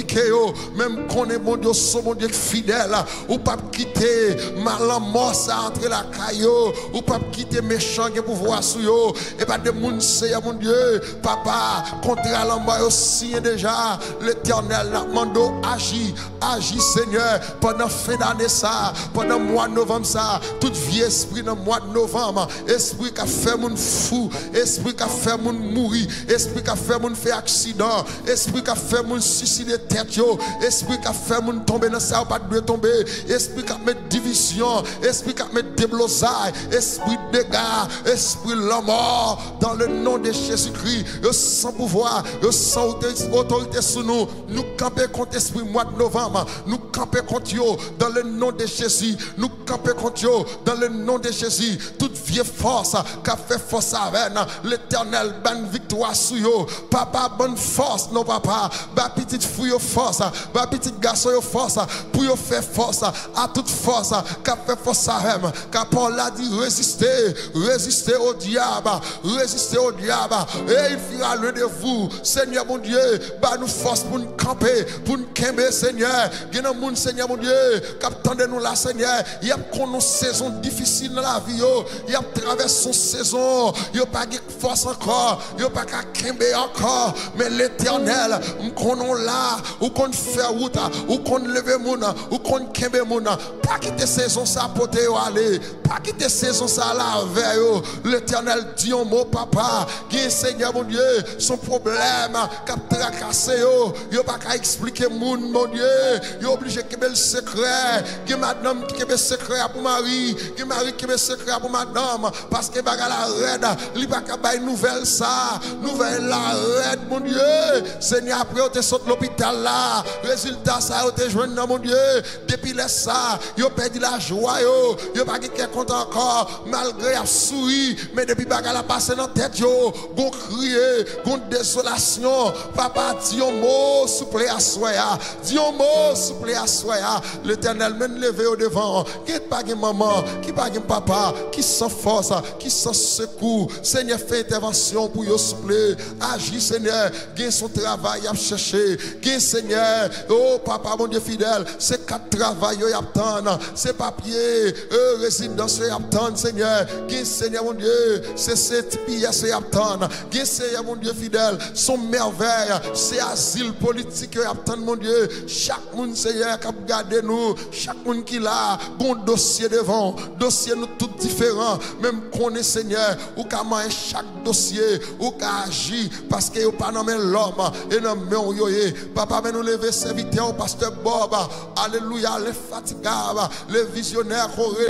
compliqué, même qu'on est mon Dieu, son mon Dieu fidèle, ou pas quitter mal en mort, ça entre la caillou, ou pas quitter méchant qui pouvoir sur yo, et pas de moun c'est mon Dieu, papa, contre l'envoi aussi déjà, l'éternel la mando agit, agit Seigneur, pendant fin d'année ça, pendant mois de novembre ça, tout vieux esprit dans le mois de novembre, esprit qui a fait mon fou, esprit qui a fait mon mourir, esprit qui a fait mon faire accident, esprit qui a fait mon suicider tête yo, esprit qui a fait mon tomber dans ça ou pas de tomber, esprit qui a mis division, esprit qui a mis déblosaille, esprit de dégâts, esprit la mort, dans le nom de Jésus-Christ, sans pouvoir, sans autorité sur nous, nous camper contre l'esprit mois de novembre, nous camper contre eux dans le nom de Jésus, nous camper contre eux dans le nom de Jésus, toute vieille force qui a fait force avec l'éternel, bonne victoire sur eux, papa, bonne force, non papa, bah petite fille force, bah petit garçon force, pour yo faire force à toute force qui a fait force avec, car Paul a dit résister, résister au diable, résister au diable, et il fera loin de vous, Seigneur mon Dieu, bah nous force pour nous camper, pour nous camper, Seigneur, il y a un Seigneur mon Dieu, qui attendez nous là, Seigneur, il y a une saison difficile dans la vie, il y a traversé une saison, il n'y a pas de force encore, il n'y a pas de camper encore, mais l'éternel, qu'on là, ou qu'on fait route, ou qu'on leve moun, ou qu'on camper moun, pas quitter saison ça pour te aller, pas quitter saison ça la veille, l'éternel dit un mot papa, qui Seigneur mon Dieu, son problème, qui a tracassé, il n'y a pas qu'à expliquer moun mon Dieu, il est obligé de le secret, qui madame qui le secret pour Marie, qui Marie qui le secret pour madame, parce que baga la raide, il pas qu'à bailler nouvelle ça, nouvelle la raide mon Dieu, Seigneur après on te saute l'hôpital là, résultat ça on te joindre dans mon Dieu, depuis les ça, il a perdu la joie, il a pas quelqu'un content encore, malgré la souris, mais depuis baga la passé dans tête yo, gon crier, gon désolation, papa dit un mot souple à soya, dis un mot souple à soya, l'éternel mène levé au devant, qui pas de maman, qui pas de papa, qui sans force, qui sans secours, Seigneur fait intervention pour yo souple, agis Seigneur, gagne son travail à chercher, gagne Seigneur, oh papa mon Dieu fidèle, c'est quatre travail yo attendre, c'est papier, euh, résidence yo attendre Seigneur, gagne Seigneur mon Dieu, c'est cette pièce yo attendre, gagne Seigneur mon Dieu fidèle, son merveille, c'est asile politique yo attendre mon Dieu, chaque monde Seigneur qui a gardé nous, chaque monde qui l'a, bon dossier devant, dossier nous tous différents, même qu'on est Seigneur, ou qu'à manger chaque dossier, ou qu'à agir, parce que vous pas nommé l'homme, et nommé yoye, papa, mais nous lever serviteur au pasteur Bob, alléluia, les fatigables, les visionnaires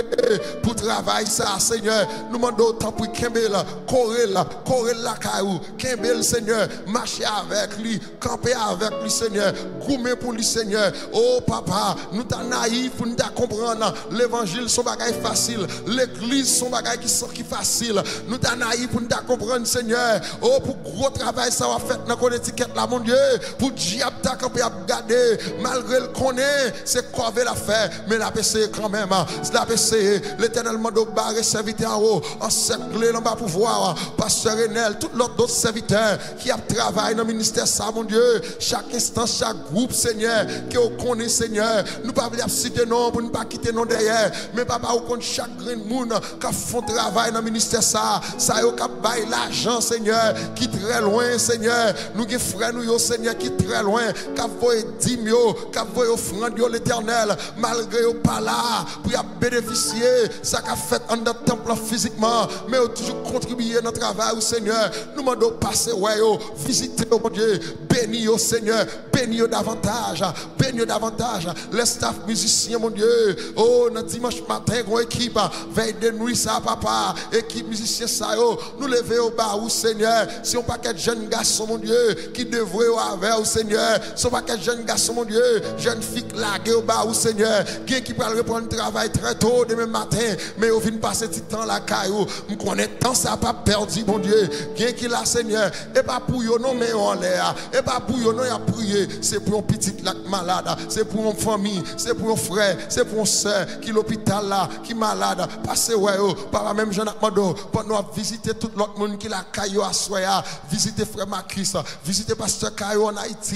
pour travailler ça, Seigneur, nous demandons autant pour Kembel, Corel, Corel la caillou, Kembel, Seigneur, marcher avec lui, camper avec lui, Seigneur, goumer pour lui, Seigneur, oh papa, nous t'en naïfs pour nous comprendre, l'évangile, son bagage facile, l'église, son bagage qui sont qui facile, nous t'en naïfs pour nous comprendre, Seigneur, oh pour gros travail, ça va faire dans notre étiquette là, mon Dieu, pour diable ta camper à garder, malgré le connaît, c'est quoi la faire, mais la P C quand même, la P C, l'éternel m'a barré serviteur en haut, encerclé dans bas pouvoir, pasteur Renel, tout l'autre serviteur qui a travaillé dans le ministère, ça, mon Dieu, chaque instant, chaque groupe, Seigneur, qui on connaît, Seigneur, nous pas voulons citer non pour ne pas quitter non derrière, mais papa, on compte chaque grain de monde qui font travail dans le ministère, ça, ça, qui a baillé l'argent, Seigneur, qui très loin, Seigneur, nous qui frères, nous, Seigneur, qui très loin, qui a voyé dix mille, qui a voyé offrande, l'éternel, malgré eux pas là, pour bénéficier, ça qu'a fait en notre temple physiquement, mais ont toujours contribué à notre travail, Seigneur, nous demandons passer, ouais, visiter, mon Dieu, bénis, Seigneur, bénis davantage, bénis davantage, les staff musiciens, mon Dieu, oh, notre dimanche matin, gros équipe, veille de nuit, ça, papa, équipe musicien, ça, nous lever au bas, Seigneur, si on paquet de jeunes garçons, mon Dieu, qui devraient avoir, Seigneur, si on paquet de jeunes garçons, mon Dieu, jeunes filles laguées au bas, Seigneur, qui qui peut reprendre le travail très tôt demain matin, mais au fin passer du temps la caillou, me connaît tant ça pas perdu, mon Dieu, qui qui là, Seigneur, et pas pour eux, non, mais en l'air, et pas pour eux, non, il a prié, c'est pour un petit lac malade, c'est pour une famille, c'est pour un frère, c'est pour une soeur qui l'hôpital là, qui malade, passez, ouais, papa, même Jean Amado, pendant visiter tout l'autre monde qui la caillou à soya, visiter frère Marcus, visiter pasteur Caillou en Haïti,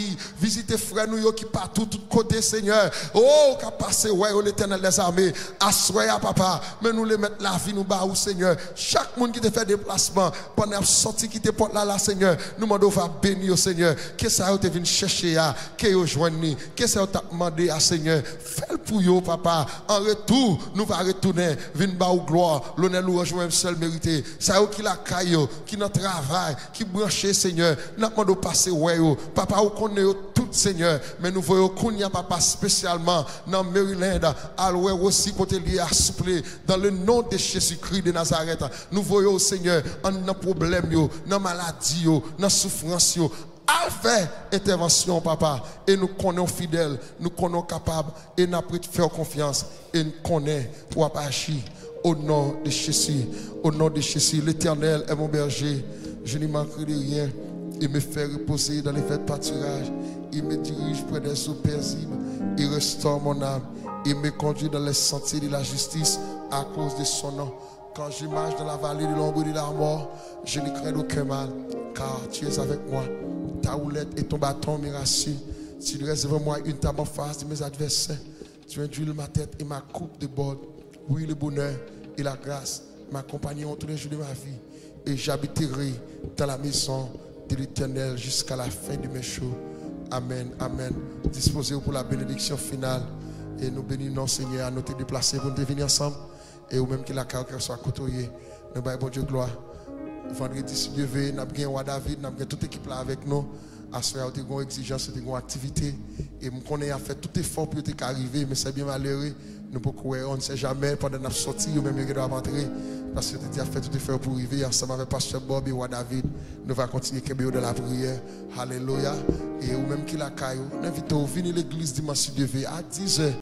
visiter frères nous qui partout, tout côté, Seigneur. Oh, qu'a passé, ouais, l'Éternel des armées. Assoya, papa. Mais nous les mettre la vie, nous bas, Seigneur. Chaque monde qui te fait déplacement, pendant sorti qui te porte là, là, Seigneur. Nous demandons, va bénir, Seigneur. Qu'est-ce que ça te vient chercher, qu'est-ce que vous joignez, qu'est-ce que vous demandé à Seigneur. Fais-le pour vous, papa. En retour, nous va retourner, venir bas au gloire, l'honneur, louange, même seul mérité. Ça qui la caille, qui notre travail, qui branché, Seigneur. Nous demandons passer, ouais, papa, vous connaissez tout, Seigneur. Mais nous voyons qu'on y a, papa, spécialement dans Maryland, à l'ouest aussi, pour te lier à souffler, dans le nom de Jésus-Christ de Nazareth. Nous voyons, Seigneur, en problème, dans maladie, dans souffrance, à faire intervention, papa. Et nous connaissons fidèles, nous connaissons capables, et nous avons faire confiance, et nous connaissons pour agir. Au nom de Jésus, au nom de Jésus, l'Éternel est mon berger. Je n'y manquerai de rien. Il me fait reposer dans les fêtes pâturages. Il me dirige près des eaux paisibles. Il restaure mon âme. Il me conduit dans les sentiers de la justice à cause de son nom. Quand je marche dans la vallée de l'ombre de la mort, je ne crains aucun mal, car tu es avec moi. Ta houlette et ton bâton me rassurent. Tu dresses devant moi une table en face de mes adversaires. Tu induis ma tête et ma coupe de bord. Oui, le bonheur et la grâce m'accompagneront tous les jours de ma vie. Et j'habiterai dans la maison de l'Éternel jusqu'à la fin de mes jours. Amen, amen. Disposez-vous pour la bénédiction finale. Et nous bénissons, Seigneur, à nous te déplacer pour nous venir ensemble. Et ou même que la carrière soit côtoyée. Nous baillons bon Dieu gloire. Vendredi, si Dieu veut, nous avons un roi David, nous avons toute l'équipe là avec nous. À ce moment-là, nous avons une exigence, nous avons une activité. Et nous connaissons fait tout effort pour y arriver, mais c'est bien malheureux. Nous on ne sait jamais pendant notre sortie ou même nous doit rentrer parce que tu as fait tout effort pour arriver ensemble avec Pasteur Bob et Roi David. Nous allons continuer de la prière. Alléluia. Et ou même qui la caillou, nous invitons à venir à l'église dimanche à dix heures.